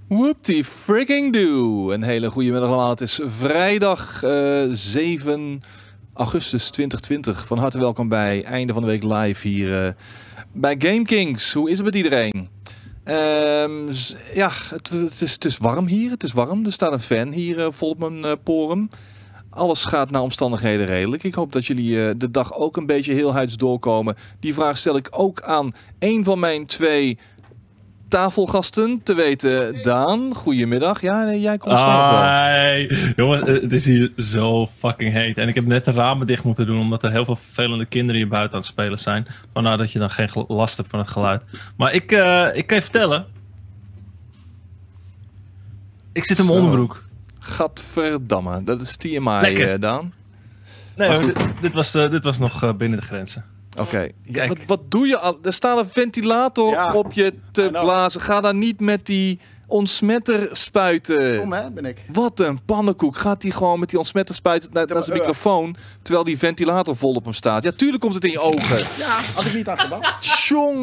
Whoopty freaking do. Een hele goede middag allemaal. Het is vrijdag 7 augustus 2020. Van harte welkom bij Einde van de Week live hier bij GameKings. Hoe is het met iedereen? Ja, het is warm hier. Het is warm. Er staat een fan hier vol op mijn poren. Alles gaat naar omstandigheden redelijk. Ik hoop dat jullie de dag ook een beetje heel huids doorkomen. Die vraag stel ik ook aan een van mijn twee tafelgasten, te weten Daan. Goedemiddag. Ja, nee, jij komt snel wel. Jongens, het is hier zo fucking heet. En ik heb net de ramen dicht moeten doen, omdat er heel veel vervelende kinderen hier buiten aan het spelen zijn. Vandaar dat je dan geen last hebt van het geluid. Maar ik kan je vertellen. Ik zit in mijn onderbroek. Gadverdamme. Dat is TMI, Daan. Nee, hoor, dit was nog binnen de grenzen. Oké. Ja, wat doe je al? Er staat een ventilator op je te blazen. Ga dan niet met die ontsmetter spuiten. Kom hè, ben ik. Wat een pannenkoek. Gaat hij gewoon met die ontsmetter spuiten naar zijn microfoon, terwijl die ventilator vol op hem staat? Ja, tuurlijk komt het in je ogen. Ja, had ik niet aan gedacht.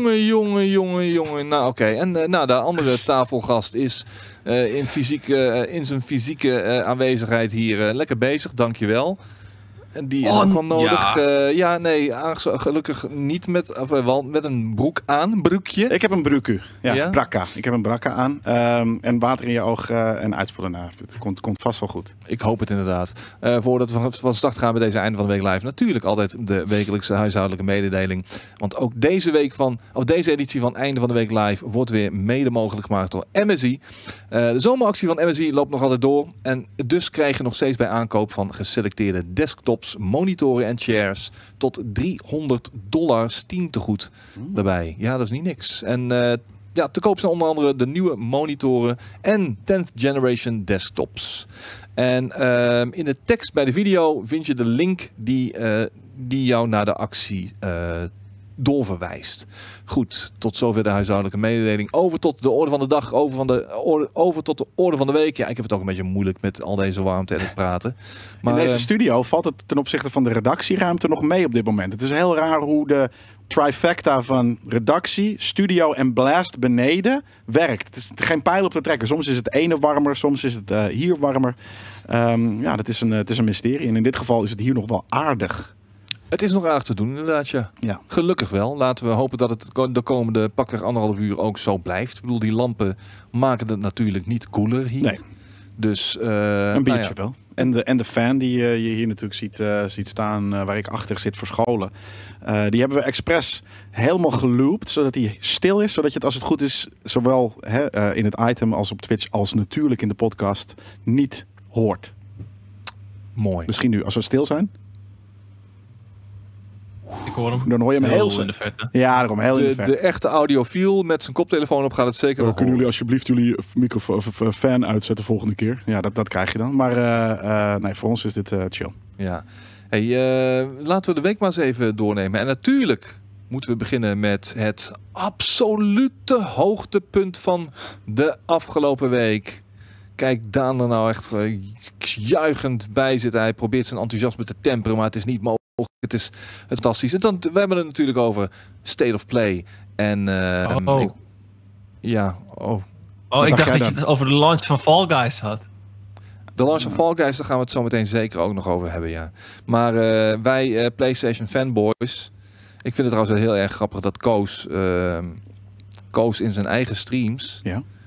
Jongen. Nou, oké. En de andere tafelgast is in zijn fysieke aanwezigheid hier lekker bezig. Dankjewel. En die is ook wel nodig. Gelukkig niet met een broek aan. Een broekje. Ik heb een broeku. Ja, brakka. Ik heb een brakka aan. En water in je oog en uitspoelen na. Het komt vast wel goed. Ik hoop het inderdaad. Voordat we van start gaan bij deze Einde van de Week live. Natuurlijk altijd de wekelijkse huishoudelijke mededeling. Want ook deze editie van Einde van de Week live wordt weer mede mogelijk gemaakt door MSI. De zomeractie van MSI loopt nog altijd door. En dus krijg je nog steeds bij aankoop van geselecteerde desktops, monitoren en chairs tot $300 Steam tegoed daarbij. Ja, dat is niet niks. En te koop zijn onder andere de nieuwe monitoren en 10th generation desktops. En in de tekst bij de video vind je de link die jou naar de actie doorverwijst. Goed, tot zover de huishoudelijke mededeling. Over tot de orde van de dag, over tot de orde van de week. Ja, ik heb het ook een beetje moeilijk met al deze warmte en het praten. Maar in deze studio valt het ten opzichte van de redactieruimte nog mee op dit moment. Het is heel raar hoe de trifecta van redactie, studio en blast beneden werkt. Het is geen pijl op te trekken. Soms is het ene warmer, soms is het hier warmer. Het is een mysterie. En in dit geval is het hier nog wel aardig. Het is nog aardig te doen, inderdaad, ja. Gelukkig wel. Laten we hopen dat het de komende pakweg 1,5 uur ook zo blijft. Ik bedoel, die lampen maken het natuurlijk niet koeler hier. Nee. Dus, een biertje wel. En de fan die je hier natuurlijk ziet staan, waar ik achter zit verscholen. Die hebben we expres helemaal geloopt, zodat hij stil is. Zodat je het, als het goed is, zowel in het item als op Twitch, als natuurlijk in de podcast, niet hoort. Mooi. Misschien nu, als we stil zijn. Ik hoor hem. Dan hoor je hem heel in de verte. Ja, daarom heel in de verte. De echte audiofiel met zijn koptelefoon op gaat het zeker wel. Kunnen jullie alsjeblieft jullie fan uitzetten volgende keer? Ja, dat krijg je dan. Maar nee, voor ons is dit chill. Ja. Hey, laten we de week maar eens even doornemen. En natuurlijk moeten we beginnen met het absolute hoogtepunt van de afgelopen week. Kijk, Daan er nou echt juichend bij zitten. Hij probeert zijn enthousiasme te temperen, maar het is niet mogelijk. Het is fantastisch. En dan, we hebben het natuurlijk over State of Play. En ik dacht dat je het over de launch van Fall Guys had. De launch van Fall Guys, daar gaan we het zo meteen zeker ook nog over hebben, ja. Maar wij PlayStation fanboys, ik vind het trouwens wel heel erg grappig dat Koos in zijn eigen streams,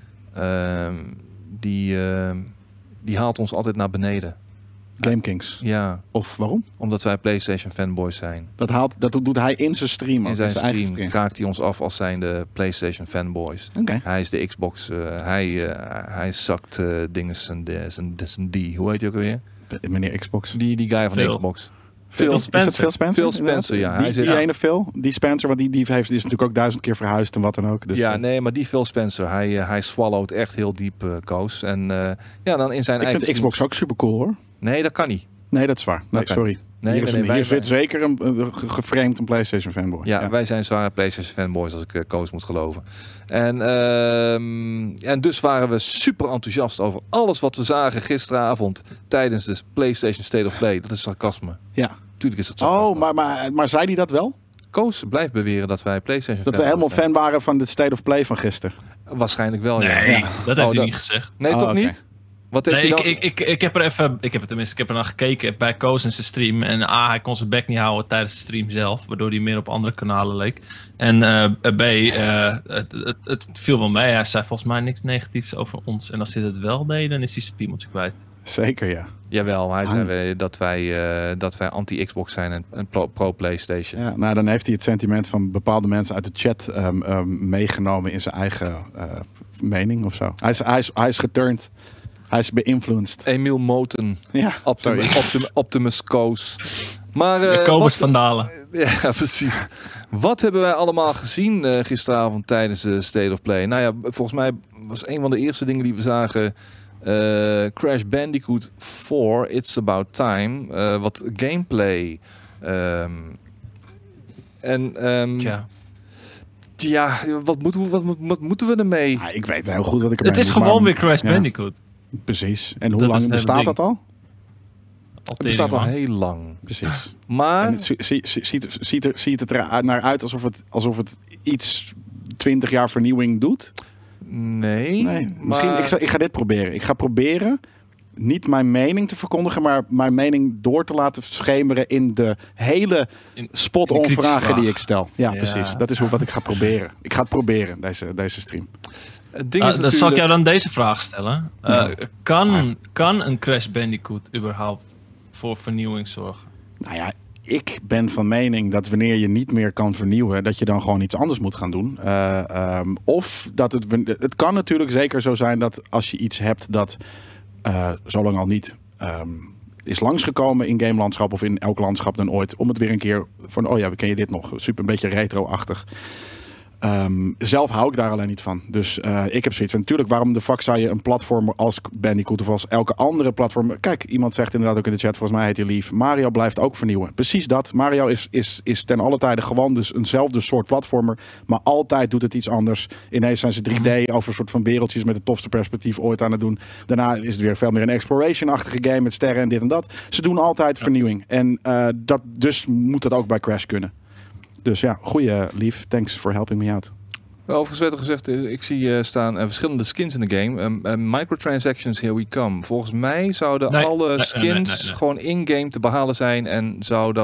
die haalt ons altijd naar beneden. GameKings. Ja. Of waarom? Omdat wij PlayStation fanboys zijn. Dat doet hij in zijn stream. In zijn stream kraakt hij ons af als zijn de PlayStation fanboys. Okay. Hij is de Xbox. Hij zakt dingen zijn die. Hoe heet hij ook alweer? Meneer Xbox. Die guy van de Xbox. Phil Spencer. Is het Phil Spencer? Phil Spencer, ja. Die ene Phil, die Spencer, want die is natuurlijk ook 1000 keer verhuisd en wat dan ook. Dus ja, nee, maar die Phil Spencer, hij swallowt echt heel diep, Koos. En dan in zijn eigen... Ik vind Xbox ook super cool, hoor. Nee, dat kan niet. Nee, dat is waar. Nee, sorry. Hier zit zeker een geframed een PlayStation fanboy. Ja, wij zijn zware PlayStation fanboys, als ik Koos moet geloven. En dus waren we super enthousiast over alles wat we zagen gisteravond tijdens de PlayStation State of Play. Dat is sarcasme. Ja. Tuurlijk is dat sarcasme. Maar zei hij dat wel? Koos blijft beweren dat wij PlayStation dat we helemaal fan waren van de State of Play van gisteren. Waarschijnlijk wel, ja. Nee, Ja. dat heeft hij niet gezegd. Nee, Oh, toch oké. niet? Wat heeft Nee, hij dan? ik heb er even, ik heb er naar gekeken bij Koos in zijn stream. En hij kon zijn bek niet houden tijdens de stream zelf, waardoor hij meer op andere kanalen leek. En B, het viel wel mee. Hij zei volgens mij niks negatiefs over ons. En als hij dat wel deed, dan is hij zijn piemeltje kwijt. Zeker, ja. Jawel, hij zei dat wij anti-Xbox zijn en pro-PlayStation. Ja, nou, dan heeft hij het sentiment van bepaalde mensen uit de chat meegenomen in zijn eigen mening of zo. Hij is geturned. Hij is beïnvloedsd. Emiel Moten, Ja, Optimus Koos. Maar Kobus van Dalen. ja, precies. Wat hebben wij allemaal gezien gisteravond tijdens de State of Play? Nou ja, volgens mij was een van de eerste dingen die we zagen Crash Bandicoot 4, It's About Time. Wat gameplay. Ja, wat moeten we ermee? Ja, ik weet heel goed wat ik ermee Het is moet, gewoon maar- weer Crash ja, Bandicoot. Precies. En hoe Dat is lang het hele bestaat ding. dat al? Het bestaat al heel lang. Precies. Maar En het ziet het er naar uit alsof het iets 20 jaar vernieuwing doet? nee. Nee. Maar, Misschien, ik ga dit proberen. Ik ga proberen niet mijn mening te verkondigen, maar mijn mening door te laten schemeren in de hele spot-on kritische vragen vraag. die ik stel. Ja, Ja. precies. Dat is wat ik ga proberen. Ik ga het proberen, deze stream. het ding is Dan zal ik natuurlijk... jou dan deze vraag stellen. Ja. Kan een Crash Bandicoot überhaupt voor vernieuwing zorgen? Nou ja, ik ben van mening dat wanneer je niet meer kan vernieuwen, dat je dan gewoon iets anders moet gaan doen. Of dat het kan natuurlijk zeker zo zijn dat als je iets hebt dat zo lang al niet is langsgekomen in gamelandschap of in elk landschap dan ooit, om het weer een keer van, oh ja, we ken je dit nog? Super, een beetje retro-achtig. Zelf hou ik daar alleen niet van. Dus ik heb zoiets van, natuurlijk, waarom de fuck zou je een platformer als Bandicoot of als elke andere platform... Kijk, iemand zegt inderdaad ook in de chat, volgens mij heet hij lief, Mario blijft ook vernieuwen. Precies dat. Mario is ten alle tijde gewoon dus eenzelfde soort platformer, maar altijd doet het iets anders. Ineens zijn ze 3D over een soort van wereldjes met het tofste perspectief ooit aan het doen. Daarna is het weer veel meer een exploration-achtige game met sterren en dit en dat. Ze doen altijd vernieuwing. En dus moet dat ook bij Crash kunnen. Dus ja, goeie lief. Thanks for helping me out. Overigens werd er gezegd, ik zie staan verschillende skins in de game. Microtransactions, here we come. Volgens mij zouden alle skins gewoon in-game te behalen zijn en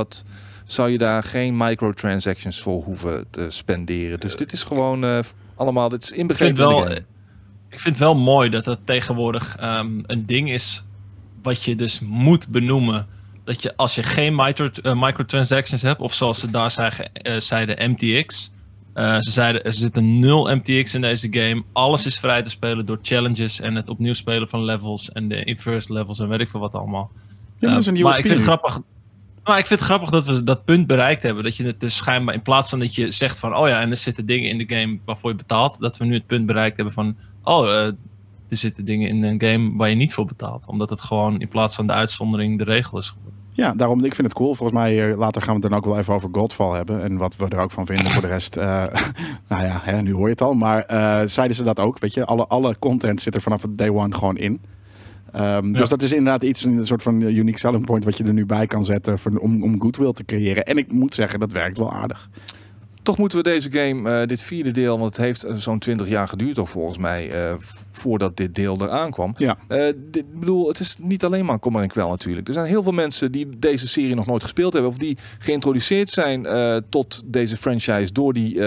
zou je daar geen microtransactions voor hoeven te spenderen. Dus dit is gewoon allemaal, dit is inbegrepen in de game. Ik vind het wel mooi dat dat tegenwoordig een ding is wat je dus moet benoemen. Dat je als je geen microtransactions hebt, of zoals ze daar zeiden MTX. Ze zeiden er zitten 0 MTX in deze game. Alles is vrij te spelen door challenges en het opnieuw spelen van levels en de inverse levels en weet ik veel wat allemaal. Ja, dat is een maar ik vind het grappig. Maar ik vind het grappig dat we dat punt bereikt hebben. Dat je het dus schijnbaar, in plaats van dat je zegt van, oh ja, en er zitten dingen in de game waarvoor je betaalt, dat we nu het punt bereikt hebben van, er zitten dingen in een game waar je niet voor betaalt. Omdat het gewoon in plaats van de uitzondering de regel is geworden. Ja, daarom, ik vind het cool. Volgens mij, later gaan we het dan ook wel even over Godfall hebben. En wat we er ook van vinden voor de rest. Nou ja, nu hoor je het al. Maar zeiden ze dat ook, weet je. Alle content zit er vanaf day one gewoon in. Dus dat is inderdaad een soort van unique selling point wat je er nu bij kan zetten om goodwill te creëren. En ik moet zeggen, dat werkt wel aardig. Toch moeten we deze game, dit vierde deel, want het heeft zo'n 20 jaar geduurd toch volgens mij, voordat dit deel eraan kwam. Ja. Ik bedoel, het is niet alleen maar kommer en kwel natuurlijk. Er zijn heel veel mensen die deze serie nog nooit gespeeld hebben, of die geïntroduceerd zijn tot deze franchise door die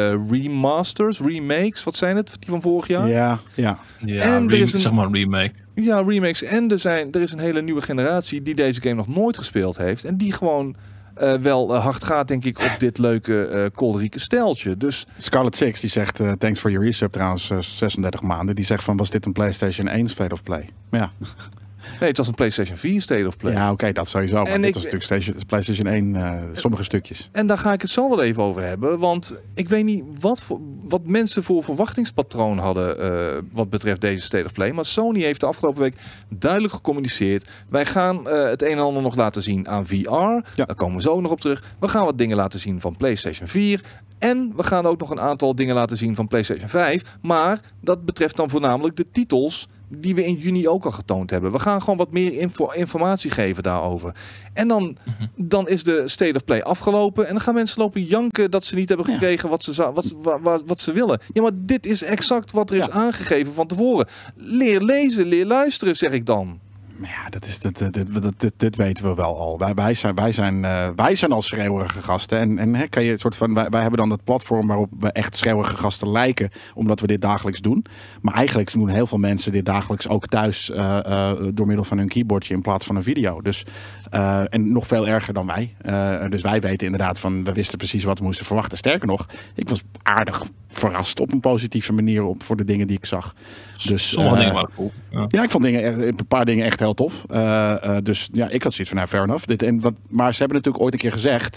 remakes, wat zijn het, die van vorig jaar? Ja. Ja, En er is een- zeg maar een remake. Ja, remakes. En er is een hele nieuwe generatie die deze game nog nooit gespeeld heeft. En die gewoon wel hard gaat, denk ik, op dit leuke kolderieke steltje. Dus Scarlet Six die zegt, thanks for your resub trouwens, 36 maanden. Die zegt van, was dit een PlayStation 1 State of Play? Maar ja. nee, het was een PlayStation 4 State of Play. Ja, oké, dat sowieso. Maar En dit ik- was natuurlijk PlayStation 1, sommige stukjes. En daar ga ik het zo wel even over hebben. Want ik weet niet wat mensen voor verwachtingspatroon hadden wat betreft deze State of Play. Maar Sony heeft de afgelopen week duidelijk gecommuniceerd. Wij gaan het een en ander nog laten zien aan VR. Ja. Daar komen we zo nog op terug. We gaan wat dingen laten zien van PlayStation 4. En we gaan ook nog een aantal dingen laten zien van PlayStation 5. Maar dat betreft dan voornamelijk de titels die we in juni ook al getoond hebben. We gaan gewoon wat meer informatie geven daarover. En dan is de State of Play afgelopen. En dan gaan mensen lopen janken dat ze niet hebben gekregen wat ze willen. Ja, maar dit is exact wat er is aangegeven van tevoren. Leer lezen, leer luisteren, zeg ik dan. Ja, dit weten we wel al. Wij zijn al schreeuwerige gasten. En kan je een soort van, wij hebben dan dat platform waarop we echt schreeuwerige gasten lijken, omdat we dit dagelijks doen. Maar eigenlijk doen heel veel mensen dit dagelijks ook thuis door middel van hun keyboardje in plaats van een video. Dus, en nog veel erger dan wij. Dus wij weten inderdaad we wisten precies wat we moesten verwachten. Sterker nog, ik was aardig verrast op een positieve manier voor de dingen die ik zag. Dus, sommige dingen waren cool. Ja, ik vond een paar dingen echt heel tof. Dus ja, ik had zoiets van, fair enough. Maar ze hebben natuurlijk ooit een keer gezegd,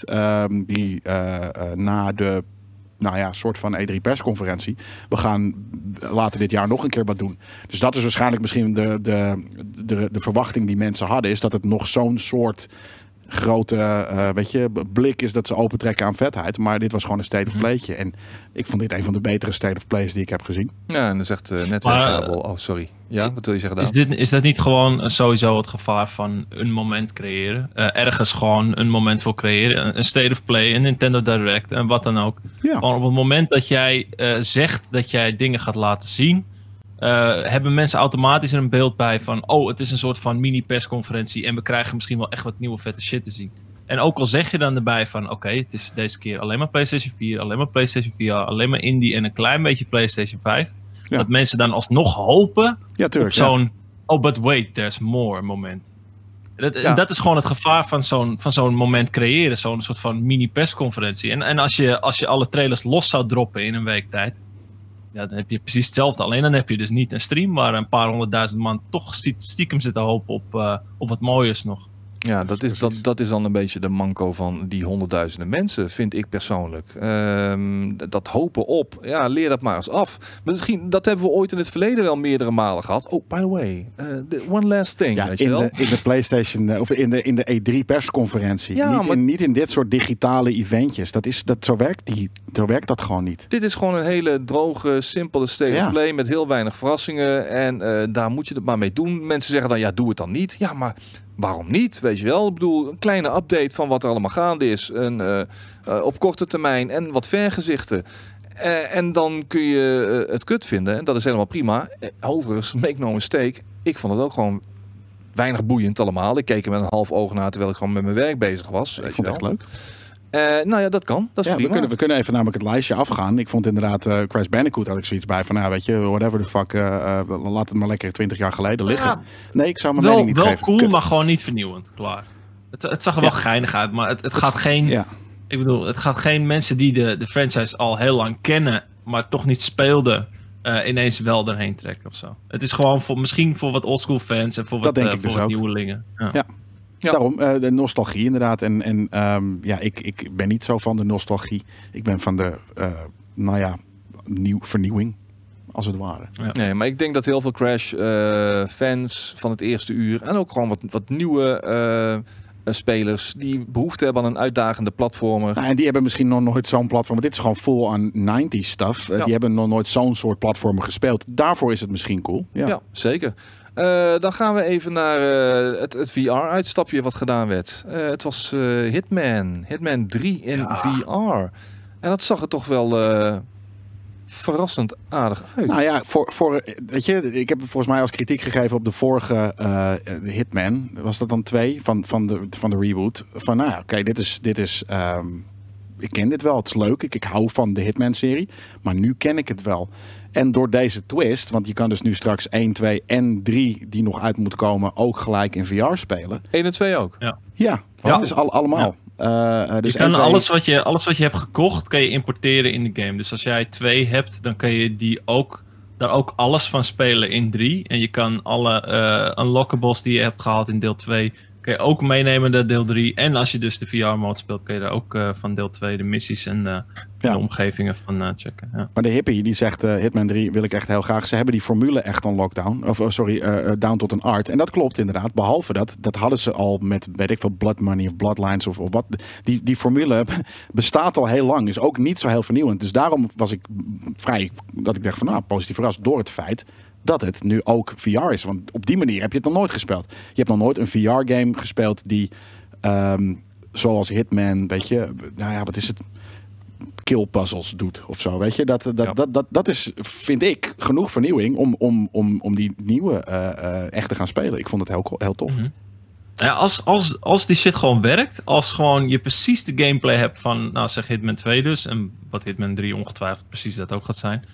na de soort van E3 persconferentie, we gaan later dit jaar nog een keer wat doen. Dus dat is waarschijnlijk misschien de verwachting die mensen hadden, is dat het nog zo'n soort grote blik is dat ze opentrekken aan vetheid. Maar dit was gewoon een state of playtje. En ik vond dit een van de betere state of plays die ik heb gezien. Ja, en dan zegt Netwerkkabel... Oh, sorry. Ja, wat wil je zeggen daar? Is dat niet gewoon sowieso het gevaar van een moment creëren? Ergens gewoon een moment voor creëren. Een state of play, een Nintendo Direct en wat dan ook. Ja. Gewoon op het moment dat jij zegt dat jij dingen gaat laten zien, hebben mensen automatisch er een beeld bij van, het is een soort van mini-persconferentie en we krijgen misschien wel echt wat nieuwe vette shit te zien. En ook al zeg je dan erbij van, oké, het is deze keer alleen maar PlayStation 4, alleen maar PlayStation VR, alleen maar indie en een klein beetje PlayStation 5. Ja. Dat mensen dan alsnog hopen op zo'n, but wait, there's more moment. Dat is gewoon het gevaar van zo'n moment creëren, zo'n soort van mini-persconferentie. En als je alle trailers los zou droppen in een week tijd, ja, dan heb je precies hetzelfde. Alleen dan heb je dus niet een stream waar een paar 100.000 man toch stiekem zitten hopen op wat mooiers nog. Ja, dat is dan een beetje de manco van die honderdduizenden mensen, vind ik persoonlijk. Dat hopen op, ja, leer dat maar eens af. Misschien, dat hebben we ooit in het verleden wel meerdere malen gehad. Oh, by the way, one last thing. Ja, weet je wel? In de PlayStation, of in de E3 persconferentie. Ja, niet in dit soort digitale eventjes. Zo werkt dat gewoon niet. Dit is gewoon een hele droge, simpele state of play met heel weinig verrassingen. En daar moet je het maar mee doen. Mensen zeggen dan, ja, doe het dan niet. Ja, maar waarom niet? Weet je wel? Ik bedoel, een kleine update van wat er allemaal gaande is. Op korte termijn en wat vergezichten. En dan kun je het kut vinden. En dat is helemaal prima. Overigens, make no mistake. Ik vond het ook gewoon weinig boeiend allemaal. Ik keek er met een half oog naar terwijl ik gewoon met mijn werk bezig was. Ik vond het echt leuk. Nou ja, dat kan. Dat is prima. We kunnen even namelijk het lijstje afgaan. Ik vond inderdaad Crash Bandicoot had ik zoiets bij van, weet je, whatever the fuck, laat het maar lekker 20 jaar geleden liggen. Ja, nee, ik zou mijn mening niet geven. Wel cool, maar gewoon niet vernieuwend. Klaar. Het zag er wel geinig uit, maar het gaat geen... Ja. Ik bedoel, het gaat geen mensen die de franchise al heel lang kennen, maar toch niet speelden, ineens wel erheen trekken of zo. Het is gewoon misschien voor wat oldschool fans en voor wat nieuwelingen. Ja. Daarom, de nostalgie inderdaad. En ik ben niet zo van de nostalgie. Ik ben van de, vernieuwing, als het ware. Ja. Nee, maar ik denk dat heel veel Crash fans van het eerste uur en ook gewoon wat nieuwe spelers die behoefte hebben aan een uitdagende platformer. Nou, en die hebben misschien nog nooit zo'n platform. Dit is gewoon full on 90s stuff. Die hebben nog nooit zo'n soort platformer gespeeld. Daarvoor is het misschien cool. Ja, zeker. Dan gaan we even naar het VR-uitstapje wat gedaan werd. Het was Hitman 3 in VR. En dat zag er toch wel verrassend aardig uit. Nou ja, weet je, ik heb volgens mij als kritiek gegeven op de vorige Hitman. Was dat dan 2 van de reboot? Van oké, dit is ik ken dit wel, het is leuk. Ik hou van de Hitman-serie. Maar nu ken ik het wel. En door deze twist, want je kan dus nu straks 1, 2 en 3 die nog uit moeten komen ook gelijk in VR spelen. 1 en 2 ook? Ja, dat is allemaal. Ja. Dus je kan alles wat je hebt gekocht, kan je importeren in de game. Dus als jij 2 hebt, dan kan je daar ook alles van spelen in 3. En je kan alle unlockables die je hebt gehaald in deel 2, kun je ook meenemen de deel 3. En als je dus de VR-mode speelt, kun je daar ook van deel 2 de missies en de omgevingen van checken. Ja. Maar de hippie die zegt, Hitman 3 wil ik echt heel graag. Ze hebben die formule echt on lockdown. Down tot een art. En dat klopt inderdaad. Behalve dat hadden ze al met, weet ik veel, Blood Money of Bloodlines of wat. Die formule bestaat al heel lang. Is ook niet zo heel vernieuwend. Dus daarom was ik dat ik dacht van, nou, positief verrast door het feit dat het nu ook VR is. Want op die manier heb je het nog nooit gespeeld. Je hebt nog nooit een VR-game gespeeld die, zoals Hitman, weet je, nou ja, wat is het? Kill puzzles doet of zo, weet je. Dat is, vind ik, genoeg vernieuwing om die nieuwe echt te gaan spelen. Ik vond het heel tof. Mm-hmm. Ja, als die shit gewoon werkt, als gewoon je precies de gameplay hebt van, nou zeg Hitman 2 dus, en wat Hitman 3 ongetwijfeld precies dat ook gaat zijn.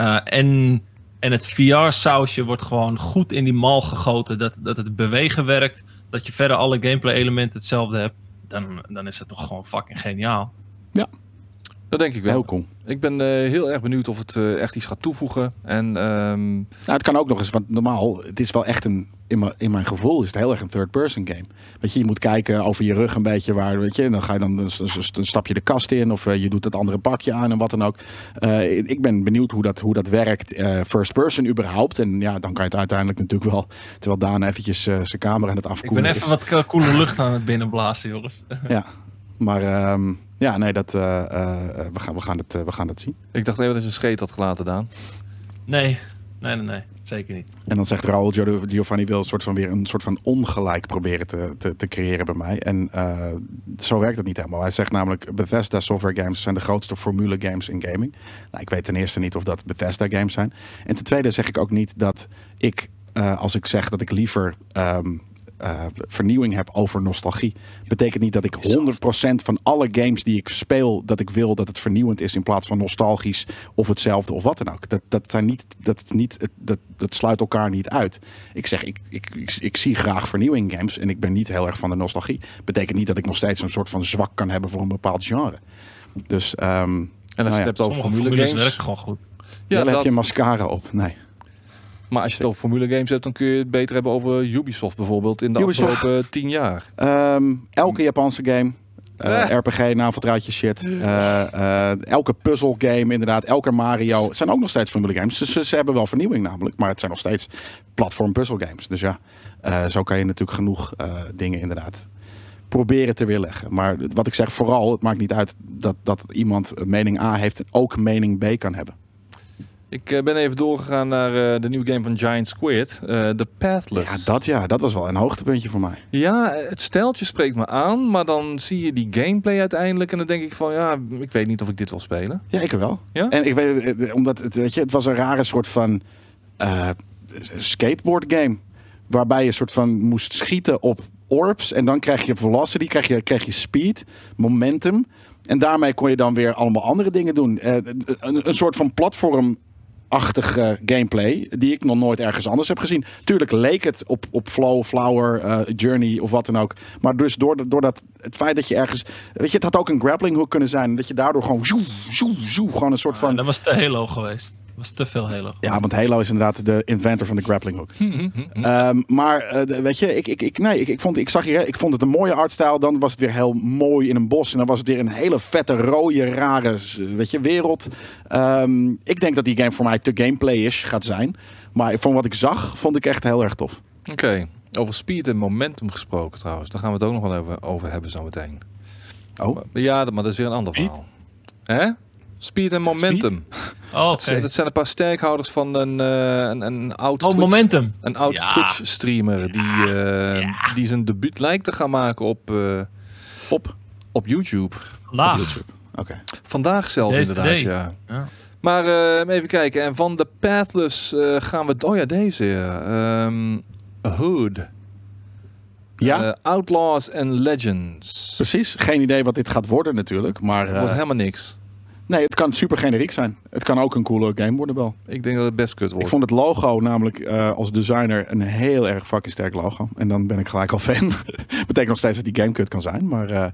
En het VR-sausje wordt gewoon goed in die mal gegoten, dat het bewegen werkt, dat je verder alle gameplay-elementen hetzelfde hebt, dan is het toch gewoon fucking geniaal. Ja. Dat denk ik wel. Heel cool. Ik ben heel erg benieuwd of het echt iets gaat toevoegen. En, nou, het kan ook nog eens, want normaal, het is wel echt in mijn gevoel is het heel erg een third-person game. Weet je moet kijken over je rug een beetje waar, weet je, en dan ga je dan stap je de kast in of je doet het andere pakje aan en wat dan ook. Ik ben benieuwd hoe dat werkt, first-person überhaupt. En ja, dan kan je het uiteindelijk natuurlijk wel, terwijl Daan eventjes zijn camera aan het afkoelen is. Ik ben even wat koele lucht aan het binnenblazen, jongens. Ja, maar ja, nee, we gaan het zien. Ik dacht even dat je een scheet had gelaten, Daan. Nee, zeker niet. En dan zegt Raoul Giovanni wil een soort van ongelijk proberen te creëren bij mij. En zo werkt het niet helemaal. Hij zegt namelijk, Bethesda software games zijn de grootste formule games in gaming. Nou, ik weet ten eerste niet of dat Bethesda games zijn. En ten tweede zeg ik ook niet dat ik, als ik zeg dat ik liever vernieuwing heb over nostalgie, betekent niet dat ik 100% van alle games die ik speel, dat ik wil dat het vernieuwend is in plaats van nostalgisch of hetzelfde of wat dan ook. Dat sluit elkaar niet uit. Ik zeg, ik zie graag vernieuwing in games en ik ben niet heel erg van de nostalgie. Betekent niet dat ik nog steeds een soort van zwak kan hebben voor een bepaald genre. Dus, en als je het hebt over formule games, werken gewoon goed. Ja, dan heb je mascara op. Nee. Maar als je het over formule games hebt, dan kun je het beter hebben over Ubisoft bijvoorbeeld in de afgelopen 10 jaar. Elke Japanse game. RPG, naveldraadje shit. Elke puzzle game inderdaad. Elke Mario. Het zijn ook nog steeds formule games. Ze hebben wel vernieuwing namelijk. Maar het zijn nog steeds platform puzzle games. Dus ja, zo kan je natuurlijk genoeg dingen inderdaad proberen te weerleggen. Maar wat ik zeg, vooral, het maakt niet uit dat iemand mening A heeft en ook mening B kan hebben. Ik ben even doorgegaan naar de nieuwe game van Giant Squid, The Pathless. Ja, dat was wel een hoogtepuntje voor mij. Ja, het steltje spreekt me aan, maar dan zie je die gameplay uiteindelijk en dan denk ik van, ja, ik weet niet of ik dit wil spelen. Ja, ik wel. Ja? En ik weet, omdat het was een rare soort van skateboard game, waarbij je soort van moest schieten op orbs en dan krijg je velocity, krijg je speed, momentum. En daarmee kon je dan weer allemaal andere dingen doen. Een soort van platformachtige gameplay die ik nog nooit ergens anders heb gezien. Tuurlijk leek het op Flow, Flower, Journey of wat dan ook. Maar dus door het feit dat je ergens... Weet je, het had ook een grappling hook kunnen zijn. Dat je daardoor gewoon gewoon een soort van... Dat was te Halo geweest. Dat was te veel Halo. Ja, want Halo is inderdaad de inventor van de grappling hook. Maar weet je, ik vond het een mooie artstyle. Dan was het weer heel mooi in een bos. En dan was het weer een hele vette, rode, rare wereld. Ik denk dat die game voor mij te gameplay-ish gaat zijn. Maar van wat ik zag, vond ik echt heel erg tof. Oké. Over speed en momentum gesproken trouwens. Daar gaan we het ook nog wel even over hebben zometeen. Oh? Ja, maar dat is weer een ander verhaal. Hè? Speed en momentum. Oh, okay. Dat zijn een paar sterkhouders van een oud Twitch, momentum. Een oud Twitch streamer die zijn debuut lijkt te gaan maken op YouTube. Vandaag. Okay. Vandaag zelf inderdaad, ja. Maar even kijken. En van de Pathless gaan we... Oh ja, deze. Hood. Ja. Outlaws and Legends. Precies. Geen idee wat dit gaat worden natuurlijk. Maar het wordt helemaal niks. Nee, het kan super generiek zijn. Het kan ook een coole game worden wel. Ik denk dat het best kut wordt. Ik vond het logo namelijk als designer een heel erg fucking sterk logo. En dan ben ik gelijk al fan. Betekent nog steeds dat die game kut kan zijn. Maar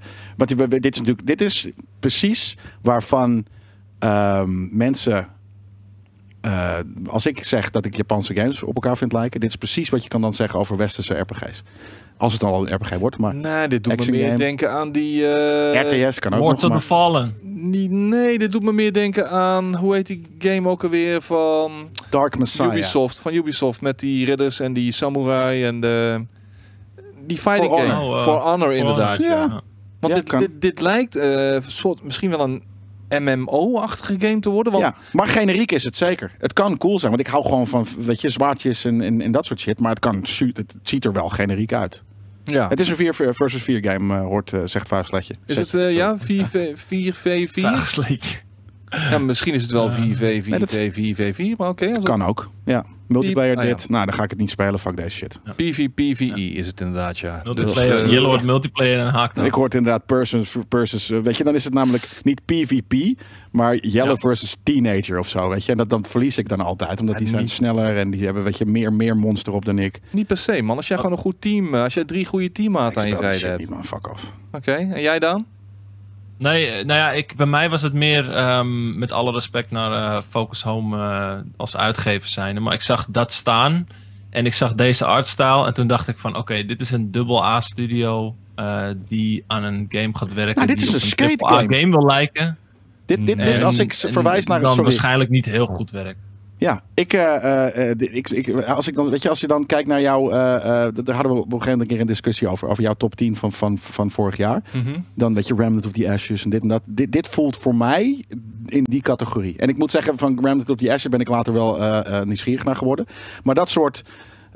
dit is precies waarvan mensen als ik zeg dat ik Japanse games op elkaar vind lijken, dit is precies wat je kan dan zeggen over westerse RPG's. Als het dan al een RPG wordt, maar... Nee, dit doet me Action meer game. denken aan die... RTS kan ook Lords nog, of the maar... Fallen. Nee, dit doet me meer denken aan... Hoe heet die game ook alweer van... Dark Messiah. Ubisoft. Van Ubisoft met die ridders en die samurai en de... Die fighting For game. Honor. For Honor inderdaad, Honor, ja. ja. Want Ja, dit, kan. dit lijkt soort, misschien wel een MMO-achtige game te worden. Want Ja, maar generiek is het zeker. Het kan cool zijn, want ik hou gewoon van, weet je, zwaardjes en dat soort shit. Maar het ziet er wel generiek uit. ja. Het is een 4 versus 4 game, zegt Vuistsletje. Is het ja, 4v4? Vuistsletje. Ja, misschien is het wel 4v4, nee, dat- 4v4, maar oké. als het Kan ook. Ja, multiplayer Ah, ja. dit. Nou, dan ga ik het niet spelen. Fuck deze shit. PvPvE is het inderdaad, ja. Multiplayer. Dus, Je hoort multiplayer en haakt Ik hoor het inderdaad versus, weet je, dan is het namelijk niet PvP, maar Yellow Ja. versus Teenager of zo, weet je. En dan verlies ik dan altijd, omdat Ja, die zijn niet- sneller en die hebben, weet je, meer monster op dan ik. Niet per se, man. Als jij gewoon een goed team... Als jij 3 goede Ik teammaten aan je speel die zijde shit hebt. niet, man. Fuck off. Oké, en jij dan? Nee, nou ja, bij mij was het meer met alle respect naar Focus Home als uitgever zijnde. Maar ik zag dat staan en ik zag deze artstyle en toen dacht ik van oké, dit is een dubbel A studio die aan een game gaat werken. Nou, dit die is op een skate triple A game. game wil lijken. Dit als ik verwijs naar... dan Sorry. waarschijnlijk niet heel goed werkt. Ja, als ik dan, weet je, als je dan kijkt naar jouw, daar hadden we op een gegeven moment een keer een discussie over jouw top 10 van vorig jaar. Dan weet je Remnant of the Ashes en dit en dat. Dit voelt voor mij in die categorie. En ik moet zeggen, van Remnant of the Ashes ben ik later wel nieuwsgierig naar geworden. Maar dat soort,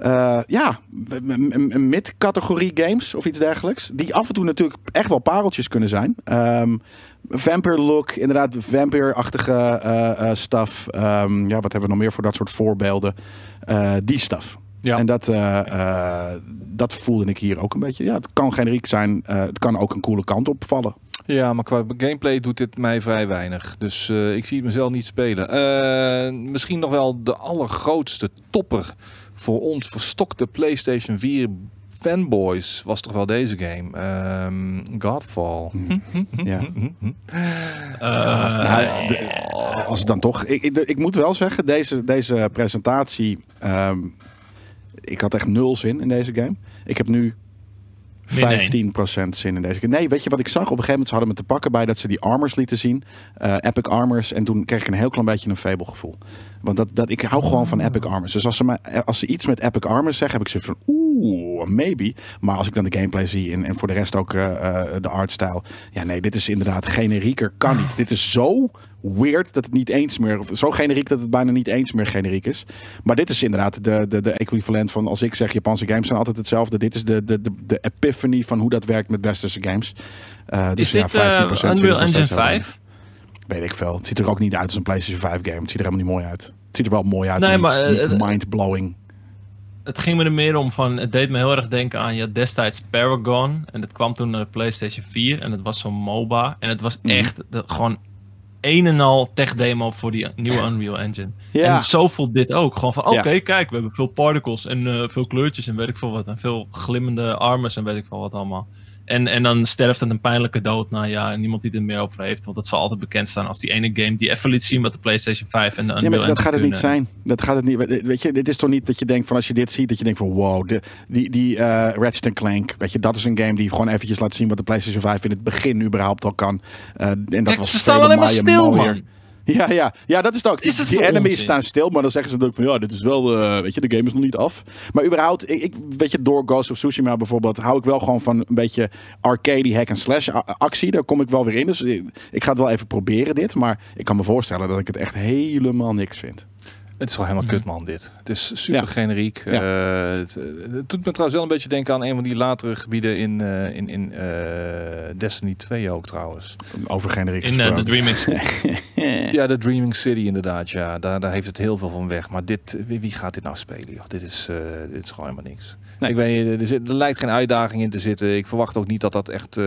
mid-categorie games of iets dergelijks, die af en toe natuurlijk echt wel pareltjes kunnen zijn. Vampire look, inderdaad vampire-achtige stuff. Ja, wat hebben we nog meer voor dat soort voorbeelden? Die stuff. Ja. En dat voelde ik hier ook een beetje. Ja, het kan generiek zijn. Het kan ook een coole kant opvallen. Ja, maar qua gameplay doet dit mij vrij weinig. Dus ik zie het mezelf niet spelen. Misschien nog wel de allergrootste topper voor ons verstokte PlayStation 4 fanboys was toch wel deze game. Godfall. Ja. Eh, Nou, als het dan toch... Ik moet wel zeggen, deze presentatie... ik had echt 0 zin in deze game. Ik heb nu 15% zin in deze game. Nee, weet je wat ik zag? Op een gegeven moment ze hadden me te pakken bij dat ze die armors lieten zien. Epic armors. En toen kreeg ik een heel klein beetje een Fable gevoel. Want ik hou gewoon van Epic armors. Dus als ze iets met Epic armors zeggen, heb ik zoiets van maybe. Maar als ik dan de gameplay zie en voor de rest ook de artstyle. Ja, nee, dit is inderdaad generieker. Kan niet. Dit is zo weird dat het niet eens meer... Of zo generiek dat het bijna niet eens meer generiek is. Maar dit is inderdaad de equivalent van... Als ik zeg Japanse games zijn altijd hetzelfde. Dit is de epiphany van hoe dat werkt met westerse games. Dus is dit 15% zie je Unreal nog Engine steeds wel 5? Weet ik veel. Het ziet er ook niet uit als een PlayStation 5 game. Het ziet er helemaal niet mooi uit. Het ziet er wel mooi uit. Nee, maar maar, niet mind-blowing. Het ging me er meer om van, het deed me heel erg denken aan destijds Paragon. En dat kwam toen naar de PlayStation 4 en het was zo'n MOBA. En het was echt gewoon een en al tech demo voor die nieuwe Unreal Engine. Ja. En zo voelt dit ook. Gewoon van, oké, Ja. kijk, we hebben veel particles en veel kleurtjes en weet ik veel wat. En veel glimmende armors en weet ik veel wat allemaal. En dan sterft het een pijnlijke dood na en niemand die er meer over heeft. Want dat zal altijd bekend staan als die ene game die even liet zien wat de PlayStation 5 en de Unreal Ja, maar dat Engine gaat het niet kunnen. zijn. Dat gaat het niet. Weet je, dit is toch niet dat je denkt van als je dit ziet, dat je denkt van wow, die Ratchet Clank, weet je, dat is een game die gewoon eventjes laat zien wat de PlayStation 5 in het begin überhaupt al kan. En dat Kijk, was ze staan vele alleen maar malen stil, mooier. man. Ja, dat is het ook. Is het Die voor enemies onzin? staan stil, maar dan zeggen ze natuurlijk van ja, dit is wel, weet je, de game is nog niet af. Maar überhaupt, weet je, door Ghost of Tsushima bijvoorbeeld, hou ik wel gewoon van een beetje arcade hack and slash actie. Daar kom ik wel weer in. Dus ik ga het wel even proberen dit, maar ik kan me voorstellen dat ik het echt helemaal niks vind. Het is wel helemaal kut, man, dit. Het is super Ja. generiek. Ja. Het doet me trouwens wel een beetje denken aan een van die latere gebieden in Destiny 2 ook, trouwens. Over generiek In de gesproken. Dreaming Ja, de Dreaming City inderdaad, ja. Daar heeft het heel veel van weg. Maar wie gaat dit nou spelen, joh? Dit is gewoon helemaal niks. Nee. Ik weet, er lijkt geen uitdaging in te zitten. Ik verwacht ook niet dat dat echt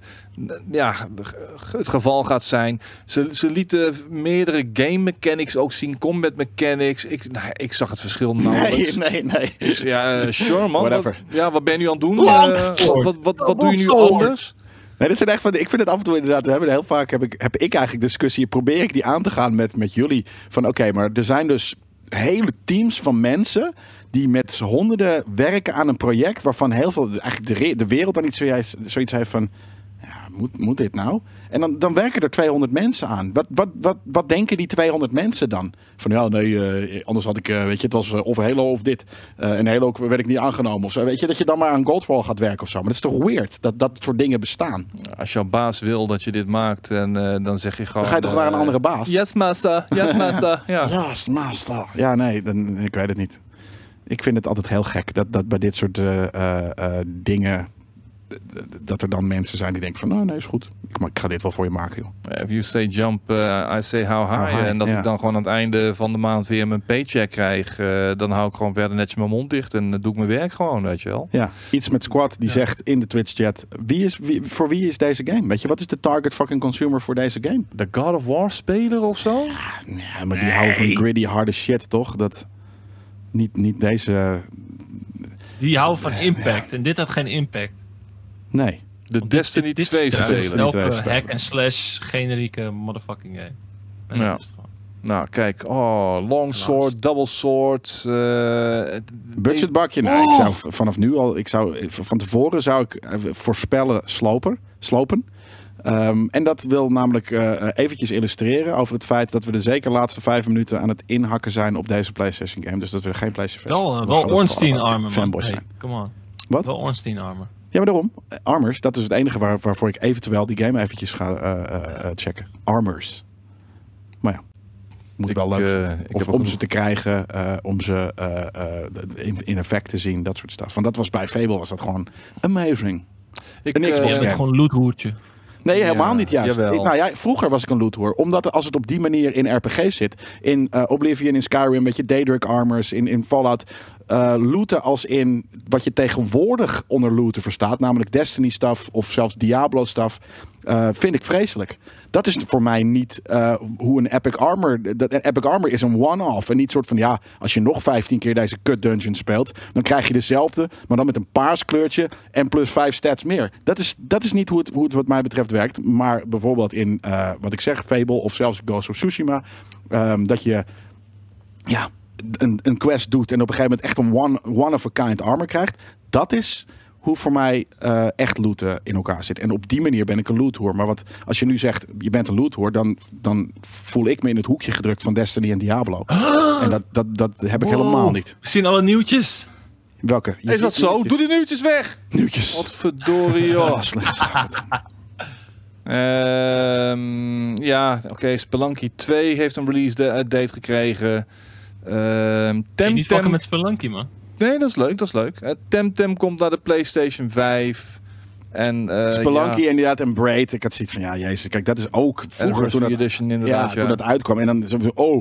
het geval gaat zijn. Ze lieten meerdere game mechanics ook zien, combat mechanics. Ik zag het verschil nauwelijks. Nee. Dus ja, sure man. Whatever. Wat ben je nu aan het doen? Longsword. Wat doe je nu Longsword. anders? Nee, dit zijn echt van, ik vind het af en toe inderdaad, we hebben heel vaak, heb ik eigenlijk discussie, probeer ik die aan te gaan met jullie. Van oké, maar er zijn dus hele teams van mensen die met honderden werken aan een project waarvan heel veel, eigenlijk de wereld dan niet zoiets heeft van, ja, moet dit nou? En dan werken er 200 mensen aan. Wat denken die 200 mensen dan? Van ja, nee, anders had ik, weet je, het was of Halo of dit. En Halo werd ik niet aangenomen of zo. Weet je, dat je dan maar aan Godfall gaat werken of zo. Maar dat is toch weird, dat soort dingen bestaan. Als jouw baas wil dat je dit maakt, en dan zeg je gewoon... Dan ga je toch naar een andere baas? Yes, master. Yes, master. Ja. Yes, master. Ja, nee, ik weet het niet. Ik vind het altijd heel gek dat bij dit soort dingen... dat er dan mensen zijn die denken van, nou nee, is goed. Ik ga dit wel voor je maken, joh. If you say jump, I say how high. En als ik dan gewoon aan het einde van de maand weer mijn paycheck krijg, dan hou ik gewoon verder netjes mijn mond dicht en doe ik mijn werk gewoon, weet je wel. Ja, iets met Squad die zegt in de Twitch chat, voor wie is deze game? Weet je, wat is de target fucking consumer voor deze game? De God of War speler of zo? Ja, maar die houden van gritty, harde shit, toch? Dat niet deze... Die houden van impact en dit had geen impact. Nee. De Destiny 2 spelen. Hack and slash generieke motherfucking game. Ja. Nou, kijk. Oh, long sword, double sword. Budgetbakje? Nee, ik zou vanaf nu al... Van tevoren zou ik voorspellen slopen. En dat wil namelijk eventjes illustreren over het feit dat we de zeker laatste 5 minuten aan het inhakken zijn op deze PlayStation game. Dus dat we geen PlayStation wel Ornstein armor, fanboys man. zijn. Come on. Wat? Wel Ornstein armor. Ja, maar daarom. Armors, dat is het enige waarvoor ik eventueel die game eventjes ga checken. Armors. Maar ja, moet wel leuk om ze te krijgen, om ze in effect te zien, dat soort stuff. Want dat was bij Fable was dat gewoon amazing. Je bent gewoon loothoertje. Nee, helemaal niet juist. Jawel. Vroeger was ik een loothoer. Omdat als het op die manier in RPG's zit. In Oblivion, in Skyrim, met je Daedric armors, in Fallout. Looten als in wat je tegenwoordig onder looten verstaat. Namelijk Destiny stuff of zelfs Diablo stuff. Vind ik vreselijk. Dat is voor mij niet hoe een Epic Armor... Een Epic Armor is een one-off. En niet soort van, ja, als je nog 15 keer deze cut dungeon speelt... dan krijg je dezelfde, maar dan met een paars kleurtje... en plus 5 stats meer. Dat is niet hoe het wat mij betreft werkt. Maar bijvoorbeeld in, wat ik zeg, Fable of zelfs Ghost of Tsushima... dat je... ja, een quest doet en op een gegeven moment echt een one-of-a-kind armor krijgt. Dat is hoe voor mij echt looten in elkaar zit. En op die manier ben ik een loothoer. Maar als je nu zegt, je bent een loothoer, dan voel ik me in het hoekje gedrukt van Destiny en Diablo. En dat heb ik helemaal niet. We zien alle nieuwtjes. Welke? Is dat zo? Doe die nieuwtjes weg! Nieuwtjes. Wat verdorie, joh. Oh, slecht. Ja, oké. Spelunky 2 heeft een release date gekregen. Niet fucken met Spelunky, man. Nee, dat is leuk. Temtem komt naar de PlayStation 5. En Spelunky inderdaad en Braid. Ik had zoiets van, ja, jezus, kijk, dat is ook vroeger toen Edition, inderdaad, toen dat uitkwam. En dan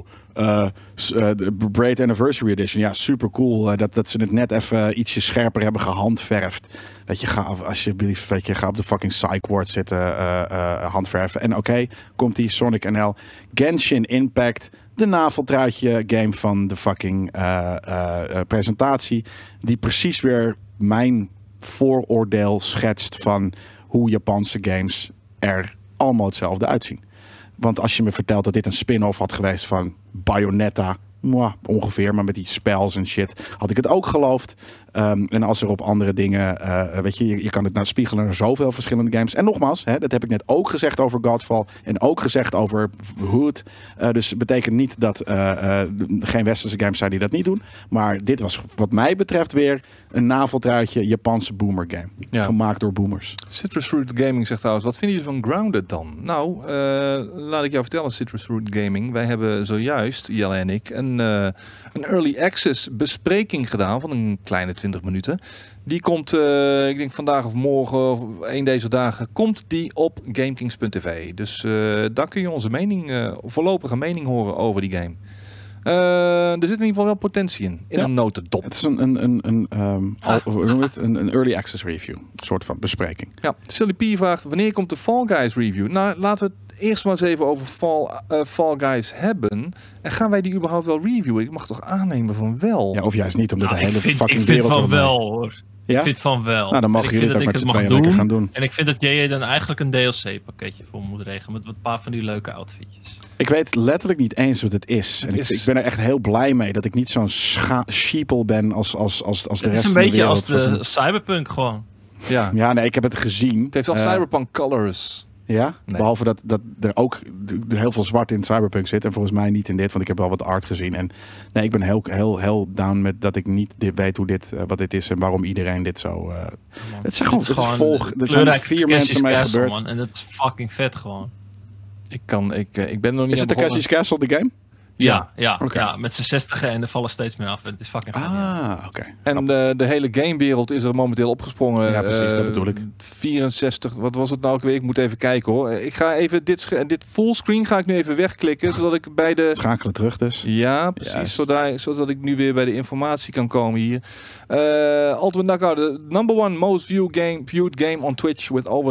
de Braid Anniversary Edition. Ja, super cool. Dat ze het net even ietsje scherper hebben gehandverfd. Weet je, ga op de fucking Psych-ward zitten handverven. En oké, komt die Sonic NL. Genshin Impact. De naveltruitje game van de fucking presentatie. Die precies weer mijn vooroordeel schetst van hoe Japanse games er allemaal hetzelfde uitzien. Want als je me vertelt dat dit een spin-off had geweest van Bayonetta, ongeveer, maar met die spells en shit, had ik het ook geloofd. En als er op andere dingen, weet je kan het nou spiegelen naar zoveel verschillende games. En nogmaals, dat heb ik net ook gezegd over Godfall en ook gezegd over Hood. Dus het betekent niet dat geen westerse games zijn die dat niet doen. Maar dit was wat mij betreft weer een naveltruitje Japanse boomer game. Ja. Gemaakt door boomers. Citrus Fruit Gaming zegt trouwens, wat vinden jullie van Grounded dan? Nou, laat ik jou vertellen, Citrus Fruit Gaming. Wij hebben zojuist, Jelle en ik, een early access bespreking gedaan van een kleine 20 minuten. Die komt, ik denk vandaag of morgen, of een deze dagen, komt die op GameKings.tv. Dus daar kun je onze mening, voorlopige mening horen over die game. Er zit in ieder geval wel potentie in een notendop. Het is een early access review. Een soort van bespreking. Ja, Silly P vraagt, wanneer komt de Fall Guys review? Nou, laten we het eerst maar eens even over Fall Guys hebben. En gaan wij die überhaupt wel reviewen? Ik mag toch aannemen van wel? Ja, of juist niet, omdat de hele fucking wereld... Ik vind van wel, hoor. Ik vind van wel. Nou, dan mogen jullie dat met z'n tweeën lekker gaan doen. En ik vind dat JJ dan eigenlijk een DLC-pakketje voor moet regelen. Met een paar van die leuke outfitjes. Ik weet letterlijk niet eens wat het is. En ik ben er echt heel blij mee dat ik niet zo'n sheeple ben als de rest van de wereld. Het is een beetje als de Cyberpunk gewoon. Ja, nee, ik heb het gezien. Het heeft al Cyberpunk Colors. Ja, nee. Behalve dat er ook heel veel zwart in Cyberpunk zit. En volgens mij niet in dit, want ik heb wel wat art gezien. En nee, ik ben heel down met dat ik niet weet hoe wat dit is en waarom iedereen dit zo... het is gewoon er zijn 4 mensen mee gebeurd. Man, en dat is fucking vet gewoon. Ik ben nog niet. Is het Takeshi's Castle de game? Ja, met z'n 60 en er vallen steeds meer af. Het is fucking fun. Oké. En de hele gamewereld is er momenteel opgesprongen. Ja, precies, dat bedoel ik. 64, wat was het nou ook weer? Ik moet even kijken hoor. Ik ga even dit fullscreen ga ik nu even wegklikken, zodat ik bij de... Schakelen terug dus. Ja, precies. Zodat ik nu weer bij de informatie kan komen hier. Ultimate Knockout, the #1 most viewed game on Twitch with over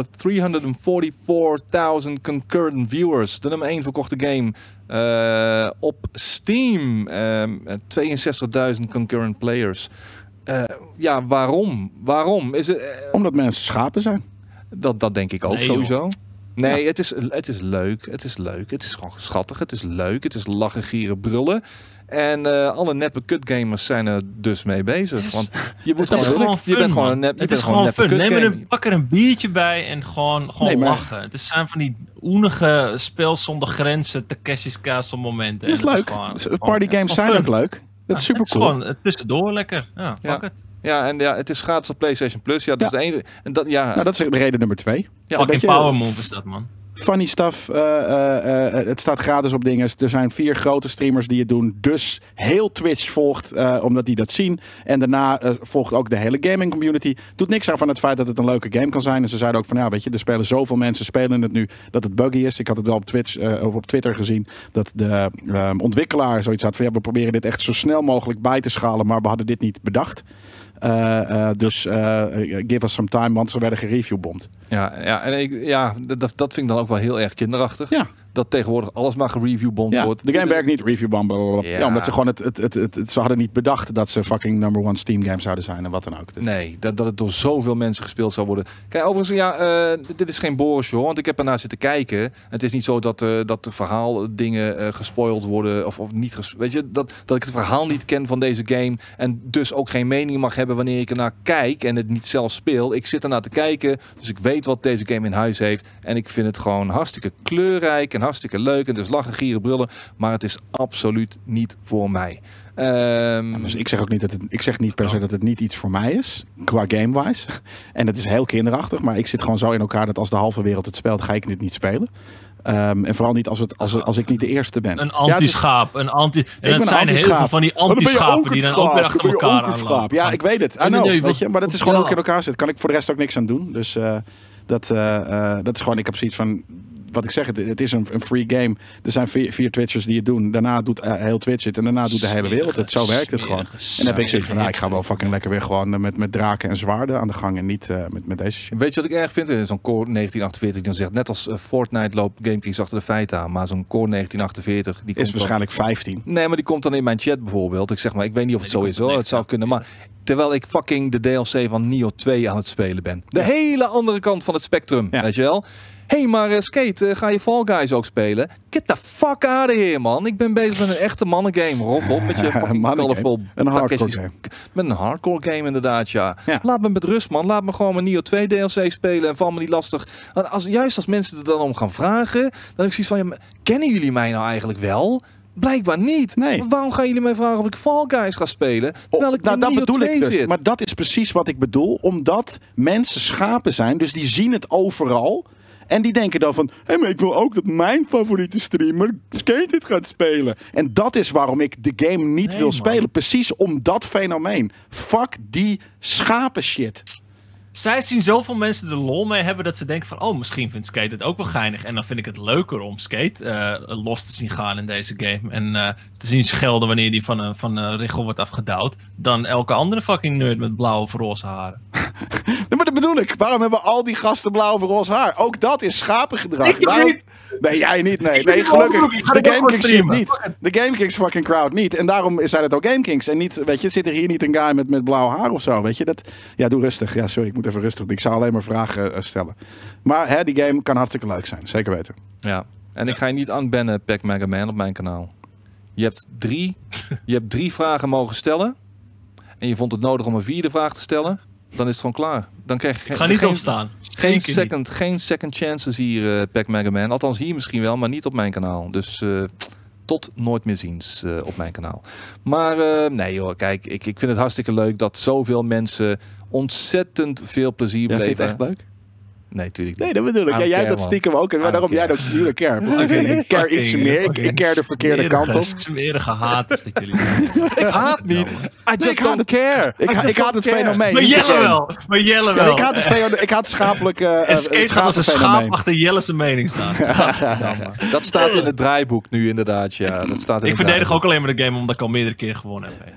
344,000 concurrent viewers. De nummer 1 verkochte game op Steam. 62.000 concurrent players. Ja, waarom? Is het, omdat mensen schapen zijn. Dat denk ik ook sowieso. Joh. Nee, het is leuk. Het is leuk. Het is gewoon schattig. Het is leuk. Het is lachen, gieren, brullen. En alle neppe kutgamers zijn er dus mee bezig. Want je moet gewoon fun, je bent gewoon een nep, het is gewoon fun. Pak er een biertje bij en gewoon lachen. Het zijn van die oenige spel zonder grenzen, Takeshi's Castle momenten. Dat is leuk. Partygames zijn ook leuk. Dat is super cool. Het is gewoon tussendoor lekker. Ja, fuck it. Ja, en het is gratis op PlayStation Plus. Ja, dat is de ene. En dat, nou, dat is de reden nummer 2. Ja, fucking power move is dat, man. Funny stuff. Het staat gratis op dingen. Er zijn 4 grote streamers die het doen. Dus heel Twitch volgt, omdat die dat zien. En daarna volgt ook de hele gaming community. Doet niks aan van het feit dat het een leuke game kan zijn. En ze zeiden ook van, ja, weet je, er spelen zoveel mensen spelen het nu dat het buggy is. Ik had het wel op Twitch of op Twitter gezien dat de ontwikkelaar zoiets had van, ja, we proberen dit echt zo snel mogelijk bij te schalen, maar we hadden dit niet bedacht. Dus give us some time, want ze werden gereviewbomd. Ja, dat vind ik dan ook wel heel erg kinderachtig. Ja. Dat tegenwoordig alles maar gereviewbomd wordt. De game werkt niet, reviewbomb. Ja, omdat ze gewoon ze hadden niet bedacht dat ze fucking #1 Steam game zouden zijn en wat dan ook. Dus. Nee, dat het door zoveel mensen gespeeld zou worden. Kijk, overigens, dit is geen Boris, hoor, want ik heb ernaar zitten kijken. Het is niet zo dat de verhaaldingen gespoild worden of niet. Weet je, dat ik het verhaal niet ken van deze game en dus ook geen mening mag hebben wanneer ik ernaar kijk en het niet zelf speel. Ik zit ernaar te kijken, dus ik weet wat deze game in huis heeft en ik vind het gewoon hartstikke kleurrijk en hartstikke leuk en dus lachen, gieren, brullen, maar het is absoluut niet voor mij. Dus ik zeg ook niet ik zeg niet per se dat het niet iets voor mij is, qua game-wise. En het is heel kinderachtig, maar ik zit gewoon zo in elkaar dat als de halve wereld het speelt, ga ik dit niet spelen. En vooral niet als ik niet de eerste ben. Een anti-schaap. En dat zijn heel veel van die anti-schapen die dan ook weer achter elkaar aanlopen. Ja, ik weet het. I know, weet je, maar dat is gewoon ook in elkaar zit. Kan ik voor de rest ook niks aan doen. Dus dat is gewoon, ik heb zoiets van, wat ik zeg, het is een free game. Er zijn 4 Twitchers die het doen. Daarna doet heel Twitch het en daarna doet de hele wereld het. Zo werkt het gewoon. En dan heb ik zoiets van, ik ga wel fucking lekker weer gewoon met draken en zwaarden aan de gang en niet met deze shit. Weet je wat ik erg vind? Zo'n Core 1948 die dan zegt, net als Fortnite loopt GameKings achter de feiten aan, maar zo'n Core 1948 die is waarschijnlijk 15. Nee, maar die komt dan in mijn chat bijvoorbeeld. Ik zeg maar, ik weet niet of het zo is hoor. Het zou kunnen, maar terwijl ik fucking de DLC van Nioh 2 aan het spelen ben. De hele andere kant van het spectrum, weet je wel? Hé, maar Skate, ga je Fall Guys ook spelen? Get the fuck out of here, man. Ik ben bezig met een echte mannengame. Rot op met je fucking colorful... Een hardcore game. Met een hardcore game inderdaad, ja. Laat me met rust, man. Laat me gewoon mijn Nioh 2 DLC spelen en val me niet lastig. Juist als mensen er dan om gaan vragen, dan heb ik zoiets van, ja, kennen jullie mij nou eigenlijk wel? Blijkbaar niet. Nee. Waarom gaan jullie mij vragen of ik Fall Guys ga spelen? Terwijl ik in Nioh 2 zit. Maar dat is precies wat ik bedoel. Omdat mensen schapen zijn, dus die zien het overal. En die denken dan van, hé, maar ik wil ook dat mijn favoriete streamer Skate dit gaat spelen. En dat is waarom ik de game niet wil spelen. Precies om dat fenomeen. Fuck die schapen shit. Zij zien zoveel mensen er lol mee hebben dat ze denken van, oh, misschien vindt Skate het ook wel geinig. En dan vind ik het leuker om Skate los te zien gaan in deze game. En te zien schelden wanneer die van Richel wordt afgedouwd. Dan elke andere fucking nerd met blauwe of roze haren. Nee, maar dat bedoel ik. Waarom hebben al die gasten blauw voor roze haar? Ook dat is schapengedrag. Ik toch niet? Nee, jij niet. Nee, Ik gelukkig. ik ga De dit ook GameKings shit streamen. niet. De GameKings fucking crowd niet. En daarom zijn het ook GameKings. En niet, weet je, zit er hier niet een guy met blauw haar of zo, weet je. Ja, doe rustig. Ja, sorry, ik moet even rustig. Ik zou alleen maar vragen stellen. Maar hè, die game kan hartstikke leuk zijn. Zeker weten. Ja. En ik ga je niet unbannen, Pac Mega Man, op mijn kanaal. Je hebt drie vragen mogen stellen. En je vond het nodig om een 4e vraag te stellen. Dan is het gewoon klaar. Dan krijg je Ik ga niet opstaan. geen second chances hier, Pac Mega Man. Althans hier misschien wel, maar niet op mijn kanaal. Dus tot nooit meer ziens op mijn kanaal. Maar nee joh, kijk, ik vind het hartstikke leuk dat zoveel mensen ontzettend veel plezier Ja, vind je beleven. het echt leuk? Nee, tuurlijk Nee, niet. dat bedoel ik. Ja, jij hebt dat stiekem ook. En daarom jij dat natuurlijk care. Ik care iets meer. Ik care de verkeerde kant op. Smerige haat is dat jullie. Ik haat niet. I just don't care. Ik haat het fenomeen. Maar Jelle wel. Maar Jelle Ja, wel. ik haat het schapelijke Escape gaat als een schaap achter Jelle's mening staan. Dat staat in het draaiboek nu inderdaad. Ja, dat staat in Ik het verdedig ook draaiboek. alleen maar de game omdat ik al meerdere keer gewonnen heb.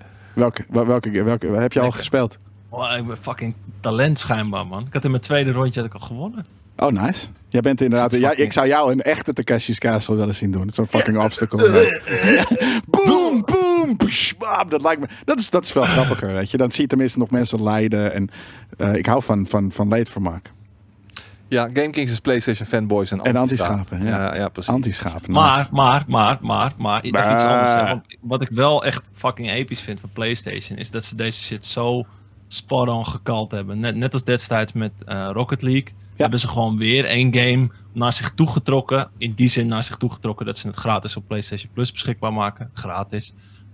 Welke heb je al gespeeld? Oh, ik ben fucking talent schijnbaar, man. Ik had in mijn tweede rondje had ik al gewonnen. Oh, nice. Jij bent inderdaad... Dat is fucking- ik zou jou een echte Takeshi's Castle willen zien doen. Zo'n fucking obstacle. Boom, boom, psh, bam. Dat lijkt me... Dat is veel grappiger, weet je. Dan zie je tenminste nog mensen lijden. En ik hou van leedvermaak. Ja, GameKings is PlayStation fanboys en En anti-schapen. anti-schapen, ja. Ja, precies. Anti-schapen. Maar, even iets anders. Hè. Want wat ik wel echt fucking episch vind van PlayStation is dat ze deze shit zo spot-on gekald hebben. Net als destijds met Rocket League hebben ze gewoon weer één game naar zich toegetrokken. In die zin naar zich toegetrokken dat ze het gratis op PlayStation Plus beschikbaar maken. Gratis.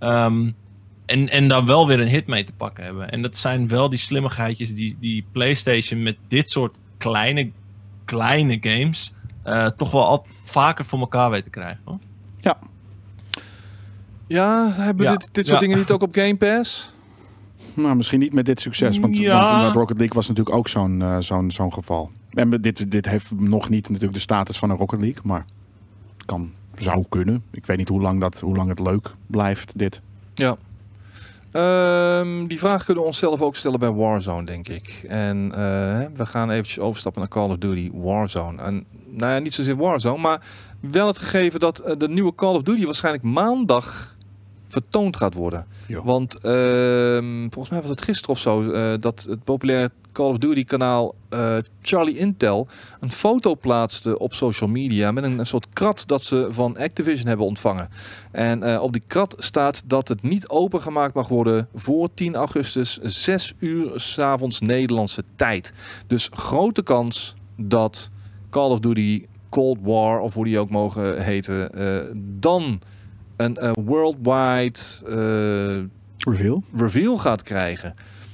En daar wel weer een hit mee te pakken hebben. En dat zijn wel die slimmigheidjes die PlayStation met dit soort kleine games toch wel altijd vaker voor elkaar weet te krijgen. Hoor. Ja. Ja, hebben dit soort dingen niet ook op Game Pass? Nou, misschien niet met dit succes. Want Rocket League was natuurlijk ook zo'n geval. En dit heeft nog niet natuurlijk de status van een Rocket League. Maar zou kunnen. Ik weet niet hoe lang het leuk blijft, dit. Ja. Die vraag kunnen we onszelf ook stellen bij Warzone, denk ik. En we gaan eventjes overstappen naar Call of Duty Warzone. En nou ja, niet zozeer Warzone, maar wel het gegeven dat de nieuwe Call of Duty waarschijnlijk maandag vertoond gaat worden. Jo. Want volgens mij was het gisteren of zo dat het populaire Call of Duty kanaal Charlie Intel een foto plaatste op social media met een soort krat dat ze van Activision hebben ontvangen. En op die krat staat dat het niet opengemaakt mag worden voor 10 augustus 6 uur 's avonds Nederlandse tijd. Dus grote kans dat Call of Duty Cold War, of hoe die ook mogen heten, dan een worldwide reveal gaat krijgen.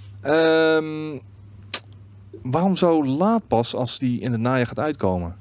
Waarom zo laat pas als die in het najaar gaat uitkomen?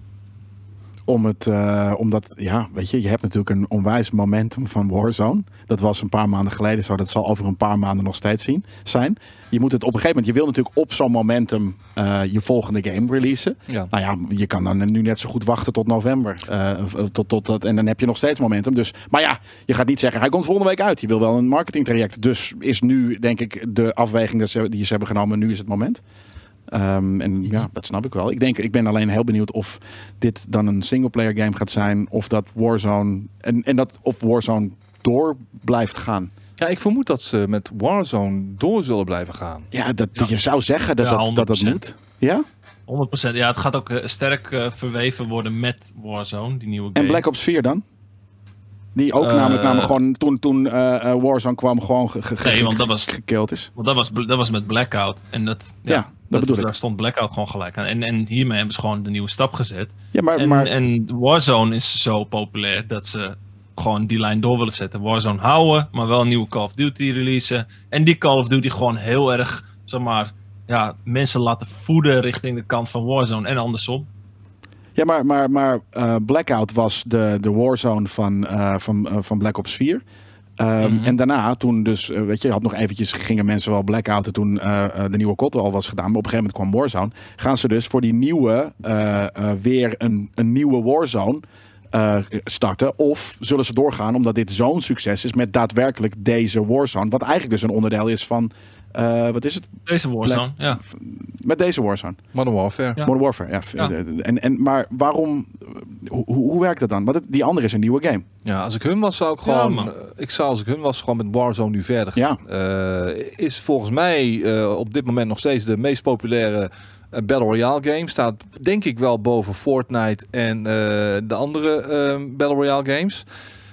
Omdat, ja, weet je hebt natuurlijk een onwijs momentum van Warzone. Dat was een paar maanden geleden zo. Dat zal over een paar maanden nog steeds zijn. Je moet het op een gegeven moment, je wil natuurlijk op zo'n momentum je volgende game releasen. Ja. Nou ja, je kan dan nu net zo goed wachten tot november. En dan heb je nog steeds momentum. Dus, maar ja, je gaat niet zeggen, hij komt volgende week uit. Je wil wel een marketingtraject. Dus is nu, denk ik, de afweging die ze hebben genomen, nu is het moment. En ja, dat snap ik wel. Ik ben alleen heel benieuwd of dit dan een singleplayer game gaat zijn. Of dat Warzone of Warzone door blijft gaan. Ja, ik vermoed dat ze met Warzone door zullen blijven gaan. Ja, je zou zeggen dat moet. Ja? 100%. Ja, het gaat ook sterk verweven worden met Warzone, die nieuwe game. En Black Ops 4 dan? Die ook namelijk gewoon toen Warzone kwam gewoon gekild is. Want dat was met Blackout. En dat bedoel ik. Daar stond Blackout gewoon gelijk aan. En hiermee hebben ze gewoon de nieuwe stap gezet. Ja, en Warzone is zo populair dat ze gewoon die lijn door willen zetten. Warzone houden, maar wel een nieuwe Call of Duty releasen. En die Call of Duty gewoon heel erg, zeg maar, mensen laten voeden richting de kant van Warzone en andersom. Ja, maar Blackout was de Warzone van Black Ops 4. En daarna, toen dus, weet je, had nog eventjes, gingen mensen wel blackouten toen de nieuwe COD al was gedaan. Maar op een gegeven moment kwam Warzone. Gaan ze dus voor die nieuwe, weer een nieuwe Warzone starten? Of zullen ze doorgaan omdat dit zo'n succes is met daadwerkelijk deze Warzone? Wat eigenlijk dus een onderdeel is van Wat is het? Deze Warzone, ja. Met deze Warzone. Modern Warfare. Ja. Modern Warfare, ja. Maar waarom... Hoe werkt dat dan? Want die andere is een nieuwe game. Ja, als ik hun was, zou ik Ja, gewoon... man. ik zou als ik hun was gewoon met Warzone nu verder gaan. Ja. Is volgens mij op dit moment nog steeds de meest populaire Battle Royale game. Staat denk ik wel boven Fortnite en de andere Battle Royale games.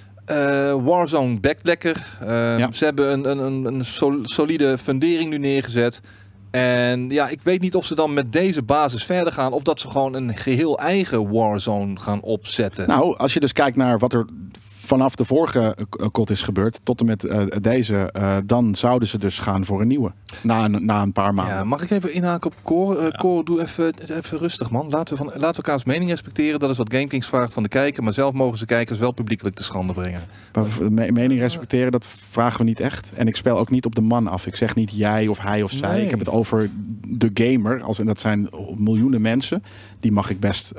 Warzone backt lekker. Ze hebben een solide fundering nu neergezet. En ja, ik weet niet of ze dan met deze basis verder gaan of dat ze gewoon een geheel eigen Warzone gaan opzetten. Nou, als je dus kijkt naar wat er vanaf de vorige COD is gebeurd tot en met deze, dan zouden ze dus gaan voor een nieuwe. Na een paar maanden. Ja, mag ik even inhaken op Core? Core, doe even rustig, man. Laten we elkaars mening respecteren. Dat is wat GameKings vraagt van de kijker. Maar zelf mogen ze kijkers wel publiekelijk te schande brengen. Mening respecteren, dat vragen we niet echt. En ik speel ook niet op de man af. Ik zeg niet jij of hij of zij. Nee. Ik heb het over de gamer. En dat zijn miljoenen mensen. Die mag ik best...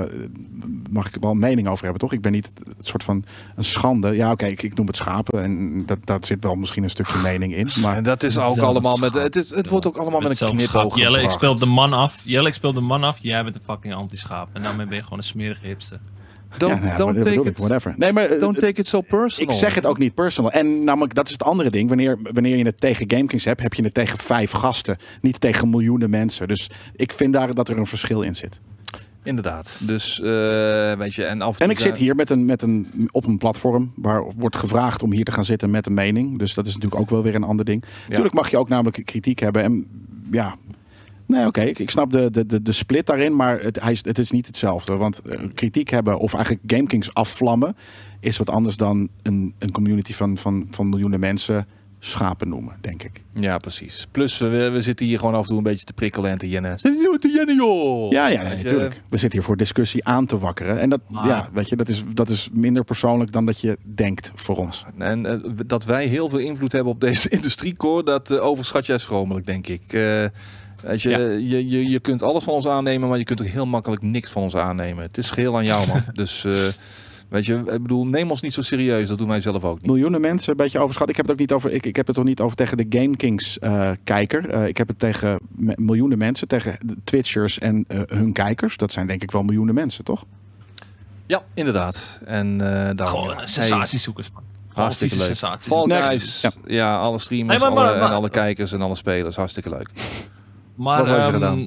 mag ik wel een mening over hebben, toch? Ik ben niet het soort van een schande. Ja, oké, ik noem het schapen. En dat zit wel misschien een stukje mening in. Maar En dat is ook allemaal met... Het wordt ook allemaal met een knipoog Jelle, ik gebracht. speel de man af. Jij bent een fucking anti-schaap. En daarmee ben je gewoon een smerige hipster. Don't take it... whatever. Nee, maar Don't take it so personal. ik zeg het ook niet personal. En namelijk, dat is het andere ding. Wanneer je het tegen GameKings hebt, heb je het tegen 5 gasten. Niet tegen miljoenen mensen. Dus ik vind daar dat er een verschil in zit. Inderdaad. Dus, weet je... En ik zit hier op een platform waar wordt gevraagd om hier te gaan zitten met een mening. Dus dat is natuurlijk ook wel weer een ander ding. Natuurlijk mag je ook namelijk kritiek hebben. En ja... Nee, oké. Ik snap de split daarin, maar het is niet hetzelfde. Want kritiek hebben of eigenlijk GameKings afvlammen is wat anders dan een community van miljoenen mensen schapen noemen, denk ik. Ja, precies. Plus, we zitten hier gewoon af en toe een beetje te prikkelen en te jennen. Zit je te jennen, joh? Ja, natuurlijk. We zitten hier voor discussie aan te wakkeren. En weet je, dat is minder persoonlijk dan dat je denkt voor ons. En dat wij heel veel invloed hebben op deze industriecore, dat overschat jij schromelijk, denk ik. Weet je, je kunt alles van ons aannemen, maar je kunt ook heel makkelijk niks van ons aannemen. Het is geheel aan jou, man. Dus... weet je, ik bedoel, neem ons niet zo serieus. Dat doen wij zelf ook niet. Miljoenen mensen, een beetje overschat. Ik heb het ook niet over. Ik heb het toch niet over tegen de GameKings kijker. Ik heb het tegen miljoenen mensen, tegen de Twitchers en hun kijkers. Dat zijn denk ik wel miljoenen mensen, toch? Ja, inderdaad. En Gewoon sensatiezoekers, man. Hartstikke leuk. Sensaties. Fall Next. Guys, ja, alle streamers Nee, maar- en alle kijkers en alle spelers. Hartstikke leuk. Maar Wat had je gedaan?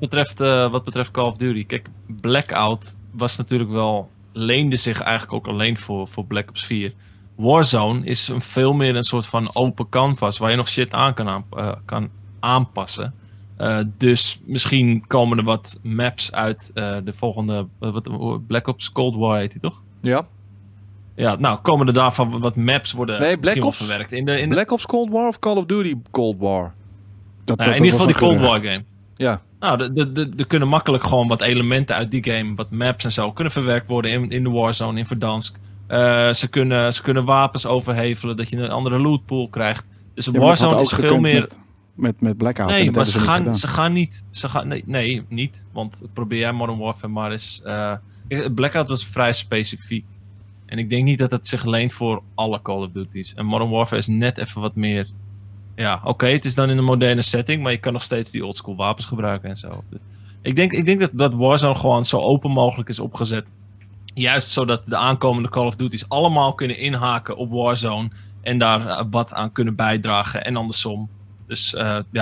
wat betreft Call of Duty, kijk, Blackout was natuurlijk wel, leende zich eigenlijk ook alleen voor Black Ops 4. Warzone is veel meer een soort van open canvas waar je nog shit aan kan aanpassen. Dus misschien komen er wat maps uit de volgende, Black Ops Cold War heet die toch? Ja. Ja, nou komen er daarvan wat maps worden Nee, misschien wel Black Ops. verwerkt. In de, Black Ops Cold War of Call of Duty Cold War? in ieder geval die Cold War game. Ja. Nou, er kunnen makkelijk gewoon wat elementen uit die game, wat maps en zo, kunnen verwerkt worden in de Warzone, in Verdansk. Ze kunnen wapens overhevelen, dat je een andere lootpool krijgt. Dus Warzone is veel meer... Met Blackout. Nee, maar ze gaan niet... Nee, niet. Want probeer jij Modern Warfare maar eens... Blackout was vrij specifiek. En ik denk niet dat het zich leent voor alle Call of Duty's. En Modern Warfare is net even wat meer... Ja, oké, het is dan in een moderne setting, maar je kan nog steeds die oldschool wapens gebruiken en zo. Ik denk dat Warzone gewoon zo open mogelijk is opgezet. Juist zodat de aankomende Call of Duty's allemaal kunnen inhaken op Warzone en daar wat aan kunnen bijdragen en andersom. Dus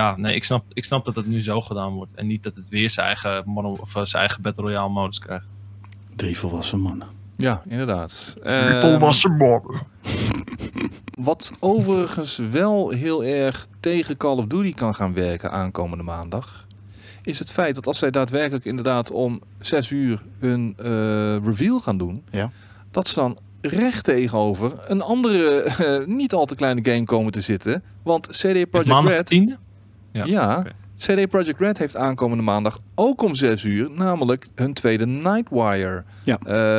ik snap dat het nu zo gedaan wordt. En niet dat het weer zijn eigen Battle Royale modus krijgt. 3 volwassen mannen. Ja, inderdaad. Volwassen mannen. Wat overigens wel heel erg tegen Call of Duty kan gaan werken aankomende maandag, is het feit dat als zij daadwerkelijk inderdaad om 6 uur hun reveal gaan doen, dat ze dan recht tegenover een andere, niet al te kleine game komen te zitten. Want CD Projekt Red... Ja, CD Projekt Red heeft aankomende maandag ook om 6 uur, namelijk hun tweede Nightwire. Ja.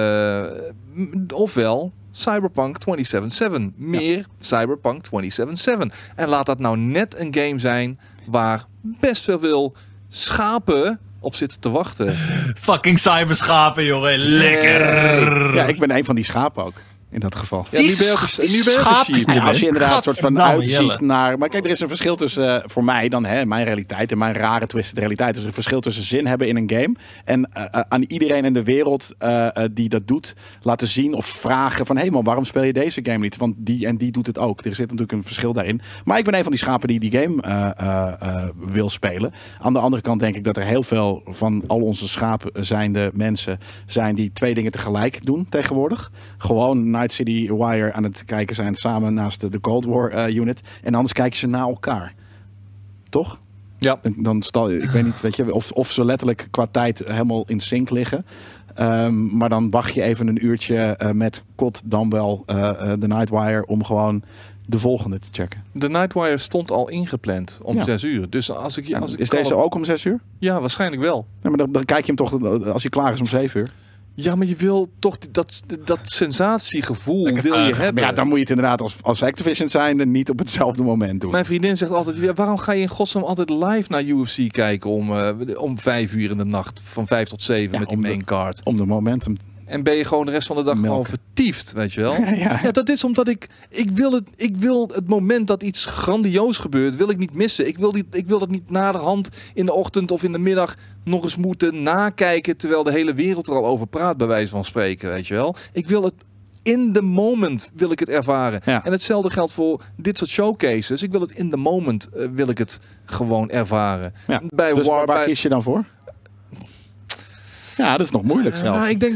Ofwel Cyberpunk 2077. Meer Cyberpunk 2077. En laat dat nou net een game zijn waar best wel veel schapen op zitten te wachten. Fucking cyberschapen, jongen. Lekker. Ja, ik ben een van die schapen ook. in dat geval. Ja, nu ben je ook een sheep. Ja, als je inderdaad een soort van Gadverdamme, uitziet Jelle. naar... Maar kijk, er is een verschil tussen, voor mij dan, mijn realiteit en mijn rare twisted realiteit. Er is een verschil tussen zin hebben in een game en aan iedereen in de wereld die dat doet, laten zien of vragen van, man, waarom speel je deze game niet? Want die en die doet het ook. Er zit natuurlijk een verschil daarin. Maar ik ben een van die schapen die die game wil spelen. Aan de andere kant denk ik dat er heel veel van al onze schapen zijnde mensen zijn die twee dingen tegelijk doen tegenwoordig. Gewoon Night City Wire aan het kijken zijn samen naast de Cold War unit. En anders kijken ze naar elkaar. Toch? Ja. Dan ik weet niet, weet je, of ze letterlijk qua tijd helemaal in sync liggen. Maar dan wacht je even een uurtje met Kot dan wel de Nightwire om gewoon de volgende te checken. De Nightwire stond al ingepland om 6 uur. Dus als ik Is deze ook om 6 uur? Ja, waarschijnlijk wel. Nee, maar dan kijk je hem toch als hij klaar is om 7 uur. Ja, maar je wil toch dat sensatiegevoel Lekker wil je vuig. hebben. Maar ja, dan moet je het inderdaad als Activision zijn en niet op hetzelfde moment doen. Mijn vriendin zegt altijd, ja, waarom ga je in godsnaam altijd live naar UFC kijken om 5 uur in de nacht, van 5 tot 7 met die main card? Om de momentum. En ben je gewoon de rest van de dag gewoon vertiefd, weet je wel? Ja. Ja, dat is omdat ik wil het moment dat iets grandioos gebeurt, wil ik niet missen. Ik wil dat niet naderhand in de ochtend of in de middag nog eens moeten nakijken, terwijl de hele wereld er al over praat, bij wijze van spreken, weet je wel? Ik wil het in the moment wil ik het ervaren. Ja. En hetzelfde geldt voor dit soort showcases. Ik wil het in the moment wil ik het gewoon ervaren. Ja. Bij Dus War, waar kies je dan voor? Ja, dat is nog moeilijk zelf. nou, ik denk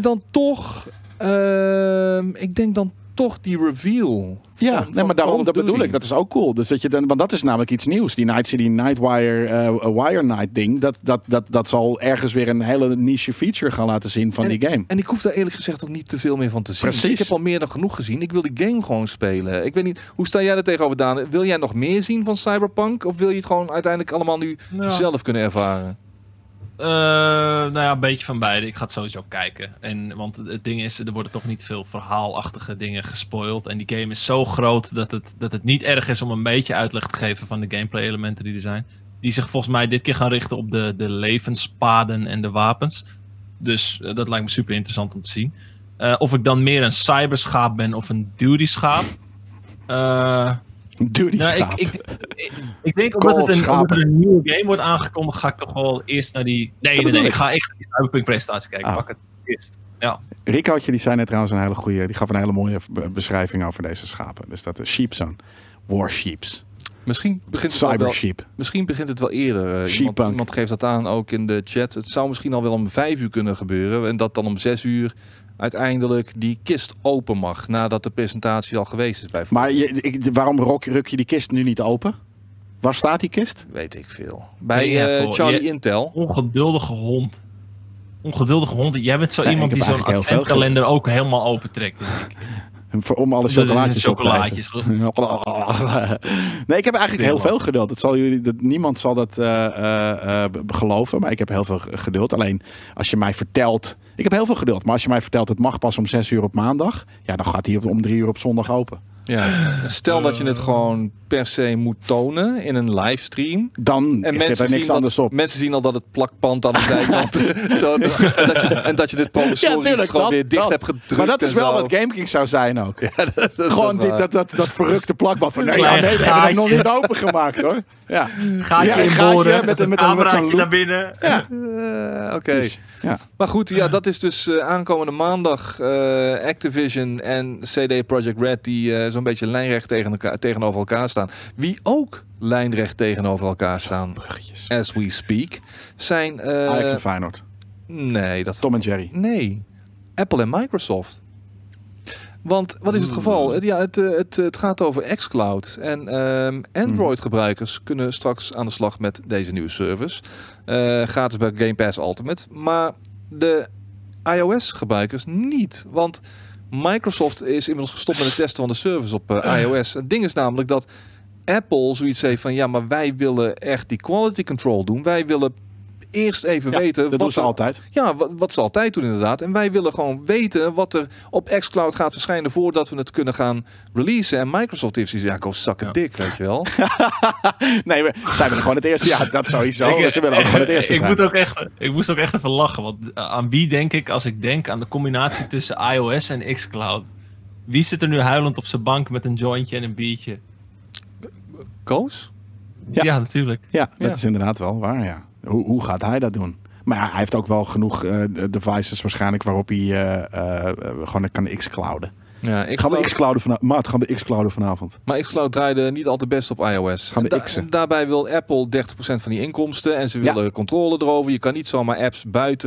dan toch die reveal. Ja, nee, maar daarom, dat bedoel ik. Dat is ook cool. Dus want dat is namelijk iets nieuws. Die Night City Nightwire Wire Night ding. Dat zal ergens weer een hele niche feature gaan laten zien van die game. En ik hoef daar eerlijk gezegd ook niet te veel meer van te zien. Precies. Ik heb al meer dan genoeg gezien. Ik wil die game gewoon spelen. Ik weet niet, hoe sta jij er tegenover, Daan? Wil jij nog meer zien van Cyberpunk? Of wil je het gewoon uiteindelijk allemaal nu zelf kunnen ervaren? Nou ja, een beetje van beide. Ik ga het sowieso kijken. Want het ding is, er worden toch niet veel verhaalachtige dingen gespoild. En die game is zo groot dat het niet erg is om een beetje uitleg te geven van de gameplay elementen die er zijn. Die zich volgens mij dit keer gaan richten op de levenspaden en de wapens. Dus dat lijkt me super interessant om te zien. Of ik dan meer een cyberschaap ben of een duty schaap. Duty schaap. Ik denk omdat het een nieuwe game wordt aangekondigd, ga ik toch wel eerst naar die... Nee, ik ga die Cyberpunk presentatie kijken. Pak het eerst. Ja. Ricootje, die zei net trouwens een hele goede... Die gaf een hele mooie beschrijving over deze schapen. Dus dat is sheep zijn. War sheeps. Misschien begint het Cyber wel, sheep. Misschien begint het wel eerder. Iemand geeft dat aan, ook in de chat. Het zou misschien al wel om 5 uur kunnen gebeuren. En dat dan om 6 uur uiteindelijk die kist open mag. Nadat de presentatie al geweest is. Maar waarom ruk je die kist nu niet open? Waar staat die kist? Weet ik veel. Bij Charlie Intel. Ongeduldige hond. Jij bent zo iemand die zo'n adventkalender ook helemaal opentrekt. Om alle chocolaatjes op te eten. Nee, ik heb eigenlijk heel veel geduld. Niemand zal dat geloven, maar ik heb heel veel geduld. Alleen als je mij vertelt... Ik heb heel veel geduld, maar als je mij vertelt het mag pas om 6 uur op maandag, ja, dan gaat hij om 3 uur op zondag open. Ja, stel dat je het gewoon per se moet tonen in een livestream. Dan zit er niks anders op. Mensen zien al dat het plakband aan de zijkant... en dat je dit provisorisch gewoon weer dicht hebt gedrukt. Maar dat is wel wat GameKings zou zijn ook. Ja, gewoon dat verrukte plakband van... Nee, dat hebben we nog niet opengemaakt hoor. Ja. Gaatje inboren, met een cameraatje naar binnen. Ja. Oké. Dus, ja. Maar goed, ja, dat is dus aankomende maandag Activision en CD Projekt Red die zo'n beetje lijnrecht tegenover elkaar staan. Wie ook lijnrecht tegenover elkaar staan, bruggetjes, as we speak, zijn... Ajax en Feyenoord. Nee. Tom en Jerry. Nee. Apple en Microsoft. Want wat is het geval? Het gaat over xCloud. En Android-gebruikers kunnen straks aan de slag met deze nieuwe service. Gratis bij Game Pass Ultimate. Maar de iOS-gebruikers niet. Want Microsoft is inmiddels gestopt met het testen van de service op iOS. Het ding is namelijk dat Apple zoiets heeft van... Ja, maar wij willen echt die quality control doen. Wij willen eerst even weten... Dat doen ze altijd. Ja, wat ze altijd doen inderdaad. En wij willen gewoon weten wat er op xCloud gaat verschijnen voordat we het kunnen gaan releasen. En Microsoft heeft zoiets, go suck a dick, weet je wel. Nee, zij willen gewoon het eerste. Ja, dat sowieso. Ze willen ook gewoon het eerste ik moest ook echt even lachen. Want aan wie denk ik als ik denk aan de combinatie tussen iOS en xCloud? Wie zit er nu huilend op zijn bank met een jointje en een biertje? Koos? Ja, natuurlijk. Ja, dat Ja. is inderdaad wel waar, ja. Hoe gaat hij dat doen? Maar ja, hij heeft ook wel genoeg devices waarschijnlijk waarop hij gewoon kan xClouden. Ja, Gaan we xClouden vanavond? Maat, gaan we xClouden vanavond? Maar xCloud draaide niet altijd best op iOS. Gaan we En x'en. en daarbij wil Apple 30% van die inkomsten. En ze willen controle erover. Je kan niet zomaar apps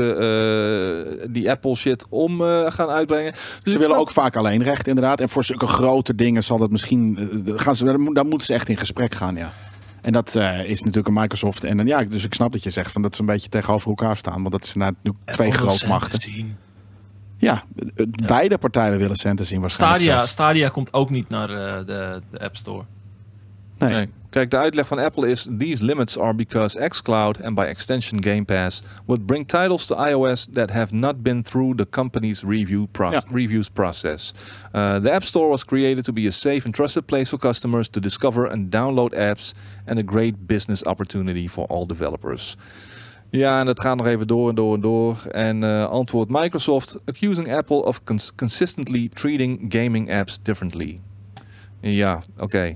buiten die Apple shit om gaan uitbrengen. Dus Ze ik willen snap- ook vaak alleen recht, inderdaad. En voor zulke grote dingen zal dat misschien... daar moeten ze echt in gesprek gaan, ja. En dat is natuurlijk een Microsoft. En ja, dus ik snap dat je zegt van dat ze een beetje tegenover elkaar staan. Want dat is inderdaad nu twee grootmachten. Ja, beide partijen willen centen zien waarschijnlijk. Stadia komt ook niet naar de App Store. Nee. Nee. Kijk, de uitleg van Apple is: these limits are because xCloud and by extension Game Pass would bring titles to iOS that have not been through the company's reviews process. The App Store was created to be a safe and trusted place for customers to discover and download apps and a great business opportunity for all developers. Ja, en dat gaat nog even door en door en door. En antwoordt Microsoft: accusing Apple of consistently treating gaming apps differently. Ja, oké.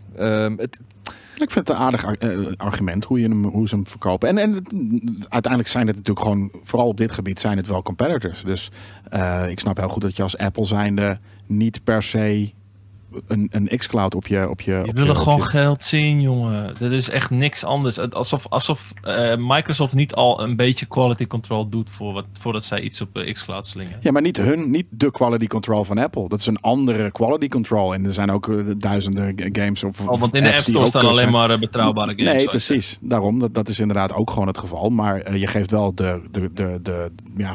Ik vind het een aardig argument hoe ze hem verkopen. En uiteindelijk zijn het natuurlijk gewoon, vooral op dit gebied, zijn het wel competitors. Dus ik snap heel goed dat je als Apple zijnde niet per se een xCloud op je... Die willen gewoon geld zien, jongen. Dat is echt niks anders. Alsof Microsoft niet al een beetje quality control doet voordat zij iets op xCloud slingen. Ja, maar niet de quality control van Apple. Dat is een andere quality control. En er zijn ook duizenden games. Want in de App Store staan alleen maar betrouwbare games. Nee, precies. Daarom, dat is inderdaad ook gewoon het geval. Maar je geeft wel de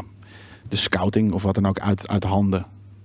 scouting of wat dan ook uit handen.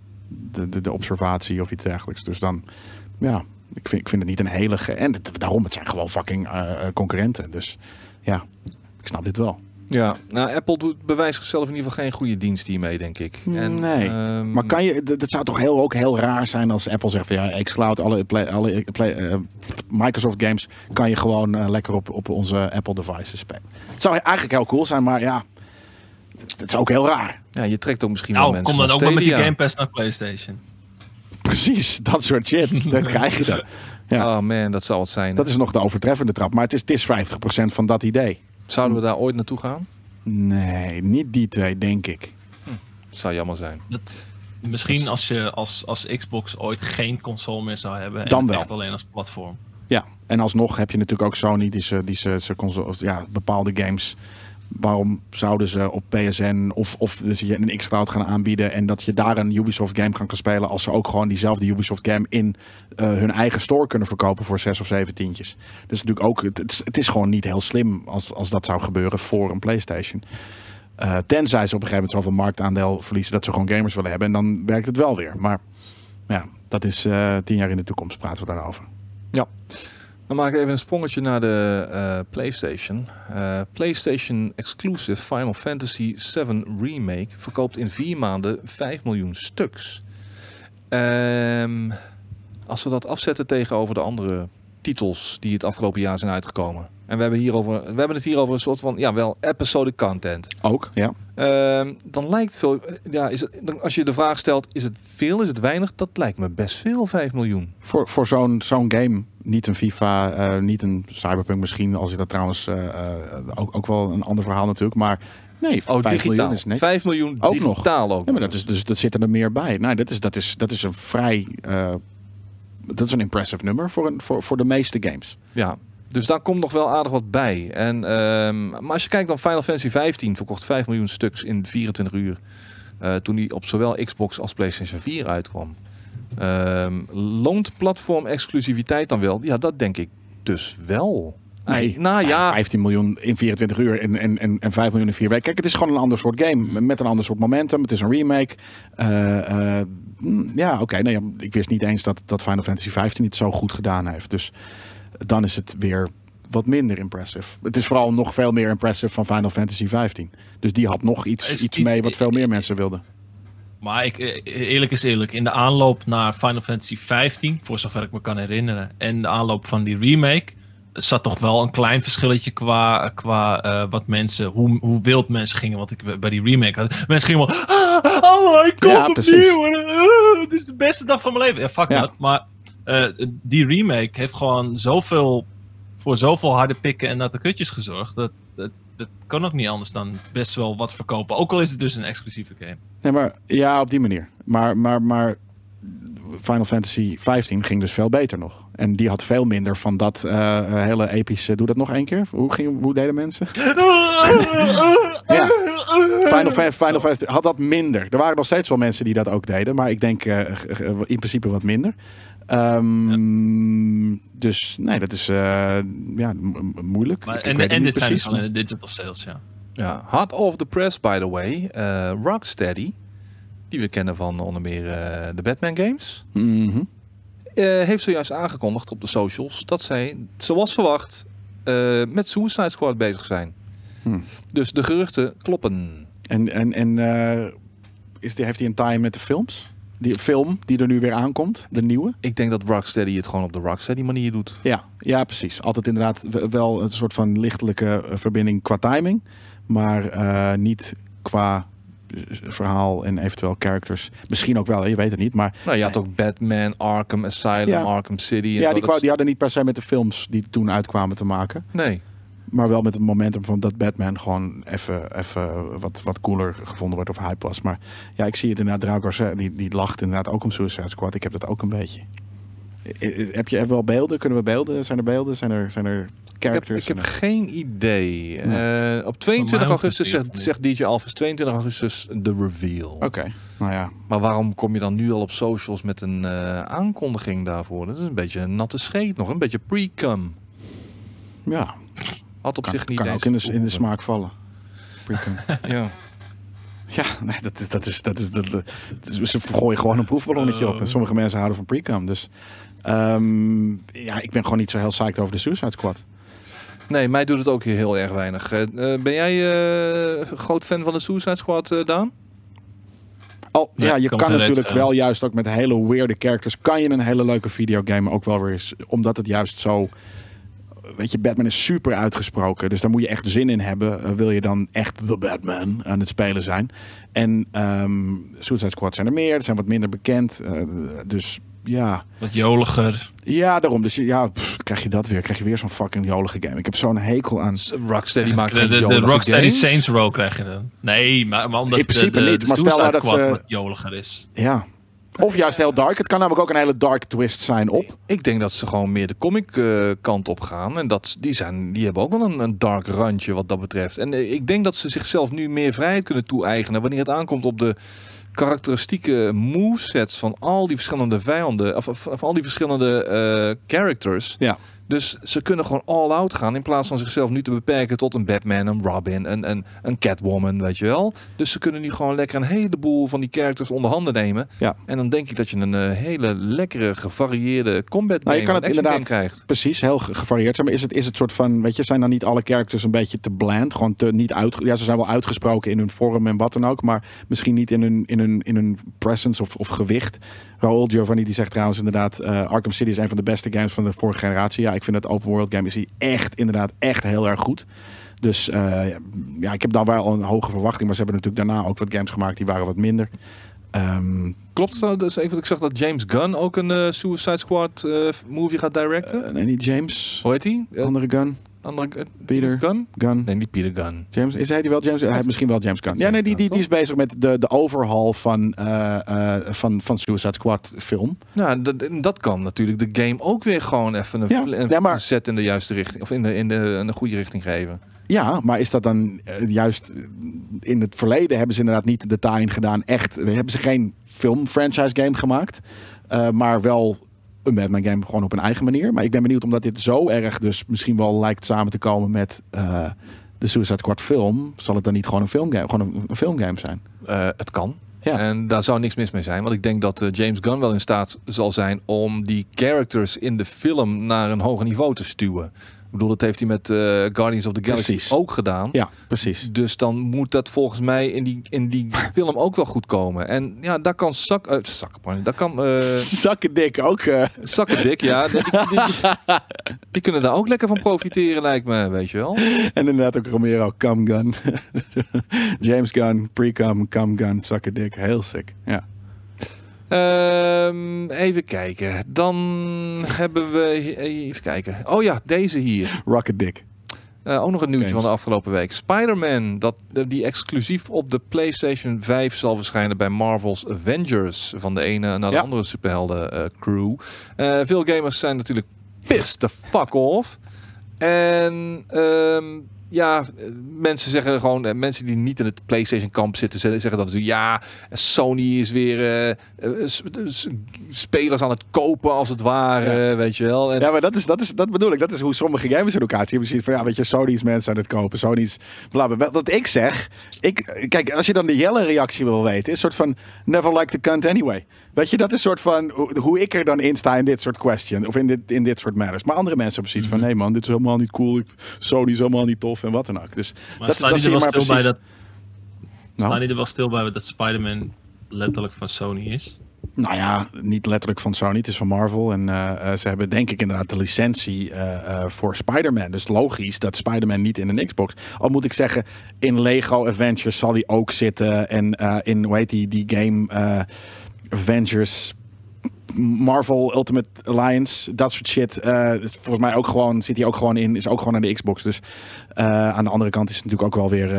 De observatie of iets dergelijks. Dus dan, ja, ik vind het niet een hele... daarom, het zijn gewoon fucking concurrenten. Dus ja, ik snap dit wel. Ja, nou, Apple bewijst zichzelf in ieder geval geen goede dienst hiermee, denk ik. En, nee, maar kan je... Dat zou toch ook heel raar zijn als Apple zegt van ja, xCloud, alle Microsoft games kan je gewoon lekker op onze Apple devices spelen. Het zou eigenlijk heel cool zijn, maar ja, het is ook heel raar. Ja, je trekt ook misschien wel mensen kom dan naar ook maar met die Stadia. Game Pass naar PlayStation. Precies, dat soort shit. Dan krijg je dat. Ja. Oh man, dat zal het zijn. Dat is nog de overtreffende trap. Maar het is 50% van dat idee. Zouden we daar ooit naartoe gaan? Nee, niet die twee, denk ik. Zou jammer zijn. Misschien als je als Xbox ooit geen console meer zou hebben. Dan en wel. echt alleen als platform. Ja, en alsnog heb je natuurlijk ook Sony die ze console, ja, bepaalde games. Waarom zouden ze op PSN of dus je een xCloud gaan aanbieden en dat je daar een Ubisoft game gaan spelen als ze ook gewoon diezelfde Ubisoft game in hun eigen store kunnen verkopen voor 6 of 7 tientjes. Dus natuurlijk ook, het is gewoon niet heel slim als dat zou gebeuren voor een PlayStation. Tenzij ze op een gegeven moment zoveel marktaandeel verliezen dat ze gewoon gamers willen hebben en dan werkt het wel weer. Maar ja, dat is 10 jaar in de toekomst praten we daarover. Ja. Dan maak ik even een sprongetje naar de PlayStation. PlayStation exclusive Final Fantasy VII Remake verkoopt in 4 maanden 5 miljoen stuks. Als we dat afzetten tegenover de andere titels die het afgelopen jaar zijn uitgekomen. En we hebben het hier over een soort van, ja, wel episodic content. Ook, ja. Dan lijkt veel, ja, als je de vraag stelt, is het veel, is het weinig? Dat lijkt me best veel, 5 miljoen. Voor zo'n game, niet een FIFA, niet een Cyberpunk misschien, als je dat trouwens ook wel een ander verhaal natuurlijk, maar nee, 5 digitaal. miljoen is net. 5 miljoen Ook digitaal ook. Ja, maar dat zit er meer bij. Nou, dat is een vrij, dat is een impressive nummer voor de meeste games. Ja, dus daar komt nog wel aardig wat bij. En, maar als je kijkt dan Final Fantasy 15 verkocht 5 miljoen stuks in 24 uur. Toen die op zowel Xbox als PlayStation 4 uitkwam. Loont platform exclusiviteit dan wel? Ja, dat denk ik dus wel. Nee, nou ja. 15 miljoen in 24 uur en 5 miljoen in 4 weken. Kijk, het is gewoon een ander soort game. Met een ander soort momentum. Het is een remake. Ja, oké. Nou ja, ik wist niet eens dat Final Fantasy 15 het zo goed gedaan heeft. Dus dan is het weer wat minder impressive. Het is vooral nog veel meer impressive van Final Fantasy 15. Dus die had nog iets mee wat veel meer mensen wilden. Maar eerlijk is eerlijk, in de aanloop naar Final Fantasy 15, voor zover ik me kan herinneren, en de aanloop van die remake, zat toch wel een klein verschilletje qua wat mensen, hoe wild mensen gingen. Want ik bij die remake had, mensen gingen wel, oh, hij komt Ja, precies. opnieuw. Het is de beste dag van mijn leven. Ja, fuck Ja. dat. Maar die remake heeft gewoon voor zoveel harde pikken en natte kutjes gezorgd. Dat kan ook niet anders dan best wel wat verkopen. Ook al is het dus een exclusieve game. Nee, maar ja, op die manier. Maar Final Fantasy 15 ging dus veel beter nog. En die had veel minder van dat hele epische... Doe dat nog één keer? Hoe deden mensen? Ja. Final Fantasy had dat minder. Er waren nog steeds wel mensen die dat ook deden. Maar ik denk in principe wat minder. Dus nee, dat is moeilijk. Maar, Ik weet het en niet dit zijn precies, dus alleen de digital sales, ja. Ja, hot off the press, by the way. Rocksteady, die we kennen van onder meer de Batman games, Mhm. heeft zojuist aangekondigd op de socials dat zij, zoals verwacht, met Suicide Squad bezig zijn. Dus de geruchten kloppen. En heeft hij een tie met de films? Die film die er nu weer aankomt, de nieuwe? Ik denk dat Rocksteady het gewoon op de Rocksteady manier doet. Ja, precies. Altijd inderdaad wel een soort van lichtelijke verbinding qua timing. Maar niet qua verhaal en eventueel characters. Misschien ook wel, je weet het niet. Maar Nou, je had ook Batman, Arkham Asylum, Ja. Arkham City. En ja, zo, die hadden niet per se met de films die toen uitkwamen te maken. Nee. Maar wel met het momentum van dat Batman gewoon even wat cooler gevonden wordt of hype was. Maar ja, ik zie het inderdaad. Draugr, die lacht inderdaad ook om Suicide Squad. Ik heb dat ook een beetje. Heb je wel beelden? Kunnen we beelden? Zijn er beelden? Zijn er characters? Ik heb geen idee. Nee. Op 22 hoeft augustus het niet. zegt DJ Alphys 22 augustus de reveal. Oké, nou ja. Maar waarom kom je dan nu al op socials met een aankondiging daarvoor? Dat is een beetje een natte scheet nog. Een beetje pre-cum. Ja, Had op zich niet kan eens ook in de gehoeven. smaak vallen. Precum. Ja. Ja, nee, dat is ze gooien gewoon een proefballonnetje op. En sommige mensen houden van precum. Dus ja, ik ben gewoon niet zo heel psyched over de Suicide Squad. Nee, mij doet het ook hier heel erg weinig. Ben jij groot fan van de Suicide Squad, Daan? Oh, Nee, ja, je kan kan geen natuurlijk reet, wel juist ook met hele weirde characters... kan je een hele leuke videogame ook wel weer eens... omdat het juist zo... Weet je, Batman is super uitgesproken. Dus daar moet je echt zin in hebben. Wil je dan echt The Batman aan het spelen zijn. En Suicide Squad zijn er meer. Er zijn wat minder bekend. Dus ja... Wat joliger. Ja, daarom. Dus ja, krijg je dat weer. Krijg je weer zo'n fucking jolige game. Ik heb zo'n hekel aan... Rocksteady maakt geen De jolige Rocksteady games. Saints Row krijg je dan. Nee, maar omdat In principe de niet, maar stel Suicide nou dat Squad ze- wat joliger is. Ja. Of juist heel dark. Het kan namelijk ook een hele dark twist zijn op. Ik denk dat ze gewoon meer de comic kant op gaan. En die hebben ook wel een dark randje wat dat betreft. En ik denk dat ze zichzelf nu meer vrijheid kunnen toe-eigenen wanneer het aankomt op de karakteristieke movesets van al die verschillende vijanden. Of al die verschillende characters. Ja. Dus ze kunnen gewoon all-out gaan in plaats van zichzelf nu te beperken tot een Batman, een Robin, een Catwoman, weet je wel. Dus ze kunnen nu gewoon lekker een heleboel van die characters onder handen nemen. Ja. En dan denk ik dat je een hele lekkere, gevarieerde combat Nou, je kan game, het action game inderdaad krijgt. precies heel gevarieerd zijn. Maar is het soort van, weet je, zijn dan niet alle characters een beetje te bland? Gewoon te niet ja, ze zijn wel uitgesproken in hun vorm en wat dan ook. Maar misschien niet in hun presence of gewicht. Raoul Giovanni die zegt trouwens inderdaad, Arkham City is een van de beste games van de vorige generatie. Ja, ik vind dat open world game is die echt heel erg goed. Dus ja, ik heb dan wel een hoge verwachting. Maar ze hebben natuurlijk daarna ook wat games gemaakt die waren wat minder. Klopt het? Dus even, ik zag dat James Gunn ook een Suicide Squad movie gaat directen. Nee, niet James. Hoe heet hij? Andere Gun. Peter Gunn? Gunn. Nee, niet Peter Gunn. James, heet hij wel James? Hij heeft misschien wel James Gunn. Ja, nee, die is bezig met de overhaul van Suicide Squad film. Nou, dat kan natuurlijk de game ook weer gewoon even een zet in de juiste richting. Of in de goede richting geven. Ja, maar is dat dan juist in het verleden hebben ze inderdaad niet de tie-in gedaan. Echt, hebben ze geen film-franchise game gemaakt. Maar wel een Batman game gewoon op een eigen manier. Maar ik ben benieuwd omdat dit zo erg dus misschien wel lijkt samen te komen met de Suicide Squad film. Zal het dan niet gewoon een filmgame, gewoon een filmgame zijn? Het kan. Ja. En daar zou niks mis mee zijn. Want ik denk dat James Gunn wel in staat zal zijn om die characters in de film naar een hoger niveau te stuwen. Ik bedoel, dat heeft hij met Guardians of the Galaxy Precies. ook gedaan. Ja, precies. Dus dan moet dat volgens mij in die film ook wel goed komen. En ja, daar kan daar kan Zakkendik ook. Zakkendik, ja. Die kunnen daar ook lekker van profiteren, lijkt me, weet je wel. En inderdaad ook Romero, Cum Gun. James Gunn, Pre-Cum, Cum Gun, Zakkendik. Heel sick, ja. Even kijken. Dan hebben we... Even kijken. Oh ja, deze hier. Rocket Dick. Ook nog een nieuwtje Games. van de afgelopen week. Spider-Man, die exclusief op de PlayStation 5 zal verschijnen bij Marvel's Avengers. Van de ene naar de andere superhelden crew. Veel gamers zijn natuurlijk pissed the fuck off. En ja, mensen zeggen gewoon, mensen die niet in het PlayStation kamp zitten, zeggen dat natuurlijk, ja, Sony is weer spelers aan het kopen als het ware, weet je wel. En Ja, maar dat bedoel ik. Dat is hoe sommige gamers in elkaar zien. Precies van, ja, weet je, Sony is mensen aan het kopen. Sony is blablabla. Dat ik zeg, kijk, als je dan de Jelle reactie wil weten, is een soort van, never like the cunt anyway. Weet je, dat is een soort van hoe ik er dan in sta in dit soort questions. Of in dit soort matters. Maar andere mensen hebben precies van, nee man, dit is helemaal niet cool. Sony is helemaal niet tof en wat dan ook. Dus Maar dat zie je maar precies. Staan die er wel stil bij dat Spider-Man letterlijk van Sony is? Nou ja, niet letterlijk van Sony, het is van Marvel. En ze hebben denk ik inderdaad de licentie voor Spider-Man. Dus logisch dat Spider-Man niet in een Xbox. Al moet ik zeggen, in Lego Avengers zal die ook zitten. En in, hoe heet die game Avengers... Marvel Ultimate Alliance, dat soort shit. Is volgens mij ook gewoon, zit hij ook gewoon in, is ook gewoon aan de Xbox. Dus aan de andere kant is het natuurlijk ook wel weer...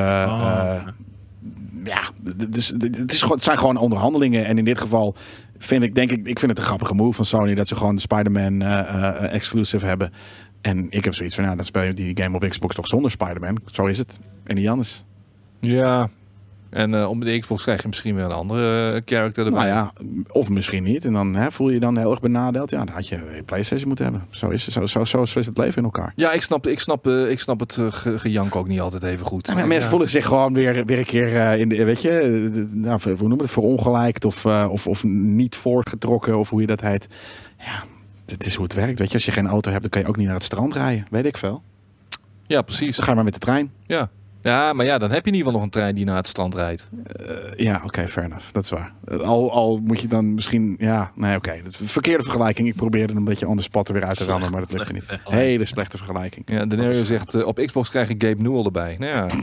ja, dus het zijn gewoon onderhandelingen. En in dit geval vind ik vind het een grappige move van Sony dat ze gewoon de Spider-Man exclusive hebben. En ik heb zoiets van, ja, dan speel je die game op Xbox toch zonder Spider-Man. Zo is het. En niet anders. ja. En op de Xbox krijg je misschien weer een andere character erbij. Nou ja, of misschien niet. En dan voel je je dan heel erg benadeeld. Ja, dan had je PlayStation moeten hebben. Zo is het, zo is het leven in elkaar. Ja, ik snap het gejank ook niet altijd even goed. Ja, maar mensen voelen zich gewoon weer een keer in de, weet je, nou, hoe noemen we het, verongelijkt of niet voortgetrokken of hoe je dat heet. Ja, dit is hoe het werkt. Weet je, als je geen auto hebt, dan kan je ook niet naar het strand rijden. Weet ik veel. Ja, precies. Dan ga je maar met de trein. Ja. Ja, maar ja, dan heb je in ieder geval nog een trein die naar het strand rijdt. Ja, oké, fair enough. Dat is waar. Al moet je dan misschien... Ja, nee, oké. Dat is een verkeerde vergelijking. Ik probeerde een beetje on the spot er weer uit te rammen, maar dat lukte niet. Hele slechte vergelijking. Ja, Denario zegt, op Xbox krijg ik Gabe Newell erbij. Nou ja,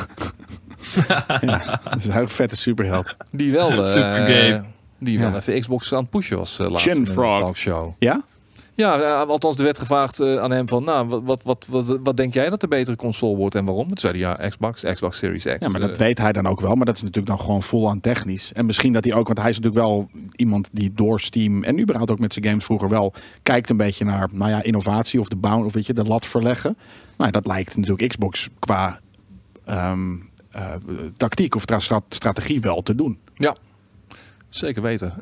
Ja, dat is een heel vette superheld. die wel, Super Gabe. die wel Ja. even Xbox aan het pushen was laatst Chin in een Frog. talkshow. Ja? Ja, althans er werd gevraagd aan hem van, nou, wat denk jij dat de betere console wordt en waarom? Toen zei hij, ja, Xbox Series X. Ja, maar dat weet hij dan ook wel. Maar dat is natuurlijk dan gewoon vol aan technisch. En misschien dat hij ook, want hij is natuurlijk wel iemand die door Steam en überhaupt ook met zijn games vroeger wel kijkt een beetje naar, nou ja, innovatie of de bound, of weet je, de lat verleggen. Nou, dat lijkt natuurlijk Xbox qua tactiek of strategie wel te doen. Ja, zeker weten.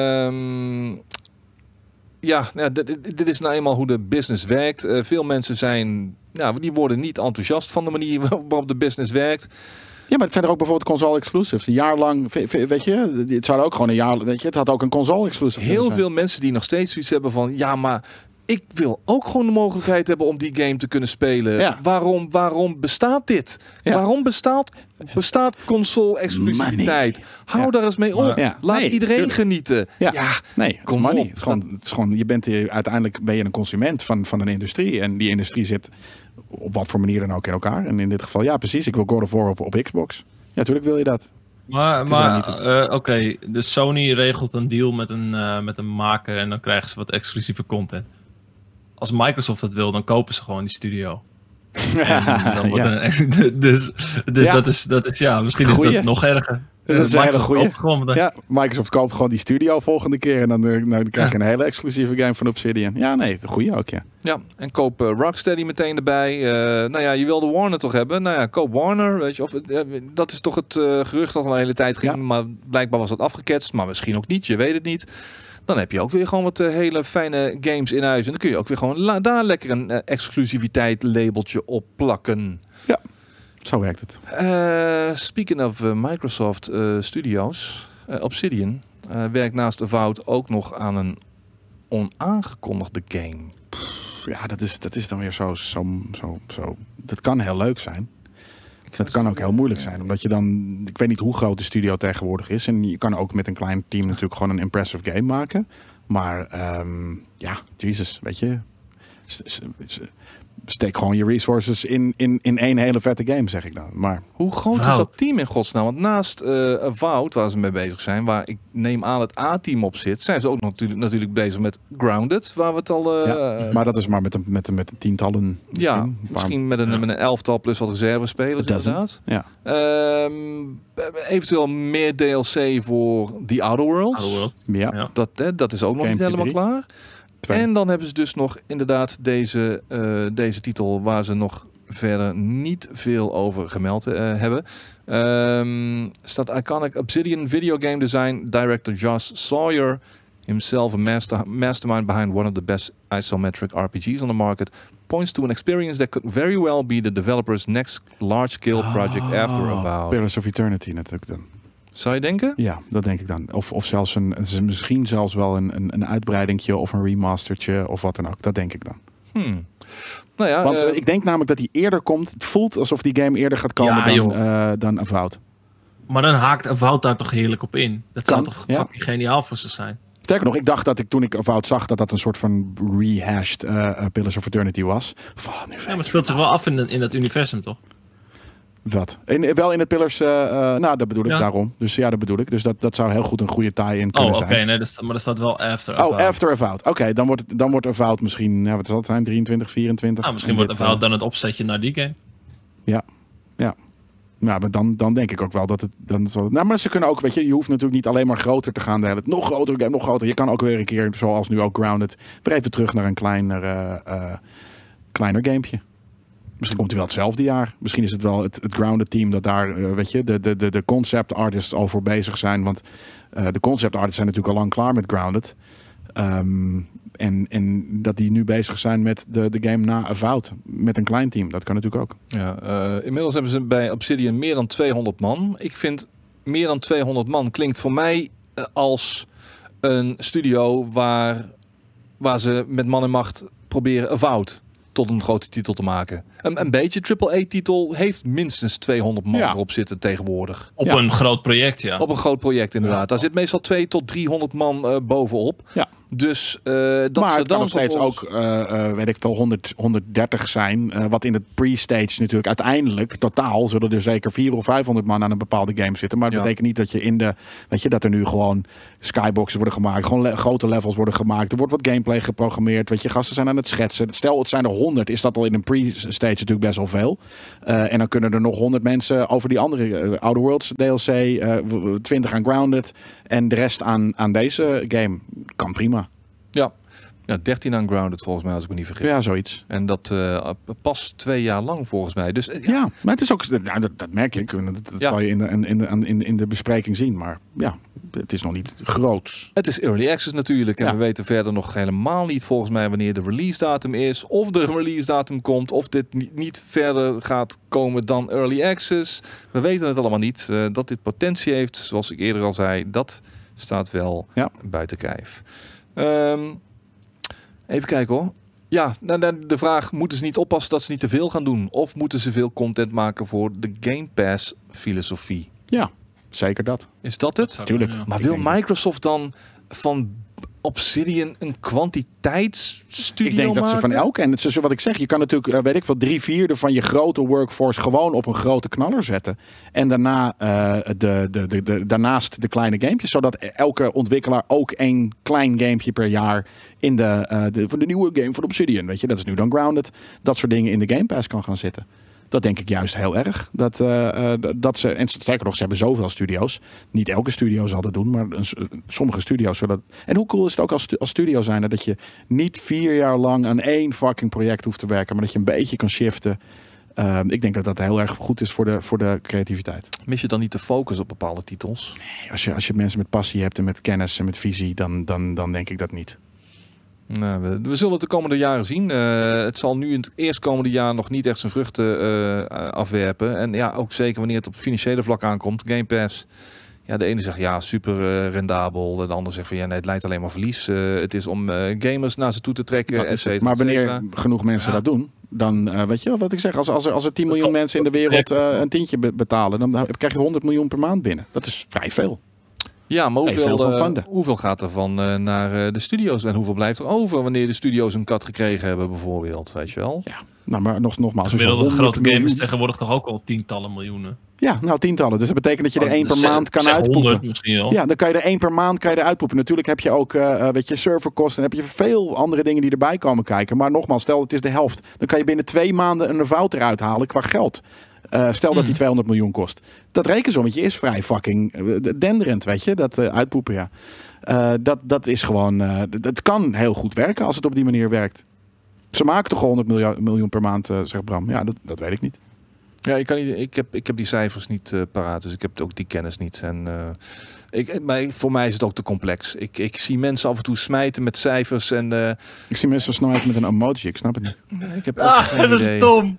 Ja, dit is nou eenmaal hoe de business werkt. Veel mensen zijn, die worden niet enthousiast van de manier waarop de business werkt. Ja, maar het zijn er ook bijvoorbeeld console exclusives. Een jaar lang, weet je, het zou ook gewoon een jaar, weet je, het had ook een console exclusive. Heel veel mensen die nog steeds zoiets hebben van, ja, maar ik wil ook gewoon de mogelijkheid hebben om die game te kunnen spelen. Ja. Waarom bestaat dit? Ja. Waarom bestaat console exclusiviteit? Hou daar eens mee op. Ja. Laat Nee, iedereen tuurlijk. genieten. Ja, nee, het is kom money. op. Het is gewoon, je bent uiteindelijk ben je een consument van een industrie. En die industrie zit op wat voor manier dan ook in elkaar. En in dit geval, ja precies, ik wil God of War op Xbox. Ja, natuurlijk wil je dat. Maar oké, dus Sony regelt een deal met een maker en dan krijgen ze wat exclusieve content. Als Microsoft dat wil, dan kopen ze gewoon die studio. En dan wordt er een dus Ja. dat is ja, misschien Goeie. is dat nog erger. Dat is een hele Microsoft goeie. koopt gewoon dan- Ja, Microsoft koopt gewoon die studio volgende keer. En dan krijg je een hele exclusieve game van Obsidian. Ja, nee, de goeie ook, ja. Ja, en koop Rocksteady meteen erbij. Nou ja, je wilde Warner toch hebben? Nou ja, koop Warner. Weet je, of, dat is toch het gerucht dat al een hele tijd ging. Ja. Maar blijkbaar was dat afgeketst. Maar misschien ook niet, je weet het niet. Dan heb je ook weer gewoon wat hele fijne games in huis. En dan kun je ook weer gewoon daar lekker een exclusiviteit labeltje op plakken. Zo werkt het. Speaking of Microsoft Studios, Obsidian werkt naast Avowed ook nog aan een onaangekondigde game. Ja, dat is dan weer zo. Dat kan heel leuk zijn. Dat kan ook heel moeilijk zijn. Omdat je dan... Ik weet niet hoe groot de studio tegenwoordig is. En je kan ook met een klein team natuurlijk gewoon een impressive game maken. Maar ja, Jesus, weet je. Steek gewoon je resources in één hele vette game, zeg ik dan. Maar hoe groot is dat team in godsnaam? Want naast Avowed, waar ze mee bezig zijn, waar ik neem aan het A-team op zit, zijn ze ook natuurlijk bezig met Grounded, waar we het al... maar dat is maar met een tientallen. Misschien met een elftal plus wat reservespelers inderdaad. Ja. Eventueel meer DLC voor The Outer Worlds. Ja. Dat is ook nog niet helemaal klaar. 2. En dan hebben ze dus nog inderdaad deze titel waar ze nog verder niet veel over gemeld hebben. Staat Iconic Obsidian Video Game Design Director Josh Sawyer, himself a mastermind behind one of the best isometric RPGs on the market, points to an experience that could very well be the developer's next large-scale project after Avowed. Pillars of Eternity natuurlijk dan. Zou je denken? Ja, dat denk ik dan. Of zelfs misschien zelfs wel een uitbreidingje of een remastertje of wat dan ook. Dat denk ik dan. Nou ja, want ik denk namelijk dat hij eerder komt. Het voelt alsof die game eerder gaat komen dan Avowed. Maar dan haakt Avowed daar toch heerlijk op in. Dat zou toch geniaal voor ze zijn. Sterker nog, ik dacht dat toen ik Avowed zag dat een soort van rehashed Pillars of Eternity was. Maar het speelt zich wel af in dat universum, toch? Wat? Wel in het Pillars, nou dat bedoel ik daarom. Dus ja, dat bedoel ik. Dus dat zou heel goed een goede tie-in kunnen zijn. Nee, maar er staat wel After Avowed. After Avowed. Oké, dan wordt Avowed misschien, wat zal het zijn, 23, 24? Misschien wordt Avowed dan het opzetje naar die game. Ja. Nou, maar dan denk ik ook wel dat het dan zo... Nou, maar ze kunnen ook, weet je hoeft natuurlijk niet alleen maar groter te gaan. Nog groter game, nog groter. Je kan ook weer een keer, zoals nu ook Grounded, weer even terug naar een kleiner gamepje. Misschien komt hij wel hetzelfde jaar. Misschien is het wel het Grounded team dat daar, weet je, de concept artists al voor bezig zijn. Want de concept artists zijn natuurlijk al lang klaar met Grounded. En dat die nu bezig zijn met de game na Avowed. Met een klein team. Dat kan natuurlijk ook. Ja, inmiddels hebben ze bij Obsidian meer dan 200 man. Ik vind meer dan 200 man klinkt voor mij als een studio waar ze met man en macht proberen Avowed tot een grote titel te maken. Een beetje AAA-titel heeft minstens 200 man erop zitten tegenwoordig. Op een groot project, ja. Op een groot project, inderdaad. Daar zit meestal 200 tot 300 man bovenop. Ja. Dus dat maar ze het dan kan nog steeds ook, weet ik veel, 130 zijn. Wat in het pre-stage natuurlijk uiteindelijk, totaal, zullen er zeker 400 of 500 man aan een bepaalde game zitten. Maar dat betekent niet dat je dat er nu gewoon skyboxes worden gemaakt. Gewoon grote levels worden gemaakt. Er wordt wat gameplay geprogrammeerd. Weet je, gasten zijn aan het schetsen. Stel, het zijn er 100. Is dat al in een pre-stage natuurlijk best wel veel. En dan kunnen er nog 100 mensen over die andere Outer Worlds DLC, 20 aan Grounded en de rest aan deze game. Kan prima. Ja. 13 aan Grounded volgens mij, als ik me niet vergis. Ja, zoiets. En dat pas 2 jaar lang volgens mij. Dus, ja, maar het is ook, dat merk ik. Dat zal je in de bespreking zien. Maar ja, het is nog niet groots. Het is early access natuurlijk. En we weten verder nog helemaal niet volgens mij wanneer de release datum is. Of de release datum komt. Of dit niet verder gaat komen dan early access. We weten het allemaal niet. Dat dit potentie heeft, zoals ik eerder al zei, dat staat wel buiten kijf. Even kijken hoor. Ja, de vraag, moeten ze niet oppassen dat ze niet te veel gaan doen? Of moeten ze veel content maken voor de Game Pass filosofie? Ja, zeker dat. Is dat het? Natuurlijk. Maar wil Microsoft dan van Obsidian een kwantiteitsstudio maken? Ik denk dat ze van elke, en het is wat ik zeg, je kan natuurlijk, weet ik wel, 3/4 van je grote workforce gewoon op een grote knaller zetten. En daarna daarnaast de kleine gamepjes, zodat elke ontwikkelaar ook 1 klein gamepje per jaar in van de nieuwe game van Obsidian, weet je, dat is nu dan Grounded, dat soort dingen in de Game Pass kan gaan zitten. Dat denk ik juist heel erg. Dat ze, en sterker nog, ze hebben zoveel studio's. Niet elke studio zal dat doen, maar sommige studio's zullen. En hoe cool is het ook als studio zijn dat je niet 4 jaar lang aan 1 fucking project hoeft te werken, maar dat je een beetje kan shiften. Ik denk dat dat heel erg goed is voor de creativiteit. Mis je dan niet de focus op bepaalde titels? Nee, als je mensen met passie hebt en met kennis en met visie, dan denk ik dat niet. Nou, we zullen het de komende jaren zien. Het zal nu in het eerstkomende jaar nog niet echt zijn vruchten afwerpen. En ja, ook zeker wanneer het op financiële vlak aankomt. Game Pass, Ja, de ene zegt ja, super rendabel. De andere zegt van ja, nee, het leidt alleen maar verlies. Het is om gamers naar ze toe te trekken, Dat et is het. cetera, Maar et cetera. wanneer genoeg mensen dat doen, dan weet je wel wat ik zeg. Als er 10 miljoen mensen in de wereld een tientje betalen, dan krijg je 100 miljoen per maand binnen. Dat is vrij veel. Ja, maar Hey, veel van fanden. hoeveel gaat er van naar de studio's en hoeveel blijft er over wanneer de studio's een cut gekregen hebben bijvoorbeeld, weet je wel? Ja, nou, maar nogmaals. Gemiddelde als je grote 100 gamers miljoen- tegenwoordig toch ook al tientallen miljoenen. Ja, nou tientallen. Dus dat betekent dat je er één per Zeg- maand kan zeg uitpoepen. 100 misschien wel. Ja, dan kan je er één per maand uitpoepen. Natuurlijk heb je ook weet je, serverkosten. Dan heb je veel andere dingen die erbij komen kijken. Maar nogmaals, stel het is de helft. Dan kan je binnen 2 maanden een revout eruit halen qua geld. Stel dat die 200 miljoen kost. Dat rekensommetje is vrij fucking denderend, weet je. Dat uitpoepen, ja. Dat is gewoon... het kan heel goed werken als het op die manier werkt. Ze maken toch 100 miljoen per maand, zegt Bram. Ja, dat weet ik niet. Ja, ik heb die cijfers niet paraat, dus ik heb ook die kennis niet. En maar voor mij is het ook te complex. Ik zie mensen af en toe smijten met cijfers en Ik zie mensen snelheid met een emoji. Ik snap het niet. ik heb ook geen dat idee. is dom.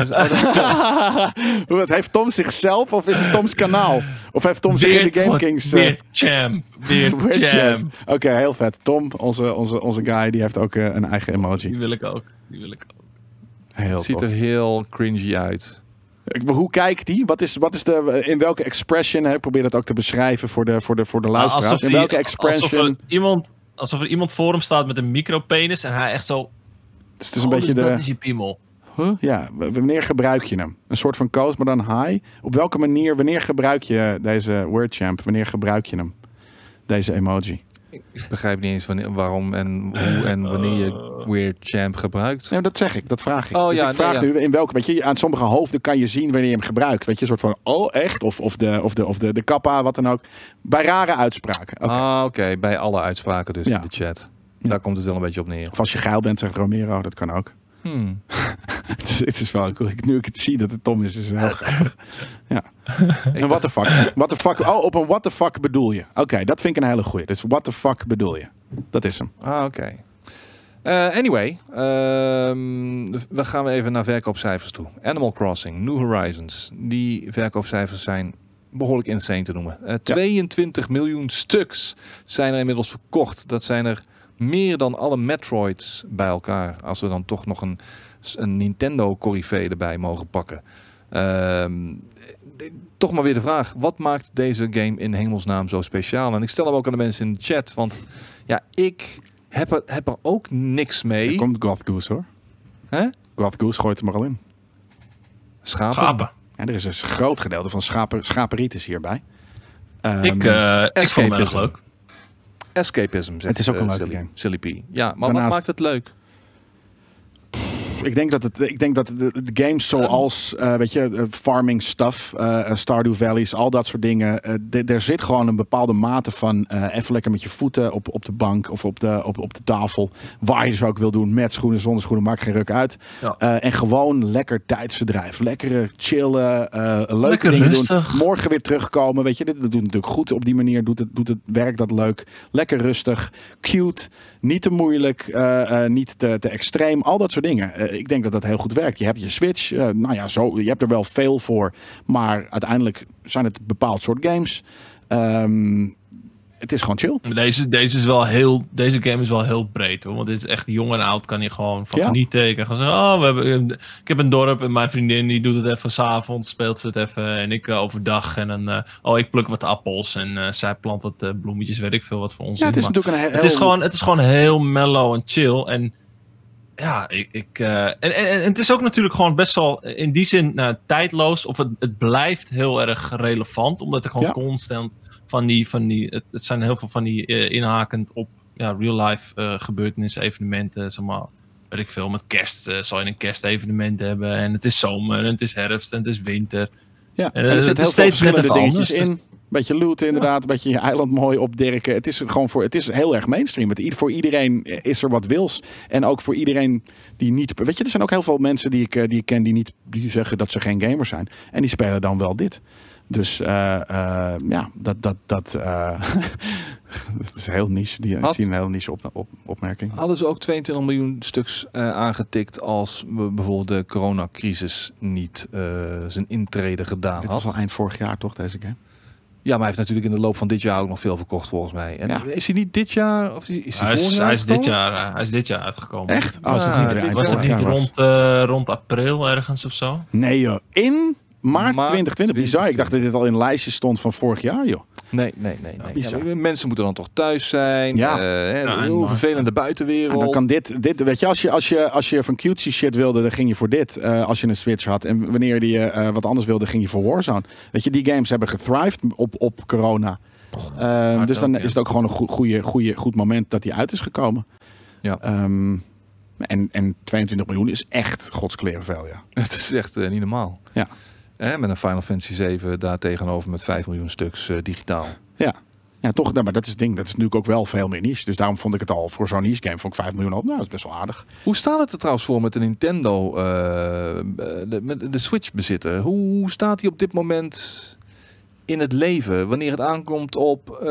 Heeft Tom zichzelf of is het Toms kanaal? Of heeft Tom zich in de Game Kings... Weird Jam. Weird Weird Jam. Jam. Oké, heel vet. Tom, onze guy, die heeft ook een eigen emoji. Die wil ik ook. Heel Het ziet tof. er heel cringy uit. Hoe kijkt die? Wat is in welke expression? Hè? Probeer dat ook te beschrijven voor de luisteraars. In welke expression? Alsof er iemand voor hem staat met een micropenis en hij echt zo... Dus het is een beetje dat is je piemel. Huh? Ja, wanneer gebruik je hem? Een soort van coach, maar dan high. Op welke manier, wanneer gebruik je deze WordChamp? Wanneer gebruik je hem? Deze emoji. Ik begrijp niet eens waarom en hoe en wanneer je Weird Champ gebruikt. Nee, dat zeg ik, dat vraag ik. Oh, Dus ja, ik vraag nee, nu, in welke, weet je, aan sommige hoofden kan je zien wanneer je hem gebruikt. Weet je, een soort van, oh echt? Of de kappa, wat dan ook. Bij rare uitspraken. Oké. Oké, bij alle uitspraken dus Ja. in de chat. Ja. Daar komt het wel een beetje op neer. Of als je geil bent, zegt Romero, dat kan ook. Het is wel cool. Nu ik het zie dat het Tom is het heel grappig. Ja. En what the fuck? What the fuck? Oh, op een what the fuck bedoel je? Oké, dat vind ik een hele goeie. Dus what the fuck bedoel je? Dat is hem. Oké. Anyway, we gaan even naar verkoopcijfers toe. Animal Crossing, New Horizons. Die verkoopcijfers zijn behoorlijk insane te noemen. 22 miljoen stuks zijn er inmiddels verkocht. Dat zijn er meer dan alle Metroids bij elkaar. Als we dan toch nog een Nintendo corifee erbij mogen pakken. Toch maar weer de vraag. Wat maakt deze game in hemelsnaam zo speciaal? En ik stel hem ook aan de mensen in de chat. Want ja, ik heb er ook niks mee. Er komt Goth Goose hoor. Hè? Goth Goose gooit er maar al in. Schapen. Ja, er is een groot gedeelte van schaperitis hierbij. Ik vond hem erg Escapism. leuk. Escapism. Zegt, Het is ook een leuke Silly, game. Silly P. Ja, maar Daarnaast- wat maakt het leuk? Ik denk dat de games zoals, weet je, farming stuff, Stardew Valleys, al dat soort dingen. Er zit gewoon een bepaalde mate van even lekker met je voeten op de bank of op de tafel. Waar je ze ook wil doen, met schoenen, zonder schoenen, maakt geen ruk uit. Ja. En gewoon lekker tijdsverdrijf. Lekker chillen, leuke Lekker dingen rustig. doen. Morgen weer terugkomen, weet je. Dit doet natuurlijk goed op die manier. Doet het werk dat leuk. Lekker rustig, cute, niet te moeilijk, niet te extreem. Al dat soort dingen. Ik denk dat dat heel goed werkt. Je hebt je Switch. Nou ja, je hebt er wel veel voor. Maar uiteindelijk zijn het een bepaald soort games. Het is gewoon chill. Deze game is wel heel breed hoor. Want dit is echt jong en oud kan je gewoon van Ja. genieten. Je kan gewoon zeggen, ik heb een dorp en mijn vriendin die doet het even 's avonds, speelt ze het even en ik overdag. En dan, ik pluk wat appels en zij plant wat bloemetjes, weet ik veel wat voor ons. Ja, het is natuurlijk een heel... Het is gewoon heel mellow en chill. En ja, en het is ook natuurlijk gewoon best wel in die zin tijdloos. Of het blijft heel erg relevant. Omdat er gewoon Ja. constant het zijn heel veel van die inhakend op real life gebeurtenissen, evenementen. Zeg maar, weet ik veel, met kerst zal je een kerstevenement hebben. En het is zomer en het is herfst en het is winter. Ja, En en er het zitten is heel veel steeds net verschillende even dingetjes anders. in. Beetje looten inderdaad, een beetje je eiland mooi opdirken. Het is gewoon het is heel erg mainstream. Voor iedereen is er wat wils. En ook voor iedereen die niet... Weet je, er zijn ook heel veel mensen die ik ken die zeggen dat ze geen gamers zijn. En die spelen dan wel dit. Dus dat is heel niche. Ik zie een heel niche opmerking. Hadden ze ook 22 miljoen stuks aangetikt als bijvoorbeeld de coronacrisis niet zijn intrede gedaan Dit had? was al eind vorig jaar toch, deze game? Ja, maar hij heeft natuurlijk in de loop van dit jaar ook nog veel verkocht volgens mij. En Ja. is hij niet dit jaar? Of is hij Hij vorig is, jaar hij is dit uitgekomen? jaar, hij is dit jaar uitgekomen. Echt? Oh, is dat Ja, niet dit eruit? Was het Vorig niet jaar rond april ergens of zo? Nee joh, in maart Maart 2020. Bizar, ik dacht dat dit al in lijstjes stond van vorig jaar joh. Nee. bizar. Ja, mensen moeten dan toch thuis zijn. Ja. Hoe maar- vervelende Ja, buitenwereld. dan kan dit, weet je, als je van cutesy shit wilde, dan ging je voor dit. Als je een Switch had. En wanneer je wat anders wilde, ging je voor Warzone. Weet je, die games hebben gethrived op corona. Dus dan ook, ja. is het ook gewoon een goed moment dat die uit is gekomen. Ja. En 22 miljoen is echt godskleren veel, ja. Het is echt niet normaal. Ja. Met een Final Fantasy 7 daar tegenover met 5 miljoen stuks digitaal. Ja, toch, nou, maar dat is het ding. Dat is natuurlijk ook wel veel meer niche. Dus daarom vond ik het al voor zo'n niche game, vond ik 5 miljoen op. Nou, dat is best wel aardig. Hoe staat het er trouwens voor met de Nintendo, met de Switch bezitter? Hoe staat hij op dit moment in het leven? Wanneer het aankomt op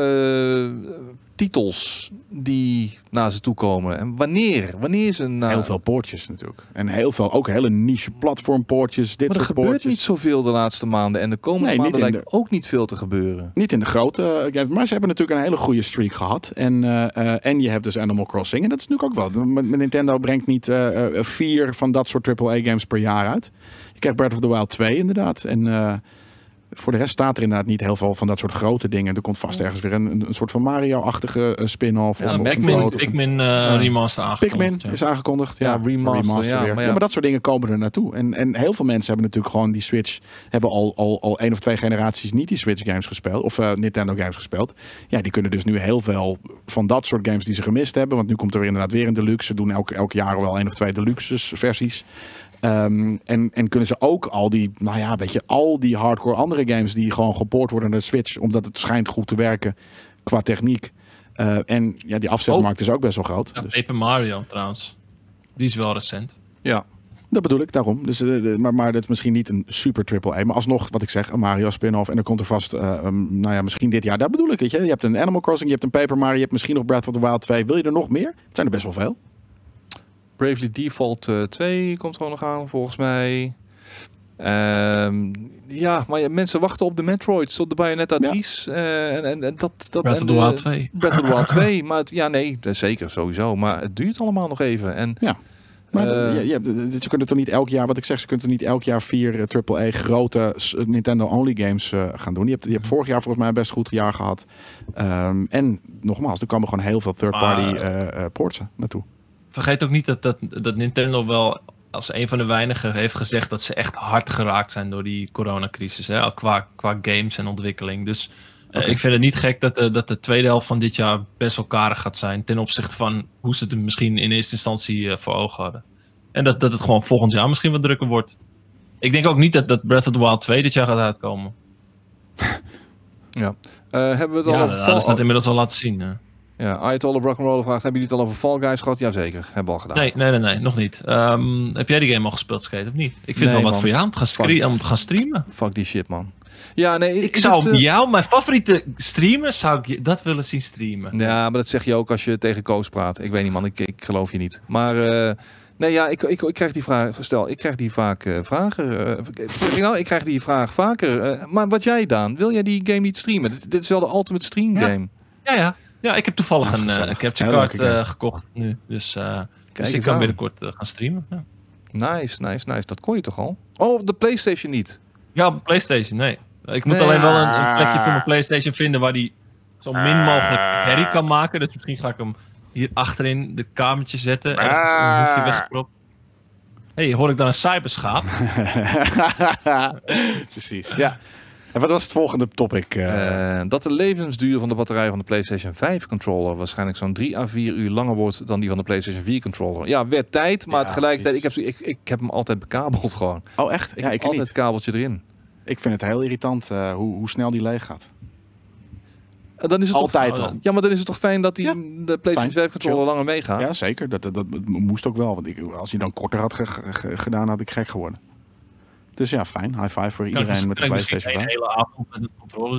titels die naar ze toe komen? En wanneer ze naar... Heel veel poortjes natuurlijk. En heel veel, ook hele niche platformpoortjes. Dit Maar er soort gebeurt poortjes. niet zoveel de laatste maanden. En de komende Nee, niet maanden in lijkt ook niet veel te gebeuren. Niet in de grote games, maar ze hebben natuurlijk een hele goede streak gehad. En je hebt dus Animal Crossing. En dat is natuurlijk ook wel. Met Nintendo brengt niet 4 van dat soort AAA-games per jaar uit. Je krijgt Breath of the Wild 2 inderdaad. En voor de rest staat er inderdaad niet heel veel van dat soort grote dingen. Er komt vast ergens weer een soort van Mario-achtige spin-off. Ja, Of een Pikmin grote- remaster aangekondigd. Pikmin is aangekondigd. Ja, Ja, remaster, ja, weer. maar Ja, ja. maar dat soort dingen komen er naartoe. En heel veel mensen hebben natuurlijk gewoon die Switch... hebben al 1 of 2 generaties niet die Switch games gespeeld. Of Nintendo games gespeeld. Ja, die kunnen dus nu heel veel van dat soort games die ze gemist hebben. Want nu komt er weer inderdaad weer een deluxe. Ze doen elk jaar wel 1 of 2 deluxe versies. En kunnen ze ook al die, nou ja, weet je, al die hardcore andere games die gewoon gepoord worden naar de Switch, omdat het schijnt goed te werken qua techniek. En ja, die afzetmarkt is ook best wel groot. Ja, Dus Paper Mario trouwens. Die is wel recent. Ja. dat bedoel ik, daarom. Dus, maar dat is misschien niet een super AAA. Maar alsnog, wat ik zeg, een Mario spin-off. En er komt er vast, nou ja, misschien dit jaar. Dat bedoel ik, weet je. Je hebt een Animal Crossing, je hebt een Paper Mario, je hebt misschien nog Breath of the Wild 2. Wil je er nog meer? Het zijn er best wel veel. Bravely Default 2 komt gewoon nog aan, volgens mij. Ja, maar ja, mensen wachten op de Metroids, op de Bayonetta 3's. En dat Breath of the Wild 2. Breath of the Wild 2. Maar ja, nee, dat is zeker, sowieso. Maar het duurt allemaal nog even. En Maar ze kunnen toch niet elk jaar, wat ik zeg, ze kunnen toch niet elk jaar 4 AAA grote Nintendo-only games gaan doen. Je hebt vorig jaar volgens mij een best goed jaar gehad. En nogmaals, er komen gewoon heel veel third-party ports naartoe. Vergeet ook niet dat Nintendo wel als een van de weinigen heeft gezegd dat ze echt hard geraakt zijn door die coronacrisis. Hè? Al qua games en ontwikkeling. Dus ik vind het niet gek dat de tweede helft van dit jaar best wel karig gaat zijn. Ten opzichte van hoe ze het misschien in eerste instantie voor ogen hadden. En dat het gewoon volgend jaar misschien wat drukker wordt. Ik denk ook niet dat Breath of the Wild 2 dit jaar gaat uitkomen. ja. Hebben we het al Ja, over dat hadden ze dat inmiddels al laten zien. Hè? Ja, Ayatollah Rock'n'Roll vraagt, hebben jullie het al over Fall Guys gehad? Jazeker, hebben we al gedaan. Nee, nog niet. Heb jij die game al gespeeld, Skate, of niet? Ik vind het wel wat man. voor jou om te gaan streamen. Fuck die shit, man. Ja, nee, Ik is zou het, jou, mijn favoriete streamer, zou ik dat willen zien streamen. Ja, maar dat zeg je ook als je tegen Koos praat. Ik weet niet, man, ik geloof je niet. Maar nee, ja, ik krijg die vraag, ik krijg die vaak vragen. Zeg je nou, ik krijg die vraag vaker. Maar wat jij, Daan, wil jij die game niet streamen? Dit is wel de ultimate stream game. Ja, ik heb toevallig Dat is een gezellig. capture Heel card leuke game. gekocht nu. Dus eens ik kan aan. binnenkort gaan streamen. Ja. Nice. Dat kon je toch al? Oh, op de PlayStation niet. Ja, op PlayStation, nee. Ik moet Nee. alleen wel een plekje voor mijn PlayStation vinden waar die zo min mogelijk herrie kan maken. Dus misschien ga ik hem hier achterin de kamertje zetten. Ergens in een hoekje weggepropt. Hey, hoor ik dan een cyberschaap? Precies. Ja. En wat was het volgende topic? Dat de levensduur van de batterij van de PlayStation 5 controller waarschijnlijk zo'n 3 à 4 uur langer wordt dan die van de PlayStation 4 controller. Ja, werd tijd, maar Ja, tegelijkertijd, ik heb hem altijd bekabeld gewoon. Oh, echt? Ik Ja, heb ik altijd niet. het kabeltje erin. Ik vind het heel irritant hoe snel die leeg gaat. Dan is het Altijd toch, al. Ja, maar dan is het toch fijn dat die Ja. de PlayStation Fijn, 5 controller chill. langer meegaat? Ja, zeker. Dat moest ook wel. Want als hij dan korter had gedaan, had ik gek geworden. Dus ja, fijn. High five voor Kan ik iedereen met de misschien PlayStation een 5. hele avond met een controller doen.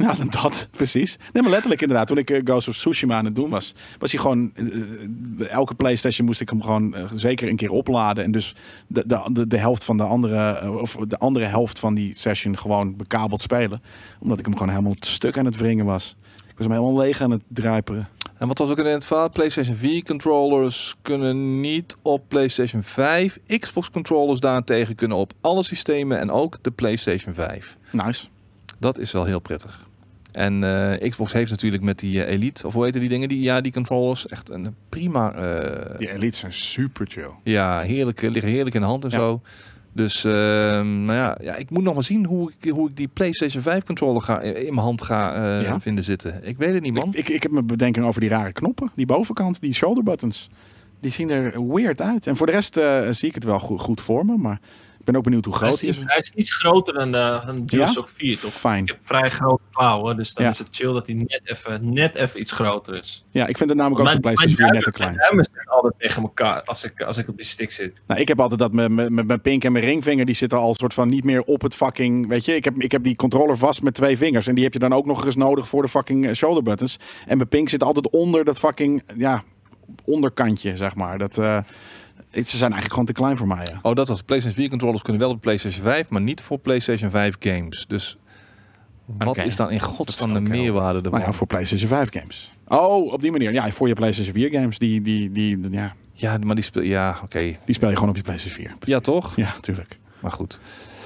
Ja, dat, precies. Nee, maar letterlijk inderdaad. Toen ik Ghost of Tsushima aan het doen was hij gewoon... elke PlayStation moest ik hem gewoon zeker een keer opladen. En dus de helft van de andere... of de andere helft van die session gewoon bekabeld spelen. Omdat ik hem gewoon helemaal te stuk aan het wringen was. Ik was hem helemaal leeg aan het druiperen. En wat was ook in het verhaal? PlayStation 4 controllers kunnen niet op PlayStation 5. Xbox controllers daarentegen kunnen op alle systemen en ook de PlayStation 5. Nice. Dat is wel heel prettig. En Xbox heeft natuurlijk met die Elite, of hoe heten die dingen? Die controllers, echt een prima... Die Elite zijn super chill. Ja, heerlijk, liggen heerlijk in de hand en zo. Dus, ja, ik moet nog maar zien hoe ik die PlayStation 5 controller in mijn hand ga vinden zitten. Ik weet het niet, man. Ik heb mijn bedenking over die rare knoppen. Die bovenkant, die shoulder buttons. Die zien er weird uit. En voor de rest zie ik het wel goed voor me, maar... Ik ben ook benieuwd hoe groot hij is. Hij is iets groter dan een DualShock 4, toch? Fijn. Ik heb vrij grote klauwen, dus dan is het chill dat hij net even iets groter is. Ja, ik vind het namelijk ook de PlayStation 4 net te klein. Mijn duimen zitten altijd tegen elkaar als ik op die stick zit. Nou, ik heb altijd dat met mijn pink en mijn ringvinger, die zitten al soort van niet meer op het fucking... Weet je, ik heb die controller vast met 2 vingers. En die heb je dan ook nog eens nodig voor de fucking shoulder buttons. En mijn pink zit altijd onder dat fucking, onderkantje, zeg maar. Ze zijn eigenlijk gewoon te klein voor mij, ja. Oh, dat was PlayStation 4 controllers kunnen wel op PlayStation 5, maar niet voor PlayStation 5 games. Dus wat is dan in godsnaam de meerwaarde ervan? Nou ja, voor PlayStation 5 games. Oh, op die manier. Ja, voor je PlayStation 4 games. Ja. Ja, maar die speel... Ja, oké. Die speel je gewoon op je PlayStation 4. Ja, toch? Ja, tuurlijk. Maar goed.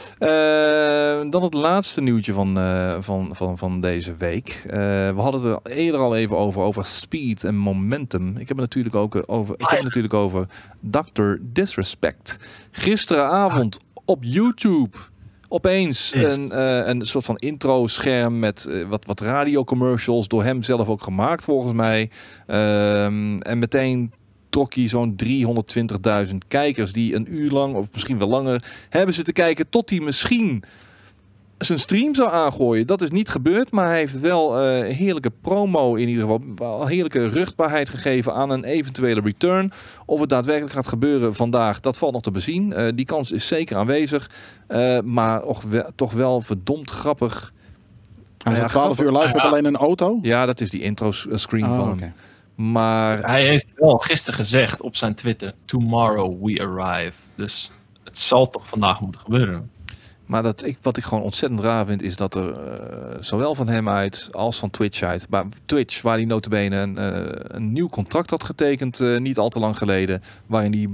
Dan het laatste nieuwtje van deze week. We hadden het er eerder al even over speed en momentum. Ik heb het natuurlijk ook over Dr. Disrespect. Gisteravond op YouTube opeens een soort van intro-scherm met wat radiocommercials door hem zelf ook gemaakt volgens mij. En meteen trok hij zo'n 320.000 kijkers die een uur lang, of misschien wel langer, hebben zitten kijken tot hij misschien zijn stream zou aangooien. Dat is niet gebeurd, maar hij heeft wel heerlijke promo in ieder geval, wel heerlijke ruchtbaarheid gegeven aan een eventuele return. Of het daadwerkelijk gaat gebeuren vandaag, dat valt nog te bezien. Die kans is zeker aanwezig, maar toch wel verdomd grappig. Hij is 12 uur live met alleen een auto? Ja, dat is die intro screen van hem. Okay. Maar hij heeft wel gisteren gezegd op zijn Twitter: "Tomorrow we arrive." Dus het zal toch vandaag moeten gebeuren. Maar wat ik gewoon ontzettend raar vind, is dat er zowel van hem uit als van Twitch uit, maar Twitch, waar hij notabene een nieuw contract had getekend niet al te lang geleden, waarmee die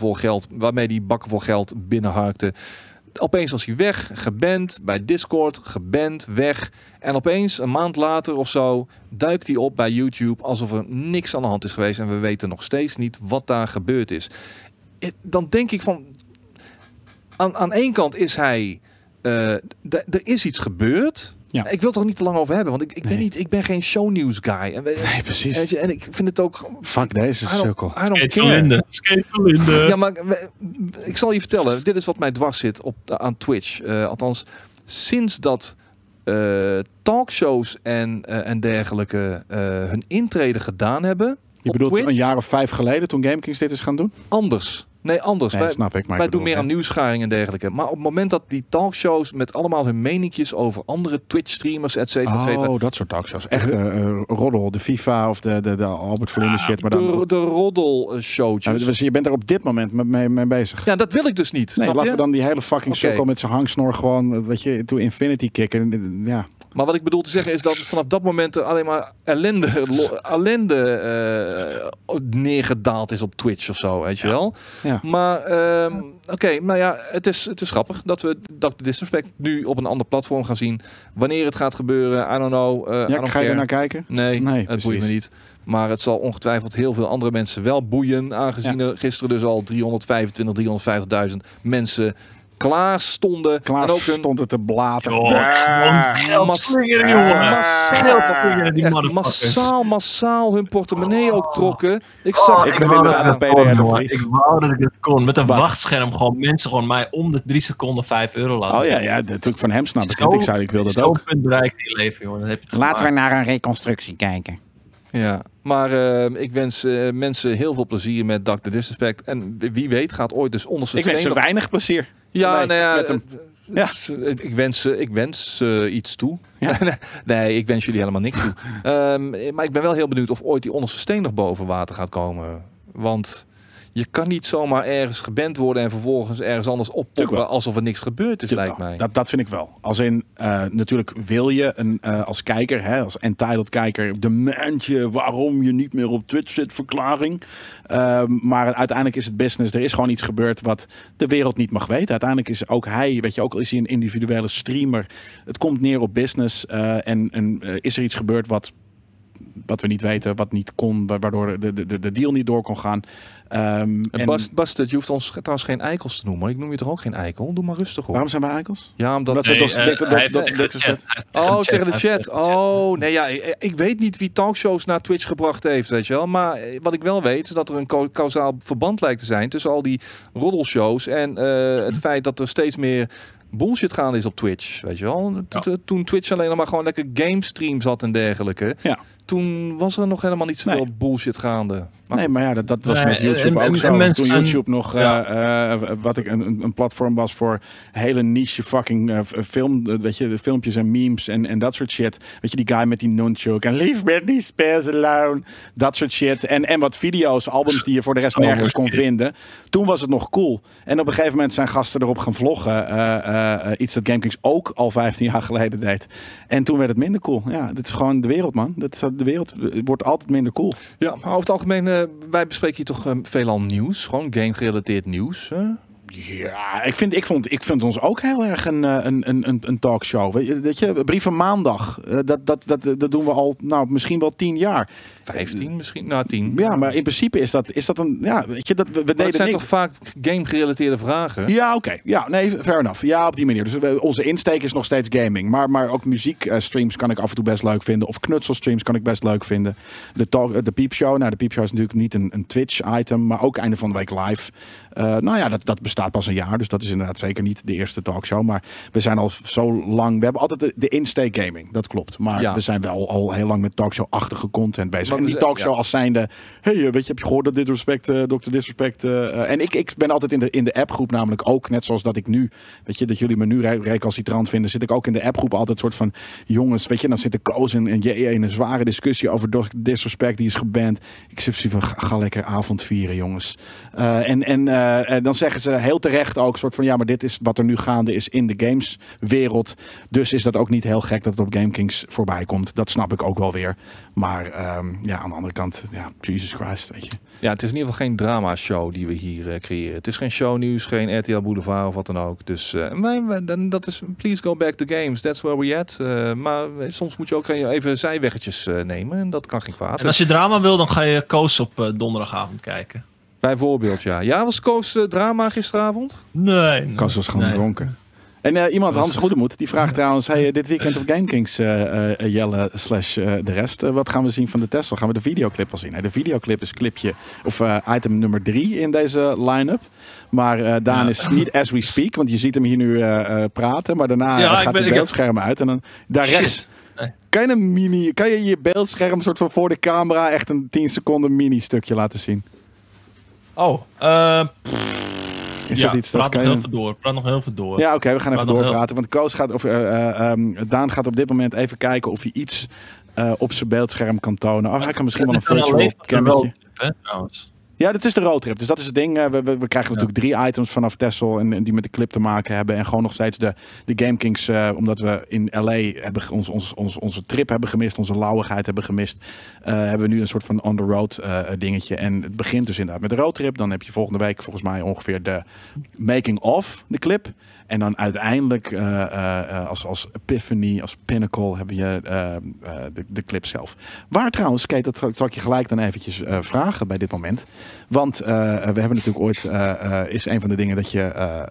bakken vol geld binnenharkte. Opeens was hij weg, geband bij Discord, geband, weg. En opeens, een maand later of zo, duikt hij op bij YouTube alsof er niks aan de hand is geweest. En we weten nog steeds niet wat daar gebeurd is. Dan denk ik van... Aan één kant is hij... er is iets gebeurd. Ja. Ik wil het er niet te lang over hebben, want ik ben geen shownews guy. Nee, precies. En ik vind het ook... Fuck deze sukkel. I don't care. Skate ja, maar ik zal je vertellen. Dit is wat mij dwars zit aan Twitch. Althans, sinds dat talkshows en dergelijke hun intrede gedaan hebben. Je bedoelt Twitch, een jaar of 5 geleden toen GameKings dit is gaan doen? Anders. Nee, anders. Nee, snap ik. Maar wij doen meer aan nieuwsgaring en dergelijke. Maar op het moment dat die talkshows met allemaal hun meninkjes over andere Twitch-streamers, et cetera. Oh, dat soort talkshows. Echt roddel. De FIFA of de Albert Verlinde shit. Maar de roddel-showtjes. Dus je bent er op dit moment mee bezig. Ja, dat wil ik dus niet. Nee, laten we dan die hele fucking sukkel met zijn hangsnor gewoon, weet je, to infinity kicken. Ja. Maar wat ik bedoel te zeggen is dat vanaf dat moment er alleen maar ellende neergedaald is op Twitch of zo, weet je wel. Ja. Maar oké, maar ja, het is grappig dat we Dr. Disrespect nu op een ander platform gaan zien. Wanneer het gaat gebeuren, I don't know. Ga je er naar kijken? Nee, het boeit me niet. Maar het zal ongetwijfeld heel veel andere mensen wel boeien, aangezien er gisteren dus al 350.000 mensen klaar stonden. Klaar stond het te blaten. Massaal hun portemonnee ook trokken. Ik wou dat ik het kon. Met een wachtscherm gewoon mensen gewoon mij om de 3 seconden €5 laten. Oh ja, natuurlijk van hem snap ik het. Ik wil dat ook. Zo'n punt bereiken in je leven, jongen. Dan heb je Laten we naar een reconstructie kijken. Ja, maar ik wens mensen heel veel plezier met Dr. Disrespect. En wie weet gaat ooit dus onder zijn Ik wens ze weinig plezier. Ja, nou ja, Ja. Ik wens ze iets toe. Ja. Nee, ik wens jullie helemaal niks toe. Maar ik ben wel heel benieuwd of ooit die onderste steen nog boven water gaat komen. Want je kan niet zomaar ergens geband worden en vervolgens ergens anders oppoppen alsof er niks gebeurd is, lijkt mij. Dat vind ik wel. Als in, natuurlijk wil je als kijker, hè, als entitled kijker, demandje waarom je niet meer op Twitch zit, verklaring. Maar uiteindelijk is het business. Er is gewoon iets gebeurd wat de wereld niet mag weten. Uiteindelijk is ook hij, weet je, ook al is hij een individuele streamer, het komt neer op business. En is er iets gebeurd wat we niet weten, wat niet kon, waardoor de deal niet door kon gaan. Bastard, je hoeft ons trouwens geen eikels te noemen. Ik noem je toch ook geen eikel? Doe maar rustig hoor. Waarom zijn wij eikels? Ja, omdat Tegen de chat. Oh, nee, ja, ik weet niet wie talkshows naar Twitch gebracht heeft, weet je wel. Maar wat ik wel weet, is dat er een kausaal verband lijkt te zijn tussen al die roddelshows en het feit dat er steeds meer bullshit gaande is op Twitch, weet je wel. Toen Twitch alleen maar gewoon lekker game streams had en dergelijke. Ja. Toen was er nog helemaal niet zoveel bullshit gaande. Maar ja, dat was met YouTube ook zo. Toen YouTube nog wat ik een platform was voor hele niche fucking film, weet je, de filmpjes en memes en dat soort shit. Weet je, die guy met die nunchuk en leave Britney Spears alone. Dat soort shit. En wat video's, albums die je voor de rest nergens kon vinden. Toen was het nog cool. En op een gegeven moment zijn gasten erop gaan vloggen. Iets dat GameKings ook al 15 jaar geleden deed. En toen werd het minder cool. Ja, dit is gewoon de wereld, man. De wereld wordt altijd minder cool. Ja, maar over het algemeen, wij bespreken hier toch veelal nieuws. Gewoon game-gerelateerd nieuws. Ja, ik vind ons ook heel erg een talkshow. Weet je, Brieven Maandag. Dat doen we al, misschien wel 10 jaar. 15 misschien? Nou, 10. Ja, maar in principe is dat een... Ja, weet je, we deden het zijn toch vaak game-gerelateerde vragen? Ja, oké. Ja, nee, fair enough. Ja, op die manier. Dus onze insteek is nog steeds gaming. Maar ook muziekstreams kan ik af en toe best leuk vinden. Of knutselstreams kan ik best leuk vinden. De Piepshow. Nou, de Piepshow is natuurlijk niet een Twitch-item. Maar ook einde van de week live. Dat bestaat pas een jaar, dus dat is inderdaad zeker niet de eerste talkshow. Maar we zijn al zo lang... We hebben altijd de insteek gaming, dat klopt. Maar we zijn wel al heel lang met talkshow-achtige content bezig. En die talkshow als zijnde... Hey, weet je, heb je gehoord dat Dr. Disrespect... en ik ben altijd in de appgroep namelijk ook, net zoals dat ik nu... Weet je, dat jullie me nu recalcitrant vinden... zit ik ook in de appgroep altijd soort van... Jongens, weet je, dan zitten Koos en J.E. in een zware discussie over Dr. Disrespect, die is geband. Ik zit van, ga lekker avond vieren, jongens. En dan zeggen ze heel terecht ook soort van ja, maar dit is wat er nu gaande is in de gameswereld. Dus is dat ook niet heel gek dat het op GameKings voorbij komt. Dat snap ik ook wel weer. Maar aan de andere kant, ja, Jesus Christ, weet je. Ja, het is in ieder geval geen drama-show die we hier creëren. Het is geen shownieuws, geen RTL Boulevard of wat dan ook. Dus dat is please go back to games. That's where we at. Maar soms moet je ook even zijweggetjes nemen. En dat kan geen kwaad. En als je drama wil, dan ga je Koos op donderdagavond kijken. Bijvoorbeeld, ja. Ja, was Koos drama gisteravond? Nee. Koos was gewoon dronken. En iemand, Hans Goedemoed, die vraagt trouwens... Hey, dit weekend op GameKings, Jelle / de rest. Wat gaan we zien van de Tesla? Gaan we de videoclip al zien? De videoclip is item nummer 3 in deze line-up. Maar Daan is niet as we speak, want je ziet hem hier nu praten. Maar daarna gaat het beeldscherm uit. En dan daar rechts... Nee. Kan je je beeldscherm soort van voor de camera echt een 10 seconden mini-stukje laten zien? Oh, is dat iets praat nog heel veel door. Ja, oké, we gaan even doorpraten. Want Koos gaat, Daan gaat op dit moment even kijken of hij iets op zijn beeldscherm kan tonen. Oh, hij kan misschien wel een virtual camera. Ja, dat is de roadtrip. Dus dat is het ding. We krijgen natuurlijk 3 items vanaf Texel en die met de clip te maken hebben. En gewoon nog steeds de GameKings, omdat we in LA onze trip hebben gemist, onze lauwigheid hebben gemist, hebben we nu een soort van on the road dingetje. En het begint dus inderdaad met de roadtrip. Dan heb je volgende week volgens mij ongeveer de making of, de clip. En dan uiteindelijk als epiphany, als pinnacle heb je de clip zelf. Waar trouwens, Kate, dat zal ik je gelijk dan eventjes vragen bij dit moment. Want we hebben natuurlijk ooit, is een van de dingen dat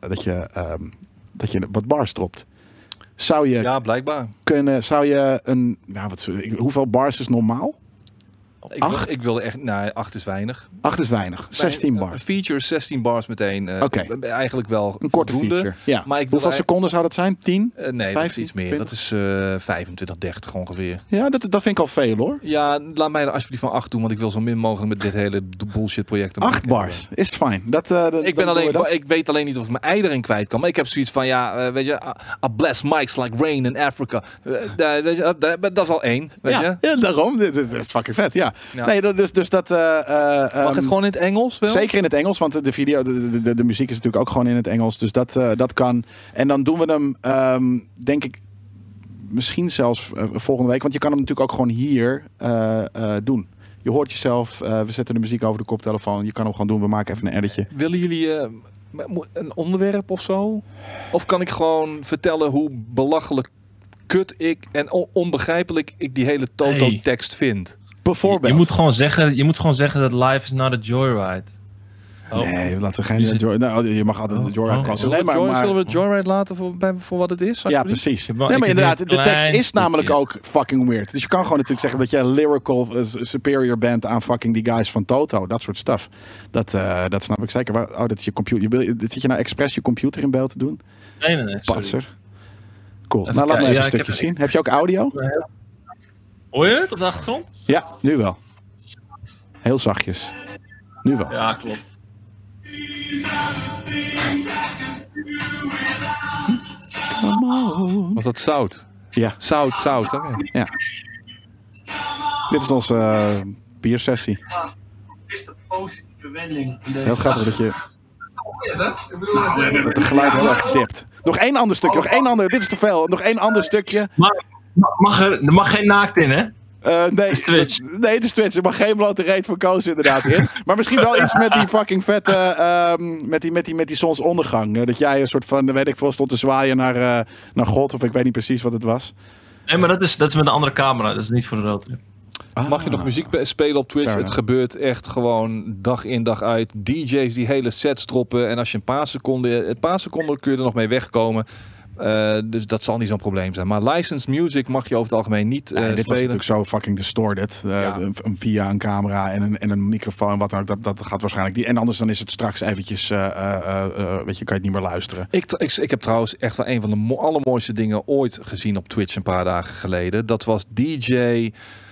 je wat bars dropt. Ja, blijkbaar. Hoeveel bars is normaal? Ik wilde echt... Nou, 8 is weinig. 8 is weinig. 16 Bij, bars. Feature 16 bars meteen. Oké. Eigenlijk wel Een korte voldoende. feature. Ja. Maar ik Hoeveel seconden zou dat zijn? 10? Nee, dat is 15, iets meer. 20? Dat is 25, 30 ongeveer. Ja, dat vind ik al veel hoor. Ja, laat mij er alsjeblieft van 8 doen, want ik wil zo min mogelijk met dit hele bullshit project. 8 bars is fijn. Ik weet alleen niet of ik mijn ei erin kwijt kan. Maar ik heb zoiets van, weet je, I bless mics like rain in Africa. Dat is al 1, weet je. Ja, daarom. Dit is fucking vet, ja. Ja. Nee, dus dat... Mag het gewoon in het Engels wel? Zeker in het Engels, want de video, de muziek is natuurlijk ook gewoon in het Engels. Dus dat kan. En dan doen we hem, denk ik, misschien zelfs volgende week. Want je kan hem natuurlijk ook gewoon hier doen. Je hoort jezelf, we zetten de muziek over de koptelefoon. Je kan hem gewoon doen, we maken even een editje. Willen jullie een onderwerp of zo? Of kan ik gewoon vertellen hoe belachelijk kut ik en onbegrijpelijk ik die hele Toto-tekst vind? Bijvoorbeeld. Je moet gewoon zeggen dat life is not a joyride. Nee, laten we geen Joyride. Je mag altijd de Joyride passen. Zullen we Joyride laten voor wat het is? Ja, precies. Nee, maar inderdaad, de tekst is namelijk ook fucking weird. Dus je kan gewoon natuurlijk zeggen dat je een lyrical superior bent aan fucking die guys van Toto. Dat soort stuff. Dat snap ik zeker. Dat is je computer. Zit je nou expres je computer in beeld te doen? Nee. Patser. Cool. Nou, laat me even een stukje zien. Heb je ook audio? Hoor je het op de achtergrond? Ja, nu wel. Heel zachtjes. Nu wel. Ja, klopt. Was dat zout? Ja. Zout. Oké. Ja. Dit is onze biersessie. Is dat positieve wending? Heel grappig dat je... Dat het geluid heel erg dipt. Nog één ander stukje. Dit is te veel. Nog één ander stukje. Er mag geen naakt in, hè? Nee, het is Twitch. Nee, het is Twitch. Er mag geen blote reet van Koos inderdaad in. Maar misschien wel iets met die fucking vette... met die zonsondergang. Dat jij een soort van, weet ik veel, stond te zwaaien naar God. Of ik weet niet precies wat het was. Nee, maar dat is met een andere camera. Dat is niet voor de roadtrip. Mag je nog muziek spelen op Twitch? Het gebeurt echt gewoon dag in dag uit. DJ's die hele sets droppen. En als je een paar seconden kun je er nog mee wegkomen. Dus dat zal niet zo'n probleem zijn. Maar licensed music mag je over het algemeen niet spelen. Dit was natuurlijk zo fucking distorted. Via een camera en een microfoon. Wat dan ook. Dat gaat waarschijnlijk niet. En anders dan is het straks eventjes... weet je, kan je het niet meer luisteren. Ik heb trouwens echt wel een van de allermooiste dingen ooit gezien op Twitch een paar dagen geleden. Dat was DJ...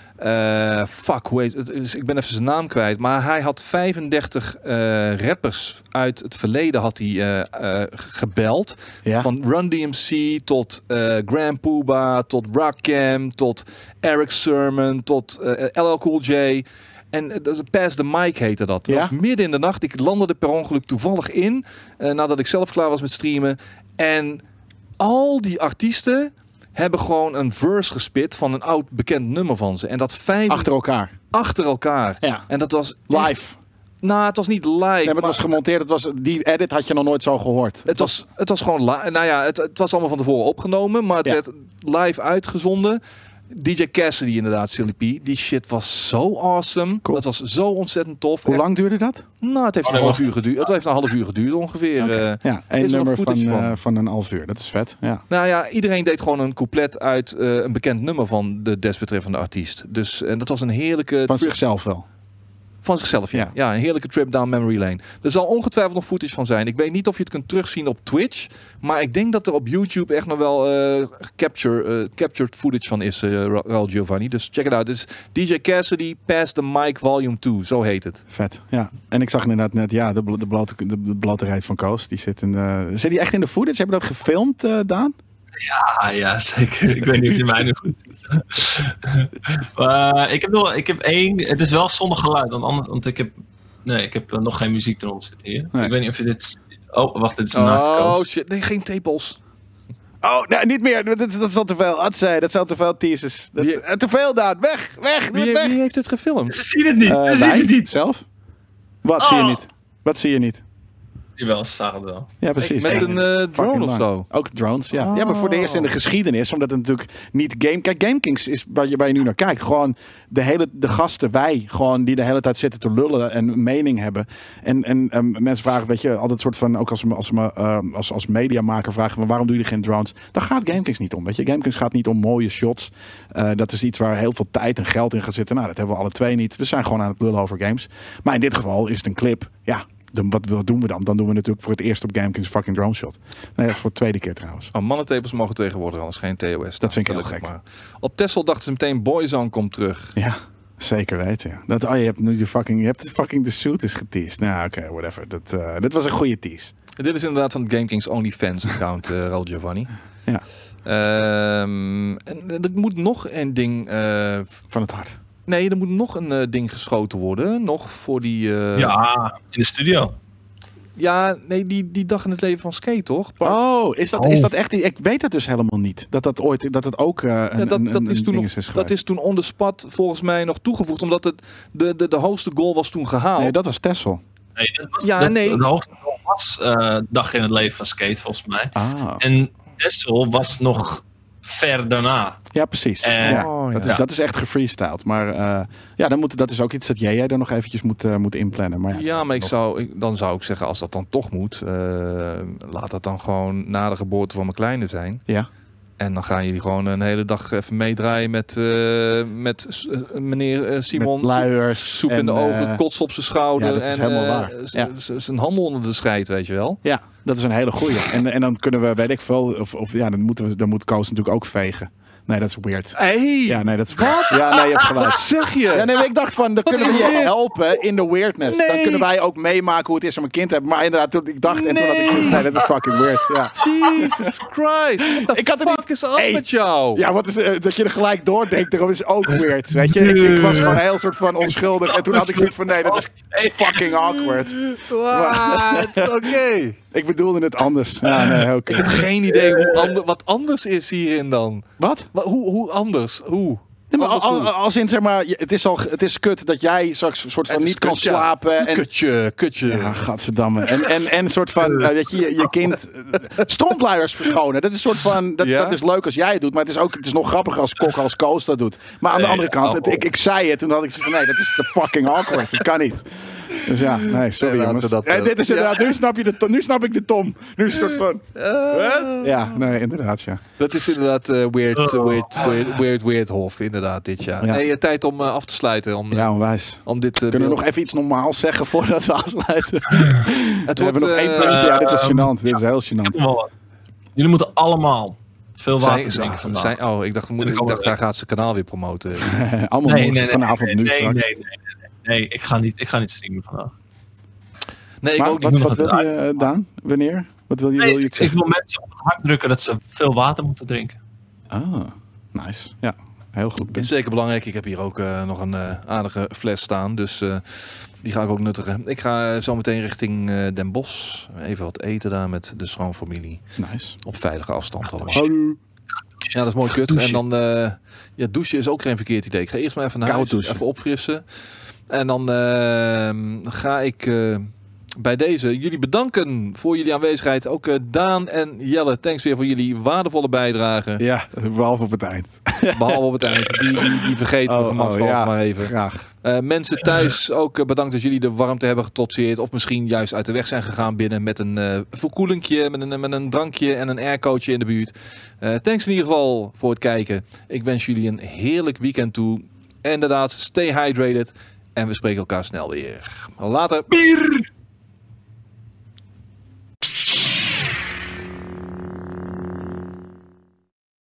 hoe heet het? Ik ben even zijn naam kwijt. Maar hij had 35 rappers uit het verleden had hij gebeld. Ja? Van Run DMC tot Grand Poobah, tot Rakim, tot Eric Sermon, tot LL Cool J. En Pass the Mic heette dat. Dat was midden in de nacht. Ik landde er per ongeluk toevallig in. Nadat ik zelf klaar was met streamen. En al die artiesten hebben gewoon een verse gespit van een oud bekend nummer van ze. En dat Achter elkaar. Ja. En dat was live. Echt, nou, het was niet live. Nee, maar het was gemonteerd. Die edit had je nog nooit zo gehoord. Het was gewoon live. Nou ja, het was allemaal van tevoren opgenomen. Maar het werd live uitgezonden. DJ Cassidy inderdaad, Silly P. Die shit was zo awesome. Cool. Dat was zo ontzettend tof. Hoe lang duurde dat? Nou, het heeft een half uur geduurd. Het heeft een half uur geduurd ongeveer. Okay. Ja, één nummer van een half uur. Dat is vet. Ja. Nou ja, iedereen deed gewoon een couplet uit een bekend nummer van de desbetreffende artiest. Dus dat was een heerlijke... Van zichzelf wel? Van zichzelf, ja. Ja, een heerlijke trip down memory lane. Er zal ongetwijfeld nog footage van zijn. Ik weet niet of je het kunt terugzien op Twitch. Maar ik denk dat er op YouTube echt nog wel captured footage van is, Raul Giovanni. Dus check it out. Het is DJ Cassidy, Pass the Mic Volume 2. Zo heet het. Vet, ja. En ik zag inderdaad net, de blote reet van Koos. Die zit zit die echt in de footage? Heb je dat gefilmd, Daan? Ja, zeker. Ik weet niet of je mij nu goed ik heb één. Het is wel zonder geluid. Want ik heb nog geen muziek eronder zitten hier. Nee. Ik weet niet of je dit... Oh, wacht, dit is een Oh shit, nee, geen tepels. Oh, nee, niet meer. Dat is al te veel. Dat zijn te veel teasers. Te veel, Daan. Weg. Wie heeft het gefilmd? Ze zien het niet. Ze zien het niet. Zelf? Wat zie je niet? Wat zie je niet? Jawel, ze zagen het wel. Ja, precies. Met een drone Fucking of lang. zo. Ook drones, ja. Ja, maar voor de eerste in de geschiedenis, omdat het natuurlijk niet game... Kijk, GameKings is waar je nu naar kijkt. Gewoon de gasten, wij, gewoon die de hele tijd zitten te lullen en een mening hebben. En mensen vragen, weet je, altijd een soort van, ook als mediamaker vragen van waarom doe je geen drones? Daar gaat GameKings niet om, weet je. GameKings gaat niet om mooie shots. Dat is iets waar heel veel tijd en geld in gaat zitten. Nou, dat hebben we alle twee niet. We zijn gewoon aan het lullen over games. Maar in dit geval is het een clip. Ja, wat doen we dan? Dan doen we natuurlijk voor het eerst op GameKings fucking drone shot. Nee, voor de tweede keer trouwens. Oh, mannentapels mogen tegenwoordig anders geen TOS. Dat vind ik heel gelukkig gek. maar. Op Texel dachten ze meteen Boyzone komt terug. Ja, zeker weten. Ja. Je hebt nu de suit is geteased. Nou, oké, whatever. Dat was een goede tease. Dit is inderdaad van het GameKings OnlyFans account, Raul Giovanni. Ja. En er moet nog een ding... Van het hart. Nee, er moet nog een ding geschoten worden. Nog voor die... Ja, in de studio. Ja, nee, die dag in het leven van Skate, toch? Oh, is dat echt... Ik weet het dus helemaal niet. Dat het ook een is toen ding nog, is geweest. dat is toen on the spot volgens mij nog toegevoegd. Omdat het de hoogste goal was toen gehaald. Nee, dat was Texel. Nee, dat was Ja, nee. De hoogste goal was dag in het leven van Skate, volgens mij. Ah. En Texel was nog ver daarna. Ja, precies. Dat is echt gefreestyled. Maar dat is ook iets dat jij er nog eventjes moet inplannen. Maar Ja, maar dan zou ik zeggen, als dat dan toch moet, laat dat dan gewoon na de geboorte van mijn kleine zijn. Ja. En dan gaan jullie gewoon een hele dag even meedraaien met meneer Simon. Met luiers. Soep in de en, ogen, kots op zijn schouder. ja, dat is en helemaal waar. Ja. zijn handen onder de scheid, weet je wel. Ja, dat is een hele goeie. En dan kunnen we, weet ik veel, dan moet Koos natuurlijk ook vegen. Nee, dat is weird. Hey, Ja, nee, dat is... Wat? Ja, nee, je hebt gelijk. wat zeg je? Ja, nee, maar ik dacht van, dan kunnen we is je dit? helpen in de weirdness. Nee. Dan kunnen wij ook meemaken hoe het is om een kind te hebben. Maar inderdaad, toen ik dacht, en toen had ik... Nee. Nee, dat is fucking weird, ja. Jesus Christ. What the Ik had er fuck is up Hey. met jou? Ja, wat is, dat je er gelijk doordenkt, daarom is ook weird, weet je. Ik was gewoon heel soort van onschuldig. En toen had ik zoiets van, nee, dat is fucking awkward. What? Oké. Ik bedoelde het anders. Ja, nee, oké. Ik heb geen idee wat anders is hierin dan. Wat? Hoe anders? Hoe? Nee, maar Anders hoe? als in, zeg maar, het is kut dat jij straks een soort van Het is niet kan kut, ja. slapen. En, Kutje. ja, gadverdamme. En een soort van, weet je kind strontluiers verschonen. Dat is soort van, dat is leuk als jij het doet. Maar het is nog grappiger als Kok als Koos dat doet. Maar aan de andere kant, ik zei het. Toen had ik zoiets van, nee, dat is te fucking awkward. Dat kan niet. Dus ja, nee, sorry Nee, jongens. laten we dat, Dit is inderdaad, nu snap ik de Tom. Nu is het een soort van, wat? Ja, nee, inderdaad, ja. Dat is inderdaad weird hof, inderdaad, dit jaar. Ja. Nee, tijd om af te sluiten. Ja, onwijs. Om dit, Kunnen we beeld- nog even iets normaals zeggen voordat we afsluiten? Het We hebben nog één puntje. Ja, dit is gênant. Dit is heel gênant. Jullie moeten allemaal veel water Zijn- drinken vandaag. ik dacht hij gaat zijn kanaal weer promoten. Allemaal vanavond nu straks. Nee, ik ga niet streamen vandaag. Nee, ik Maar ook niet. wat wil je, Daan? Wanneer? Wat wil je, Nee, wil je iets ik zeggen? wil mensen op het hart drukken dat ze veel water moeten drinken. Ah, nice. Ja, heel goed. Dat is zeker belangrijk. Ik heb hier ook nog een aardige fles staan. Dus die ga ik ook nuttigen. Ik ga zo meteen richting Den Bosch. Even wat eten daar met de schoonfamilie. Nice. Op veilige afstand allemaal. Hallo. Ja, dat is mooi kut. Douchen. En dan douchen is ook geen verkeerd idee. Ik ga eerst maar even naar Koud huis, douchen. even opfrissen. En dan ga ik bij deze jullie bedanken voor jullie aanwezigheid. Ook Daan en Jelle, thanks weer voor jullie waardevolle bijdrage. Ja, behalve op het eind. Behalve op het eind. Die vergeten we gemakshalve maar even. Graag. Mensen thuis ook bedankt dat jullie de warmte hebben getrotseerd. Of misschien juist uit de weg zijn gegaan binnen met een verkoelingje, met een drankje en een aircootje in de buurt. Thanks in ieder geval voor het kijken. Ik wens jullie een heerlijk weekend toe. En inderdaad, stay hydrated. En we spreken elkaar snel weer. Later.